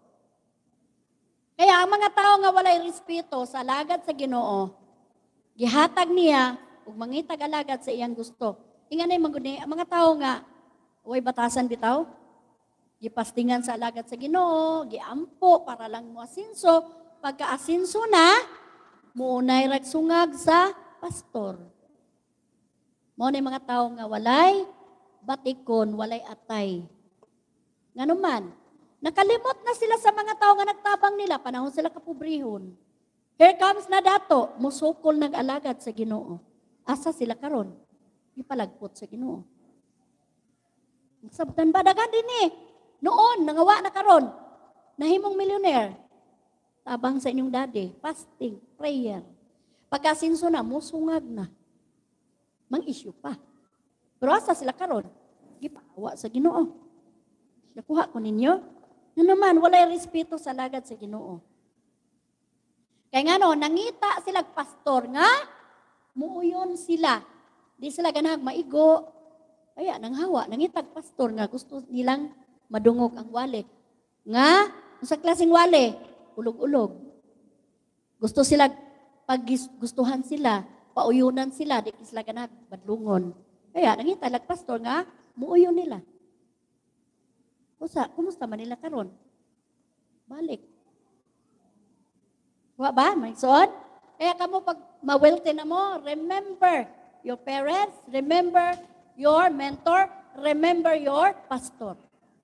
Kaya ang mga tao nga walay respeto sa alagad sa Ginoo, gihatag niya ug mangitag alagad sa iyang gusto. Inganay maguni ang mga tao nga way batasan bitaw, gipastingan sa alagad sa Ginoo, giampo para lang mo asinso, pagka asinso na, muunay ragsungag sa pastor. Mo na mga tao nga walay batikon, walay atay. Nganuman, nakalimot na sila sa mga tao nga nagtabang nila, panahon sila kapobrehon. Here comes na dato, musukol nag-alagad sa Ginoo. Asa sila karon? Ipalagpot sa Ginoo. Sabtan ba dagan din eh. Noon, nangawa na karon. Nahimong millionaire. Tabang sa inyong daddy, fasting, prayer. Pagkasinso na, musungag na. Mang-issue pa. Pero asa sila karon? Gipawa sa Ginoo. Nakuha ko ninyo. Nga naman, walay respeto sa lagad sa Ginoo. Kaya nga no, nangita sila pastor nga, muuyon sila. Di sila ganahag maigo. Kaya nanghawa, nangitag pastor nga gusto nilang madungog ang wale. Nga, sa klaseng wale, ulog-ulog. Gusto sila, pag gustuhan sila, pauyunan sila, di sila ganahag badlungon. Kaya nangitag pastor nga, muuyon nila. Kusa, kumusta man nila karon? Balik. Wa ba? May soon? Kaya kamo pag ma-wealthy na mo, remember your parents, remember your mentor, remember your pastor.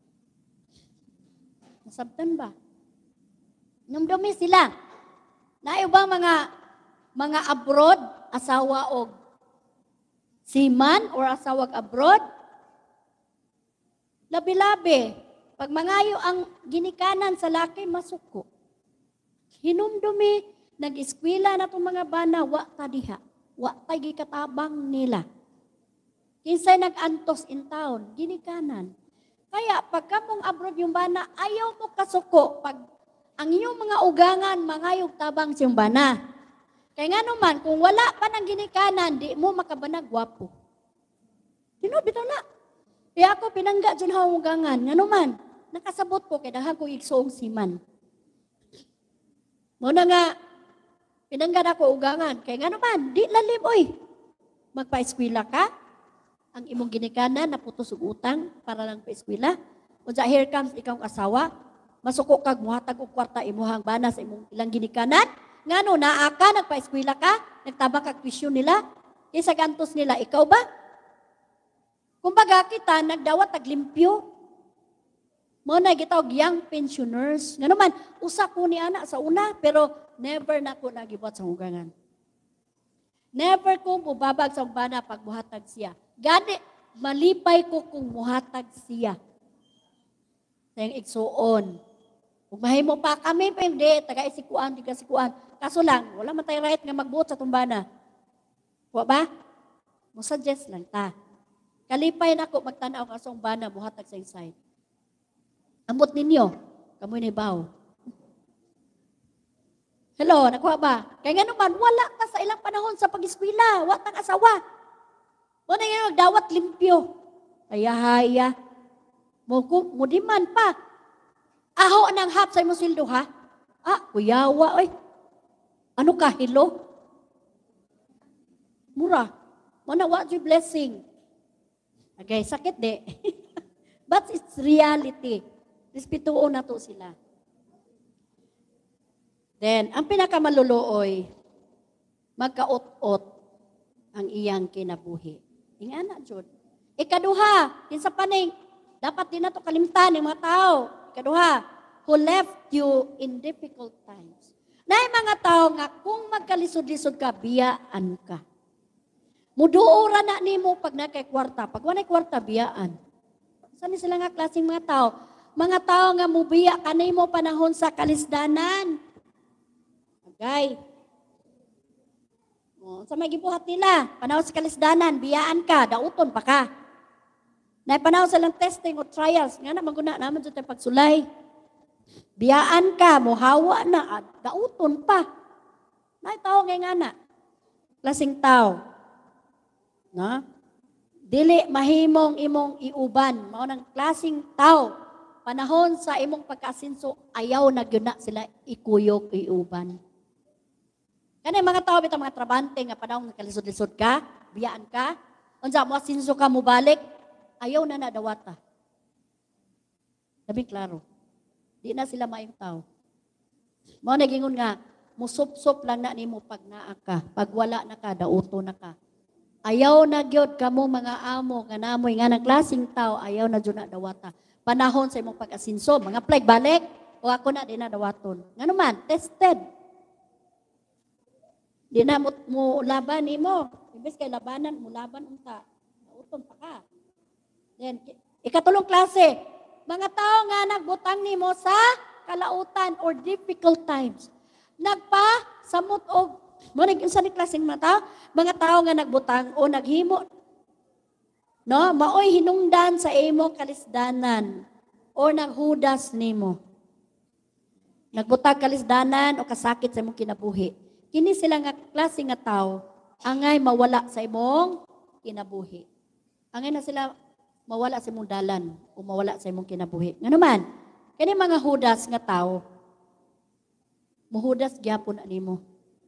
Nasabtan ba? Numdumi sila. Na ibang mga mga abroad, asawa og seaman or asawag abroad, labi-labi. Pag mangayo ang ginikanan sa laki, masuko. Hinumdumi, nag-eskwela na itong mga bana, wa ta diha. Wa ta gikatabang nila. Kinsay nag-antos in town, ginikanan. Kaya pagka mong abroad yung bana, ayaw mo kasuko. Pag ang iyong mga ugangan, mangayog tabang siyang bana. Kaya nga naman, kung wala pa ng ginikanan, di mo makabanag gwapo. Sino, bitaw na. Kaya ako pinangga dyan hawang ugangan. Nga naman, nakasabot ko, kaya dahang ko igsoong siman. Muna nga, pinangga na ko ugangan. Kaya nga naman, di lalim, oy. Magpa-eskwela ka, ang imong ginikanan, naputos og utang, para lang pa-eskwela. Kung here comes ikaw asawa, masuko kag muhatag og kwarta imuhang bana sa imong ilang ginikanan. Ngano, naa ka, nagpa-eskwela ka, nagtabang kag tuition nila, kaysa gantos nila, ikaw ba? Kumbaga kita, nagdawat, naglimpyo. Muna, gitawag young pensioners. Nga naman, usa ko ni anak sa una, pero never na ko nagibot sa hugangan. Never ko bubabag sa bana pag muhatag siya. Gani, malipay ko kung muhatag siya. Sa yung igsuon. Kung mahimo pa kami, pa hindi, taga-isikuan, taga-isikuan. Kaso lang, wala man tayo right nga magbuot sa tumbana. Wa ba? Mo-suggest lang ta. Kalipay na ako magtanaw ka sa bana, buhatag sa inside. Amot ninyo, kamoy ni baw. Hello, nakuha ba? Kaya nga naman, wala ka sa ilang panahon sa pag-eskwela. Wala kang asawa. Wala nga magdawat limpyo. Haya-haya. Mugo, mudiman pa. Aho ng hap sa imong sildo, ha? Ah, kuyawa, oy. Ano ka, hilo? Mura. Manawa yung blessing. Okay, sakit de. But it's reality. Respetuo na to sila. Then, ang pinakamaluluoy, magkaot-ot ang iyang kinabuhi. Ingana, Jod. Ikaduha, kinsa paning, dapat din na to kalimtan ng mga tao. Ikaduha, who left you in difficult times. Na mga tao nga, kung magkalisod-lisod ka, biyaan ka. Muduura na ni mo pag nakay kwarta. Pag wanay kwarta, biyaan. Saan sila nga klaseng mga tao? Mga tao nga mubiya ka na mo panahon sa kalisdanan. Okay. O, sa may gibuhat nila, panahon sa kalisdanan, biyaan ka, dauton pa ka. Na panahon sa lang testing o trials, nga na maguna naman sa tayong pagsulay. Biyaan ka, muhawa na, dauton pa. Na tao ngay nga na. Klaseng tao. Na? Dili mahimong imong iuban. Mao nang klaseng tao. Panahon sa imong pagkasinso, ayaw na gyud na sila ikuyog iuban. Kani mga tao bitang mga trabante nga panahon nga kalisod-lisod ka, biyaan ka, unsa mo asinso ka mo balik, ayaw na na dawata. Labi klaro. Di na sila maayong tao. Mao nagingon nga musup-sup lang na nimo pag naa ka, pag wala na ka, dauto na ka. Ayaw na gyud kamo mga amo nga namoy nga nang klaseng tao, ayaw na gyud na dawata. Panahon sa imong pag-asinso, mga plague balik, o ako na di na dawaton. Ngano man, tested. Di na mo, mo laban nimo. Imbes kay labanan mo laban unta. Nauton pa ka. Then ikatulong klase, mga tao nga nagbutang nimo sa kalautan or difficult times. Nagpa samot og mo nag-unsa ni klaseng mga tao? Mga tao nga nagbutang o naghimo no, maoy hinungdan sa imo kalisdanan o naghudas nimo. Nagbutang kalisdanan o kasakit sa imong kinabuhi. Kini sila nga klase nga tao angay mawala sa imong kinabuhi. Angay na sila mawala sa imong dalan o mawala sa imong kinabuhi. Ngano man, kani mga hudas nga tao muhudas gyapon nimo.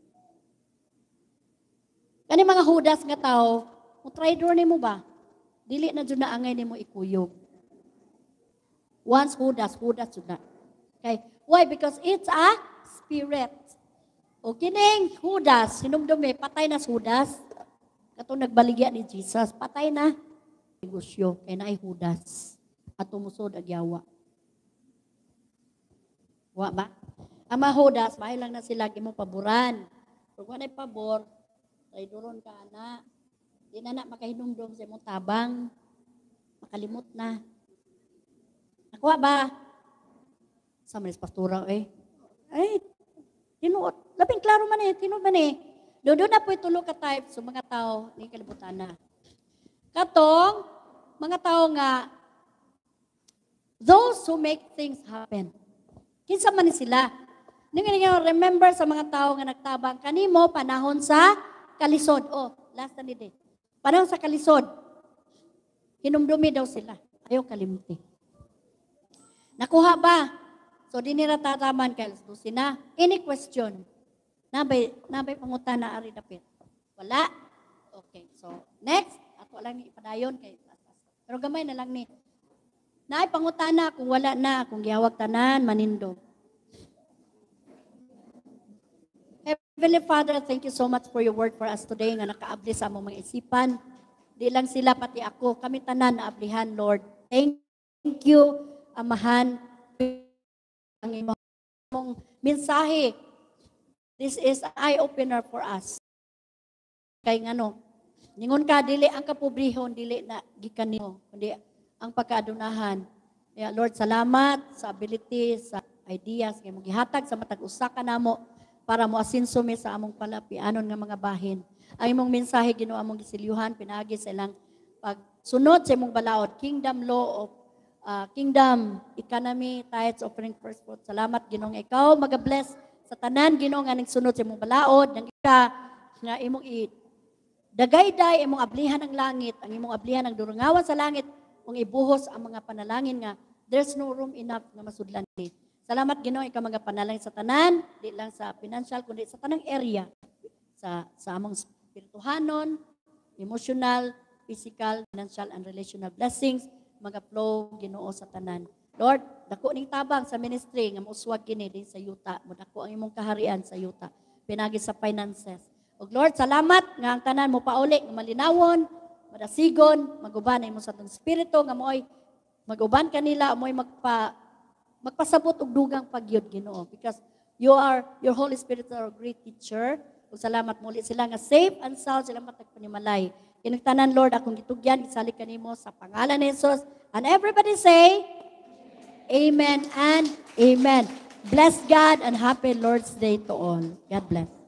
Kani mga hudas nga tao, mo traidor nimo ba? Dili na jud na angay nimo ikuyog. Once hudas, hudas jud na. Okay? Why? Because it's a spirit. O kining hudas, hinumdumi, patay na hudas. Katong nagbaligya ni Jesus, patay na. Negosyo, kay naay hudas. At tumusod agyawa. Wa ba? Ang mga hudas, mahal lang na sila gimo paboran. Kung wala pabor, traidoron ka na. Di na na makahinumdum sa imong tabang. Makalimot na. Nakuha ba? Sa manis pastura eh. Ay, tinuot. Labing klaro man eh. Tinuot man eh. Doon na po itulo ka type sa mga tao ni kalibutan na. Katong, mga tao nga, those who make things happen. Kinsa man ni sila. Nga remember sa mga tao nga nagtabang kanimo panahon sa kalisod. Oh, last na ni day. Panahon sa kalisod, hinumdumi daw sila. Ayaw kalimti. Nakuha ba? So, di nila tataman kay sina. Any question? Nabay, nabay pangutan na ari dapit. Wala? Okay. So, next. Ako lang ni ipadayon kay pero gamay na lang ni. Naay pangutana kung wala na, kung gihawag tanan, manindog. Heavenly Father, thank you so much for your word for us today nga nakaabli sa among mga isipan. Di lang sila, pati ako. Kami tanan na ablihan, Lord. Thank you, Amahan, ang imong mensahe. This is an eye-opener for us. Kay ngano, ningon ka, dili ang kapobrihon, dili na gikan nimo, kundi ang pagkaadunahan. Kaya Lord, salamat sa ability, sa ideas, kay mo gihatag sa matag usa ka namo, para mo asinso mi sa among palapianon nga mga bahin. Ang imong mensahe Ginoo among gisilyuhan pinaagi sa ilang pagsunod sa imong balaod, kingdom law of uh, kingdom economy, tithes, offering, first fruit. Salamat Ginoo nga ikaw maga-bless sa tanan Ginoo nga nagsunod sa imong balaod, nang ika nga imong i dagayday imong ablihan ang langit, ang imong ablihan ang durungawan sa langit, ug ibuhos ang mga panalangin nga there's no room enough nga masudlan ni. Salamat Ginoo ikaw mga panalangin sa tanan, di lang sa financial kundi sa tanang area sa sa among spirituhanon, emotional, physical, financial and relational blessings mga flow Ginoo sa tanan. Lord, dako ning tabang sa ministry nga mouswag kini din sa yuta, mo dako ang imong kaharian sa yuta, pinagi sa finances. Ug Lord, salamat nga ang tanan mo pauli nga malinawon, madasigon, maguban imo sa tong espiritu nga moy maguban kanila moy magpa magpasabot og dugang pagyud Ginoo because you are your Holy Spirit are a great teacher. Ug salamat muli sila nga safe and sound sila matagpanimalay. Kining tanan Lord akong gitugyan gisalik kanimo sa pangalan ni Jesus. And everybody say amen and amen. Bless God and happy Lord's Day to all. God bless.